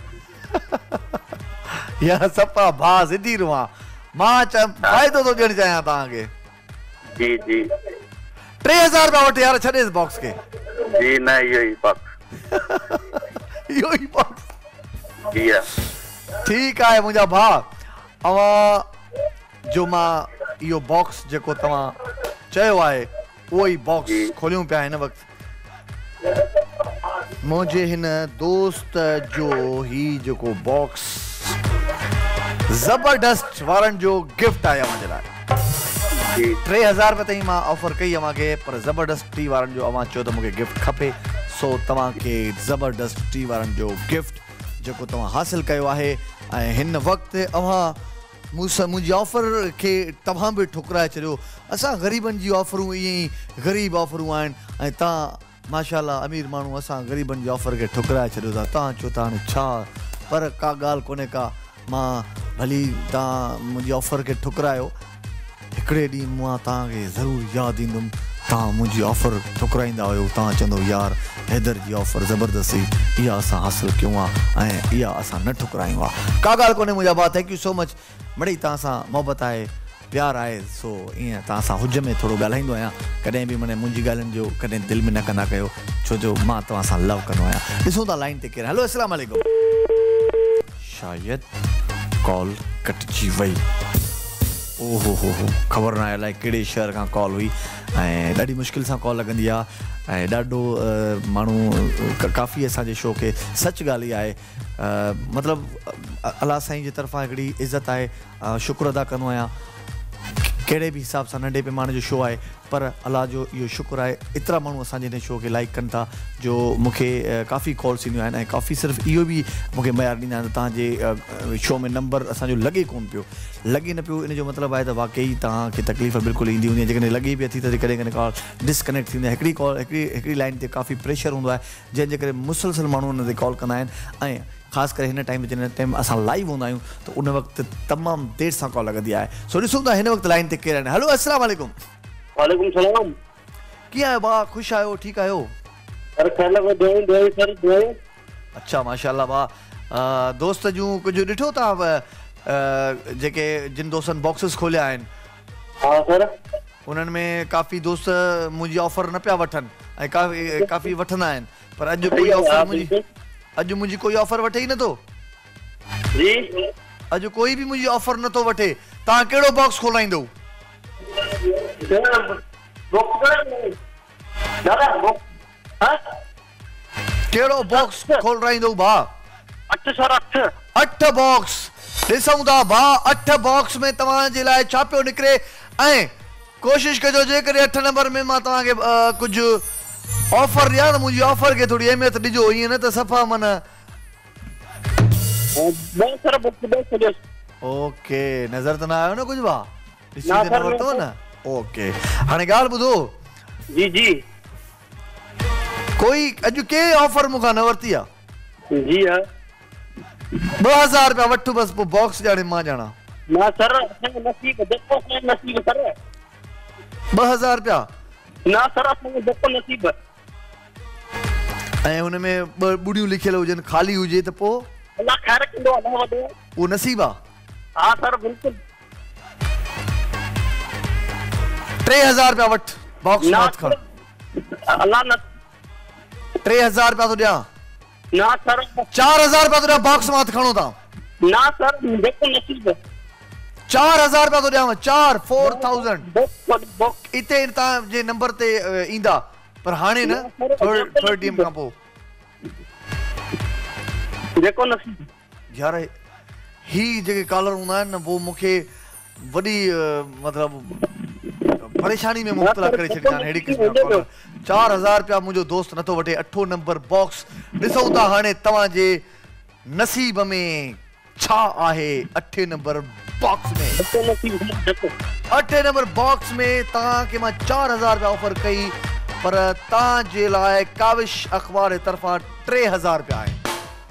यार सफ़ा भाउ सिधी रुआ, मां फ़ाइदो थो ॾियणु चाहियां तव्हांखे। जी जी टे हज़ार रुपया वठ यार, छॾेसि बॉक्स खे। जी न इहो ई बॉक्स। इहो ई बॉक्स। जी हा। ठीकु आहे मुंहिंजा भाउ, अवां जो मां इहो बॉक्स जेको तव्हां चयो आहे उहो ई बॉक्स खोलियूं पिया हिन वक़्तु। मुंहिंजे हिन दोस्त जो ही जेको बॉक्स ज़बरदस्त वारनि जो गिफ्ट आहे अव्हां जे लाइ। टे हज़ार रुपये ताईं मां ऑफर कई अव्हांखे, पर ज़बरदस्त टी वारनि जो अव्हां चयो त मूंखे गिफ्ट खपे। सो तव्हांखे ज़बरदस्त टी वारनि जो गिफ्ट जेको तव्हां हासिलु कयो आहे। ऐं हिन वक़्तु अव्हां मूंसां मुंहिंजी ऑफर खे तव्हां बि ठुकराए छॾियो। असां ग़रीबनि जी ऑफरूं ईअं ई ग़रीब ऑफरूं आहिनि ऐं तव्हां माशाअल्लाह अमीर माण्हू असां ग़रीबनि जी ऑफर खे ठुकराए छॾियो था। तव्हां चओ था हाणे छा, पर का ॻाल्हि कोन्हे का, मां भली तव्हां मुंहिंजी ऑफर खे ठुकरायो, हिकिड़े ॾींहुं मां तव्हांखे ज़रूरु यादि ईंदुमि, तव्हां मुंहिंजी ऑफर ठुकराईंदा हुयो, तव्हां चवंदो यार हैदर जी ऑफर ज़बरदस्ती इहा असां हासिलु कयूं आहे ऐं इहा असां न ठुकरायूं आहे। का ॻाल्हि कोन्हे मुंहिंजा भाउ, थैंक यू सो मच। मिड़ई तव्हां सां मोहबत आहे, प्यार आहे, सो ईअं तव्हां सां हुज में थोरो ॻाल्हाईंदो आहियां। कॾहिं बि माने मुंहिंजी ॻाल्हियुनि जो कॾहिं दिलि में न कंदा कयो, छो जो मां तव्हां सां लव कंदो आहियां। ॾिसूं था लाइन ते केरु। हेलो अस्सलाम वालेकुम। शायदि कॉल कटिजी वई। ओहो हो हो ख़बर न आहे अलाए कहिड़े शहर खां कॉल हुई ऐं ॾाढी मुश्किल सां कॉल लॻंदी आहे ऐं ॾाढो माण्हू काफ़ी असांजे शो खे सच ॻाल्हि आहे, मतिलबु अलाह साईं जी तरफ़ां हिकिड़ी इज़त आहे, शुक्र अदा कंदो आहियां। कहिड़े बि हिसाब सां नंढे पैमाने जो शो आहे पर अलाह जो इहो शुक्र आहे एतिरा माण्हू असांजे हिन शो खे लाइक कनि था जो मूंखे काफ़ी कॉल्स ईंदियूं आहिनि ऐं काफ़ी सिर्फ़ु इहो बि मूंखे मयार ॾींदा आहिनि तव्हांजे शो में नंबर असांजो लॻे कोन पियो, लॻे न पियो। इन जो मतिलबु आहे त वाक़ई तव्हांखे तकलीफ़ बिल्कुलु ईंदी हूंदी आहे, जेकॾहिं लॻे बि अथी त कॾहिं कॾहिं कॉल डिस्कनेक्ट थींदी आहे। हिकिड़ी कॉल हिकिड़ी हिकिड़ी लाइन ते काफ़ी प्रेशर हूंदो आहे जंहिंजे करे मुसलसल माण्हू हुन ते कॉल कंदा आहिनि ऐं ख़ासि करे हिन टाइम जॾहिं टाइम असां लाइव हूंदा आहियूं त उन वक़्तु तमामु देरि सां कॉल लॻंदी आहे। सो ॾिसूं था हिन वक़्तु लाइन ते केरु आहिनि। हेलो अस्सलाम वालेकुम। वालेकुम सलाम। कीअं आहियो भाउ, ख़ुशि आहियो, ठीकु आहियो? अच्छा माशाल्लाह भाउ। दोस्त जूं कुझु ॾिठो तव्हां जेके जिन दोस्तनि बॉक्सिस खोलिया आहिनि? हा सर। उन्हनि में काफ़ी दोस्त मुंहिंजी ऑफर न पिया वठनि ऐं काफ़ी काफ़ी वठंदा आहिनि, पर अॼु कोई ऑफर मुंहिंजी अॼु मुंहिंजी कोई ऑफर वठे ई नथो जी। अॼु कोई बि मुंहिंजी ऑफर नथो वठे। तव्हां कहिड़ो बॉक्स खोलाईंदो? कहिड़ो बॉक्स खोलाईंदो भाउ? अठ सर अठ अठ बॉक्स ॾिसूं था भाउ। अठ बॉक्स में तव्हांजे लाइ छा पियो निकिरे ऐं कोशिशि कजो जेकॾहिं अठ नंबर में मां तव्हांखे कुझु ऑफर ॾियां त मुंहिंजी ऑफर खे थोरी अहमियत ॾिजो, ईअं न त सफ़ा माना। ओके नज़र त न आयो न कुझु भाउ? ॾिसी त न वरितो न? ओके हाणे ॻाल्हि ॿुधो। जी जी। कोई अॼु कंहिं ऑफर मूंखां न वरिती आहे? जी हा। ॿ हज़ार रुपया वठु बसि, पोइ बॉक्स ॼाणे मां ॼाणा। ना सर असांजो नसीब जेको असांजो नसीब सर। ॿ हज़ार रुपया? ना सर असांजो जेको नसीब ऐं हुन में ॿ ॿुड़ियूं लिखियल हुजनि, ख़ाली हुजे त पोइ अल्लाह ख़ैर कंदो, अल्लाह वॾो। उहो नसीब आहे? हा सर बिल्कुलु। टे हज़ार रुपया वठ बॉक्स मत खण। अल्लाह न टे हज़ार रुपया थो ॾियां। ना सर चार हज़ार रुपया थो ॾियां, बॉक्स मत खणो था। ना सर जेको नसीब चार हज़ार रुपया थो ॾियांव। चार फोर थाउज़ेंड हिते तव्हांजे नंबर ते ईंदा, पर हाणे न थोरे टाइम खां पोइ जेको नसीब। यार ही जेके कॉलर हूंदा आहिनि न वो मूंखे वॾी मतिलबु परेशानी में मुब्तला करे छॾींदा आहिनि। अहिड़ी क़िस्म जा कॉलर। चार हज़ार रुपया मुंहिंजो दोस्त नथो वठे। अठो नंबर बॉक्स ॾिसूं था हाणे तव्हांजे नसीब में छा आहे। अठे नंबर बॉक्स में अठे नंबर बॉक्स में तव्हांखे मां चार हज़ार रुपया ऑफर कई, पर तव्हांजे लाइ काविश अख़बार जे तरफ़ां टे हज़ार रुपया आहिनि।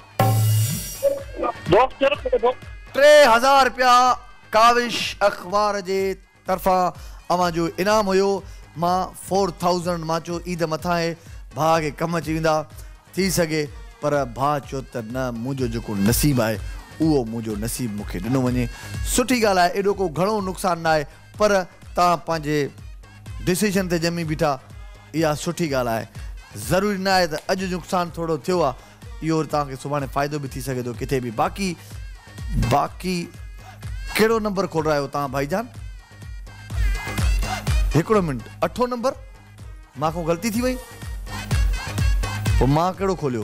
टे हज़ार रुपया काविश अख़बार जे तरफ़ां अवां जो इनाम हुयो। मां फोर थाउज़ेंड मां चयो ईद मथां आहे, भाउ खे कमु अची वेंदा थी सघे, पर भाउ चयो त न मुंहिंजो जेको नसीबु आहे उहो मुंहिंजो नसीबु मूंखे ॾिनो वञे। सुठी ॻाल्हि आहे, एॾो को घणो नुक़सानु न आहे, पर तव्हां पंहिंजे डिसीजन ते ॼमी बीठा, इहा सुठी ॻाल्हि आहे। ज़रूरी न आहे त अॼु नुक़सानु थोरो थियो आहे, इहो तव्हांखे सुभाणे फ़ाइदो बि थी सघे थो किथे बि। बाक़ी बाक़ी कहिड़ो नंबर खोल रहिया आहियो तव्हां भाईजान? हिकिड़ो मिंट। अठो नंबर मां खां ग़लती थी वई, पोइ मां कहिड़ो खोलियो?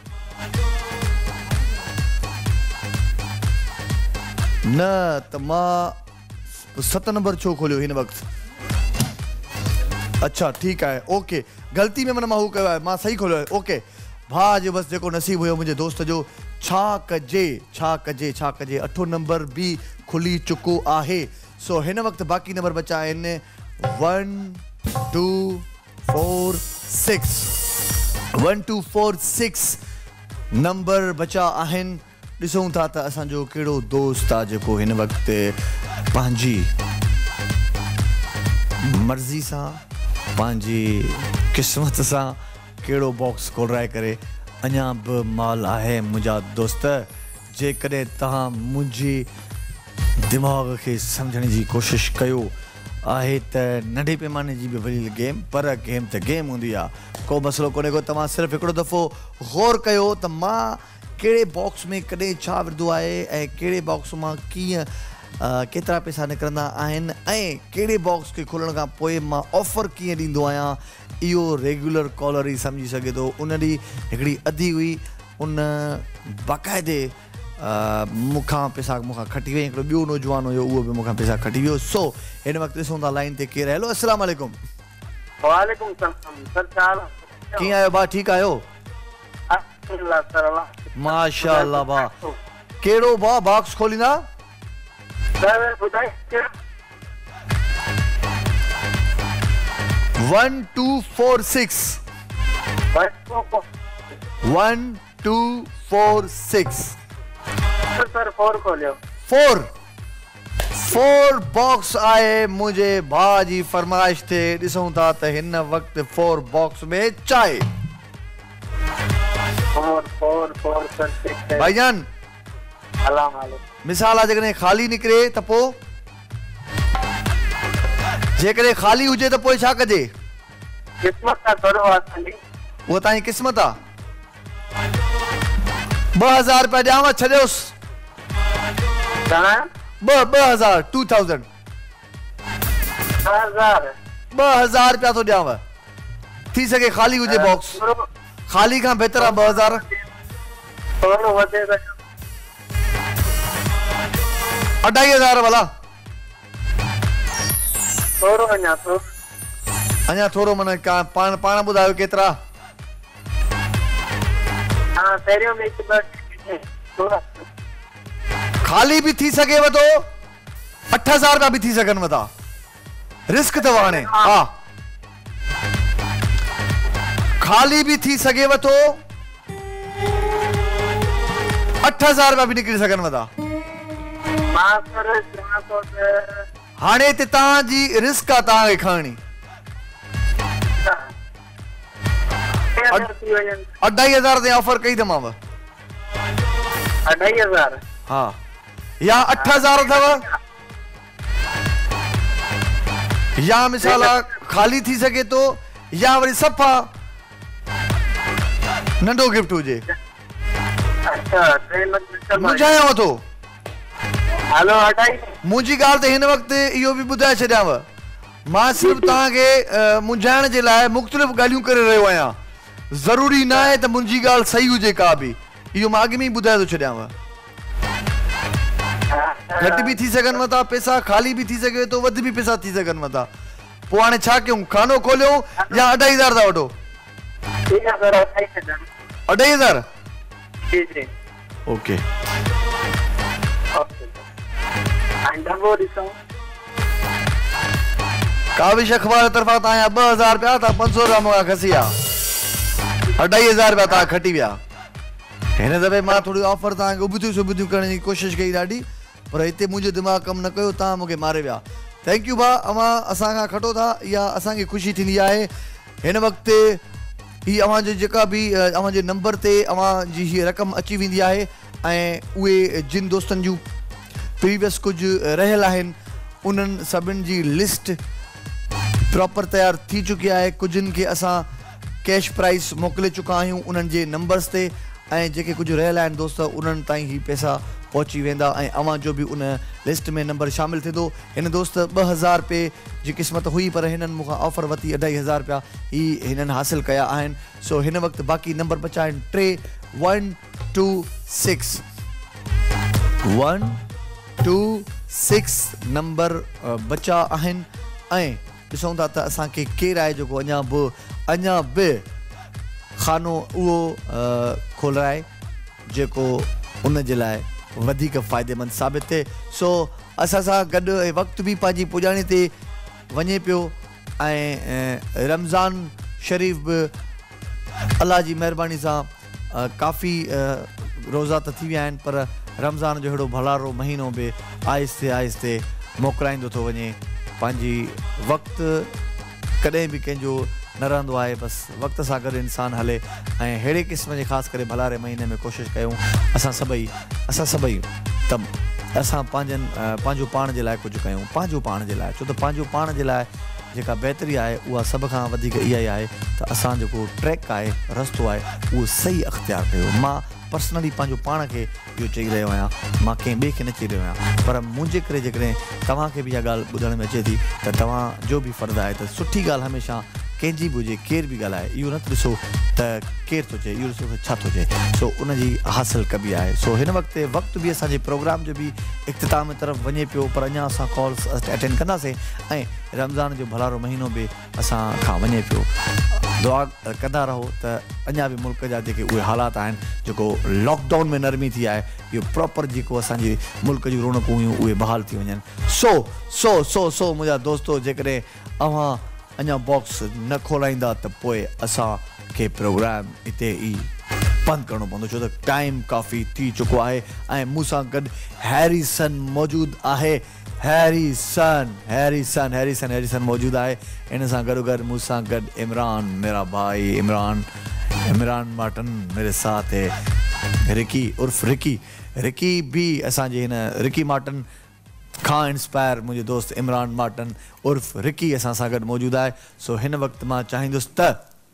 न त मां सत नंबर छो खोलियो हिन वक़्तु? अच्छा ठीकु आहे, ओके ग़लती में माना मां हू कयो आहे, मां सही खोलियो आहे। ओके भाउ जो बसि जेको नसीबु हुयो मुंहिंजे दोस्त जो, छा कजे छा कजे छा कजे। अठो नंबर बि खुली चुको आहे। सो हिन वक़्तु बाक़ी नंबर बचा आहिनि one two four six one two four six number बचा आहिनि। ॾिसूं था त असांजो कहिड़ो दोस्त आहे जेको हिन वक़्तु पंहिंजी मर्ज़ी सां पंहिंजी क़िस्मत सां कहिड़ो बॉक्स खोलाए करे अञा बि माल आहे। मुंहिंजा दोस्त, जेकॾहिं तव्हां मुंहिंजी दिमाग़ खे सम्झण जी कोशिशि कयो आहे त नंढे पैमाने जी बि वरी गेम, पर गेम त गेम हूंदी आहे, को मसइलो कोन्हे को। तव्हां सिर्फ़ु हिकिड़ो दफ़ो गौर कयो त मां कहिड़े बॉक्स में कॾहिं छा विधो आहे ऐं कहिड़े बॉक्स मां कीअं केतिरा पैसा निकिरंदा आहिनि ऐं कहिड़े बॉक्स खे खोलण खां पोइ मां ऑफर कीअं ॾींदो आहियां। इहो रेगुलर कॉलर ई सम्झी सघे थो। उन ॾींहुं हिकिड़ी अधी हुई, उन बाक़ाइदे मूंखां पैसा मूंखां खटी वई। हिकिड़ो ॿियो नौजवान हुयो, उहो बि मूंखां पैसा खटी वियो। सो हिन वक़्तु ॾिसूं था लाइन ते केरु आहे। हेलो, अस्सलाम वालेकुम। वालेकुम सलाम सर, छा हाल आहे? कीअं आहियो भाउ? ठीकु आहियो? अल्हम्दुलिल्लाह सर, अल्लाह माशाअल्लाह भाउ। कहिड़ो भाउ बॉक्स खोलींदा? सर ॿुधाए one two four six one two four six sir four खोलियो। फोर फोर बॉक्स आहे मुंहिंजे भाउ जी फरमाइश ते। ॾिसूं था त हिन वक़्तु फोर बॉक्स में चाहे four four four sir six भाईजान। सलाम अलैकुम। मिसाल आहे, जेकॾहिं ख़ाली निकिरे त पोइ, जेकॾहिं ख़ाली हुजे त पोइ छा कजे? किस्मत का करो असांजी, उहा तव्हांजी क़िस्मत आहे। ॿ हज़ार रुपया ॾियांव, छॾियोसि। ॿ ॿ हज़ार टू थाउज़ेंड ॿ हज़ार रुपया थो ॾियांव। थी सघे ख़ाली हुजे बॉक्स, ख़ाली खां बहितर आहे ॿ हज़ार। अढाई हज़ार भला थोरो अञा थोरो अञा थोरो माना पाण पाण ॿुधायो केतिरा? हाँ पहिरियों में हिकु थोरा ख़ाली भी थी सघेव थो, अठ हज़ार रुपया भी थी सघनि था। रिस्क अथव हाणे। हा, ख़ाली भी थी सघेव थो, अठ हज़ार रुपया भी निकिरी सघनि था। हाणे ते तव्हांजी रिस्क आहे, तव्हांखे खणणी। अढाई हज़ार ते ऑफर कई अथमांव। अढाई हज़ार हा, या अठ हज़ार अथव, या मिसाल आहे ख़ाली थी सघे थो, या वरी सफ़ा नंढो गिफ्ट हुजे। मुंझायांव थो। हलो अढाई। मुंहिंजी ॻाल्हि त हिन वक़्तु इहो बि ॿुधाए छॾियांव, मां सिर्फ़ु तव्हांखे मुंझाइण जे लाइ मुख़्तलिफ़ ॻाल्हियूं करे रहियो आहियां। ज़रूरी न आहे त मुंहिंजी ॻाल्हि सही हुजे का बि, इहो मां अॻु में ई ॿुधाए थो छॾियांव। घटि भी थी सघनि था पैसा, ख़ाली भी थी सघे थो, वधि भी पैसा थी सघनि था। पोइ हाणे छा कयूं? खानो खोलियूं या अढाई हज़ार था वठो? अढाई हज़ार ओके। काविश अखबार तरफ़ां तव्हांजा ॿ हज़ार रुपया था, पंज सौ रुपया मूंखां खसी विया, अढाई हज़ार रुपया तव्हां खटी विया। हिन दफ़े मां थोरी ऑफर तव्हांखे उबतियूं सुबतियूं करण जी कोशिशि कई ॾाढी, पर हिते मुंहिंजो दिमाग़ कमु न कयो, तव्हां मूंखे मारे विया। थैंक यू भाउ, अव्हां असांखां खटो था, इहा असांखे ख़ुशी थींदी आहे। हिन वक़्तु ही अव्हांजो जेका बि अव्हांजे नंबर ते अव्हांजी हीअ रक़म अची वेंदी आहे ऐं उहे जिन दोस्तनि जूं प्रीवियस कुझु रहियल आहिनि उन्हनि सभिनि जी लिस्ट प्रॉपर तयारु थी चुकी आहे। कुझुनि खे असां कैश प्राइस मोकिले चुका आहियूं उन्हनि जे नंबर्स ते, ऐं जेके कुझु रहियल आहिनि दोस्त उन्हनि ताईं ही पैसा पहुची वेंदा ऐं अव्हां जो बि उन लिस्ट में नंबर शामिलु थींदो। हिन दोस्त ॿ हज़ार रुपए जी क़िस्मत हुई, पर हिननि मूंखां ऑफर वरिती अढाई हज़ार रुपया ही हिननि हासिलु कया आहिनि। सो हिन वक़्तु बाक़ी नंबर बचा आहिनि टे one two six one two six number बचा आहिनि। ऐं ॾिसूं था त असांखे केरु आहे जेको अञा बि अञा बि खानो उहो खोलाए जेको उन जे लाइ वधीक फ़ाइदेमंद साबित थिए। सो असां सां गॾु वक़्तु बि पंहिंजी पुॼाणी ते वञे पियो ऐं रमज़ान शरीफ़ बि अलाह जी महिरबानी सां काफ़ी रोज़ा त थी विया आहिनि पर रमज़ान जो अहिड़ो भलारो महीनो बि आहिस्ते आहिस्ते मोकिलाईंदो थो वञे पंहिंजी वक़्तु कॾहिं बि कंहिंजो न रहंदो आहे बसि वक़्त सां गॾु इंसानु हले ऐं अहिड़े क़िस्म जे ख़ासि करे भलारे महीने में कोशिशि कयूं असां सभई असां सभई त असां पंहिंजनि पंहिंजो पाण जे लाइ कुझु कयूं पंहिंजो पाण जे लाइ छो त पंहिंजो पाण जे लाइ जेका बहितरी आहे उहा सभ खां वधीक इहा ई आहे त असां जेको ट्रैक आहे रस्तो आहे उहो सही अख़्तियार कयो मां पर्सनली पंहिंजो पाण खे इहो चई रहियो आहियां मां कंहिं ॿिए खे न चई रहियो आहियां पर मुंहिंजे करे जेकॾहिं तव्हांखे बि इहा ॻाल्हि ॿुधण में अचे थी त तव्हांजो बि फ़र्ज़ु आहे त सुठी ॻाल्हि हमेशह कंहिंजी बि हुजे केरु बि ॻाल्हाए इहो न ॾिसो त केरु थो चए इहो ॾिसो त छा थो चए सो उनजी हासिलु कबी आहे सो हिन वक़्तु वक़्तु बि असांजे प्रोग्राम जो बि इख़्तिताम तरफ़ वञे पियो पर अञा असां कॉल्स अटेंड कंदासीं ऐं रमज़ान जो भलारो महीनो बि असां खां वञे पियो दुआ कंदा रहो त अञा बि मुल्क जा जेके उहे हालात आहिनि जेको लॉकडाउन में नरमी थी आहे इहो प्रॉपर जेको असांजी मुल्क जूं रौनकूं हुयूं उहे बहाल थी वञनि सो सो सो सो मुंहिंजा दोस्तो जेकॾहिं अव्हां अञा बॉक्स न खोलाईंदा त पोइ असांखे प्रोग्राम हिते ई बंदि करिणो पवंदो छो त टाइम काफ़ी थी चुको आहे ऐं मूंसां गॾु हैरिसन मौजूदु आहे हैरिसन हैरिसन हैरिसन हैरिसन मौजूदु आहे इन सां गॾो गॾु मूंसां गॾु इमरान मेरा भाई इमरान इमरान मार्टन मेरे साथ है रिकी उर्फ रिकी रिकी भी असांजे हिन रिकी मार्टन खां इंस्पायर मुंहिंजो दोस्त इमरान मार्टन उर्फ रिकी असां सां गॾु मौजूदु आहे सो हिन वक़्तु मां चाहींदुसि त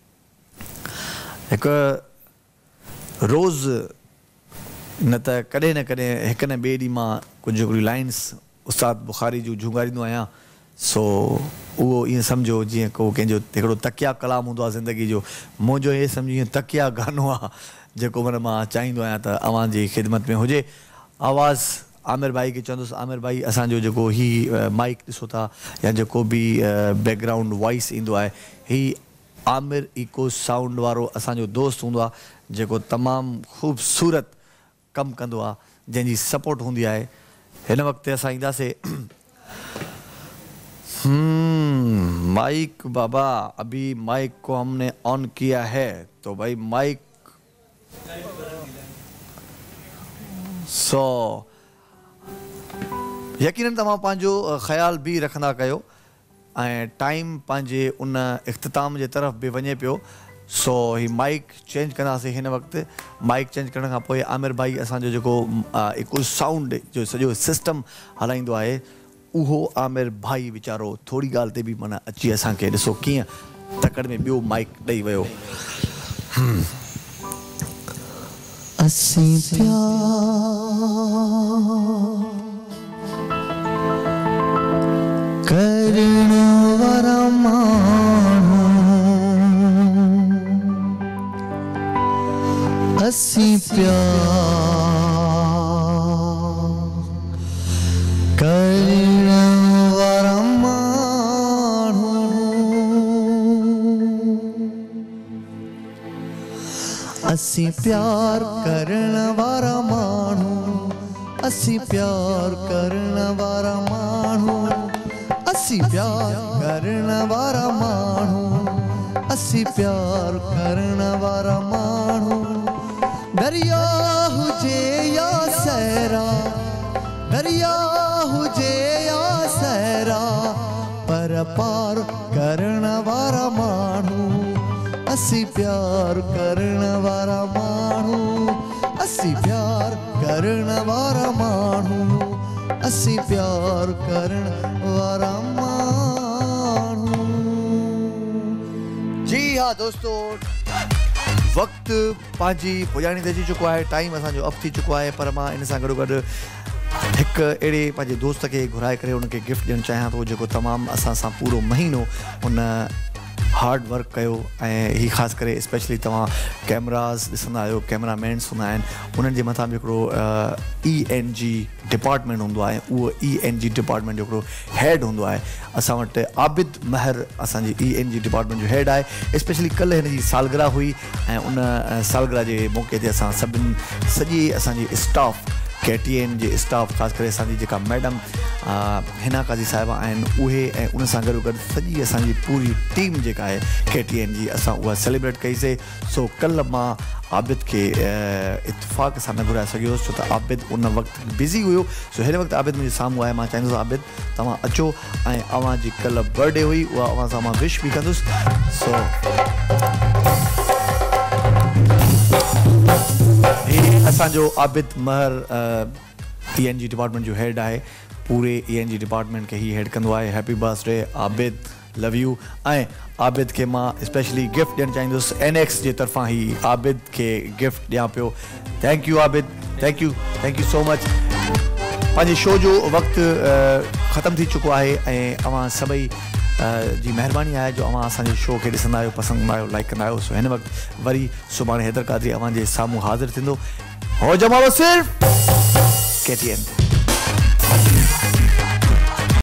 हिकु रोज़ न त कॾहिं न कॾहिं हिकु न ॿिए ॾींहुं मां कुझु हिकिड़ियूं लाइन्स उस्ताद बुखारी जूं झुंगारींदो आहियां सो उहो ईअं सम्झो जीअं को कंहिंजो हिकिड़ो तकिया कलाम हूंदो आहे ज़िंदगी जो मुंहिंजो इहे सम्झो ईअं तकिया गानो आहे जेको माना मां चाहींदो आहियां त अव्हांजी ख़िदमत में हुजे आवाज़ आमिर भाई खे चवंदुसि आमिर भाई असांजो जेको ही माइक ॾिसो था या जेको बि बैकग्राउंड वॉइस ईंदो आहे ही आमिर इको साउंड वारो असांजो दोस्त हूंदो आहे जेको तमामु ख़ूबसूरत कमु कंदो आहे जंहिंजी सपोर्ट हूंदी आहे हिन वक़्तु असां ईंदासीं माइक बाबा अभी माइक को हमने ऑन किया है तो भाई माइक सो यकीनन तव्हां पंहिंजो ख़्याल बि रखंदा कयो ऐं टाइम पंहिंजे उन इख़्तिताम जे तरफ़ बि वञे पियो सो ही माइक चेंज कंदासीं हिन वक़्तु माइक चेंज करण खां पोइ आमिर भाई असांजो जेको हिकु साउंड जो सॼो सिस्टम हलाईंदो आहे उहो आमिर भाई वीचारो थोरी ॻाल्हि ते बि माना अची असांखे ॾिसो कीअं तकड़ में ॿियो माइक ॾेई वियो असीं करण वारा माण्हू असीं प्यार करण वारा माण्हू असीं प्यार करण वारा माण्हू असीं प्यार करण वारा माण्हू असीं प्यार करण वारा माण्हू असीं प्यार करण वारा माण्हू दरिया हुजे या सहरा दरिया हुजे या सहरा पर पार करण वारा माण्हू असीं प्यार करण वारा माण्हू असीं प्यार करण वारा माण्हू असीं प्यार करण वारा माण्हू जी हाँ दोस्तों वक़्तु पंहिंजी पुॼाणी ते अची चुको आहे टाइम असांजो अप थी चुको आहे पर मां इन सां गॾो गॾु हिकु अहिड़े पंहिंजे दोस्त खे घुराए करे उनखे गिफ्ट ॾियणु चाहियां थो जेको तमामु असां सां पूरो महीनो उन हार्ड वर्क कयो ऐं ही ख़ासि करे स्पेशली तव्हां कैमरास ॾिसंदा आहियो कैमरामैन्स हूंदा आहिनि उन्हनि जे मथां बि हिकिड़ो ई एन जी डिपार्टमेंट हूंदो आहे उहो ई एन जी डिपार्टमेंट जो हिकिड़ो हेड हूंदो आहे असां वटि आबिद महर असांजी ई एन जी डिपार्टमेंट जो हेड आहे स्पेशली कल्ह हिन जी सालगिरह हुई ऐं उन सालगिरह जे मौक़े ते असां सभिनी सॼी असांजी स्टाफ के टी एन जे स्टाफ ख़ासि करे असांजी जेका मैडम हिना काज़ी साहिबा आहिनि उहे ऐं उन सां गॾो गॾु सॼी असांजी पूरी टीम जेका आहे के टी एन जी असां उहा सेलिब्रेट कईसीं। सो कल्ह मां आबिद खे इतफ़ाक़ सां न घुराए सघियोसि छो त आबिद उन वक़्तु बिज़ी हुयो। सो हिन वक़्तु आबिद मुंहिंजे साम्हूं आहे। मां चाहींदुसि आबिद तव्हां अचो ऐं अव्हां जी कल्ह बर्थडे हुई उहा अव्हां सां मां विश बि कंदुसि। सो ही असांजो आबिद महर ई एन जी डिपार्टमेंट जो हेड आहे। पूरे ई एन जी डिपार्टमेंट खे ही हेड कंदो आहे। Happy birthday Abid, love you. ऐं आबिद खे मां स्पेशली गिफ्ट ॾियणु चाहींदुसि एन एक्स जे तरफ़ां ही आबिद खे गिफ्ट ॾियां पियो। Thank you Abid, thank you thank you so much. पंहिंजे शो जो वक़्तु ख़तमु थी चुको आहे ऐं अव्हां सभई जी महिरबानी आहे जो अव्हां असांजे शो खे ॾिसंदा आहियो, पसंदि कंदा आहियो, लाइक कंदा आहियो। सो हिन वक़्तु वरी सुभाणे हैदर क़ादरी अव्हां जे साम्हूं हाज़िर थींदो। हो जमालो सिर्फ़ के टी एन।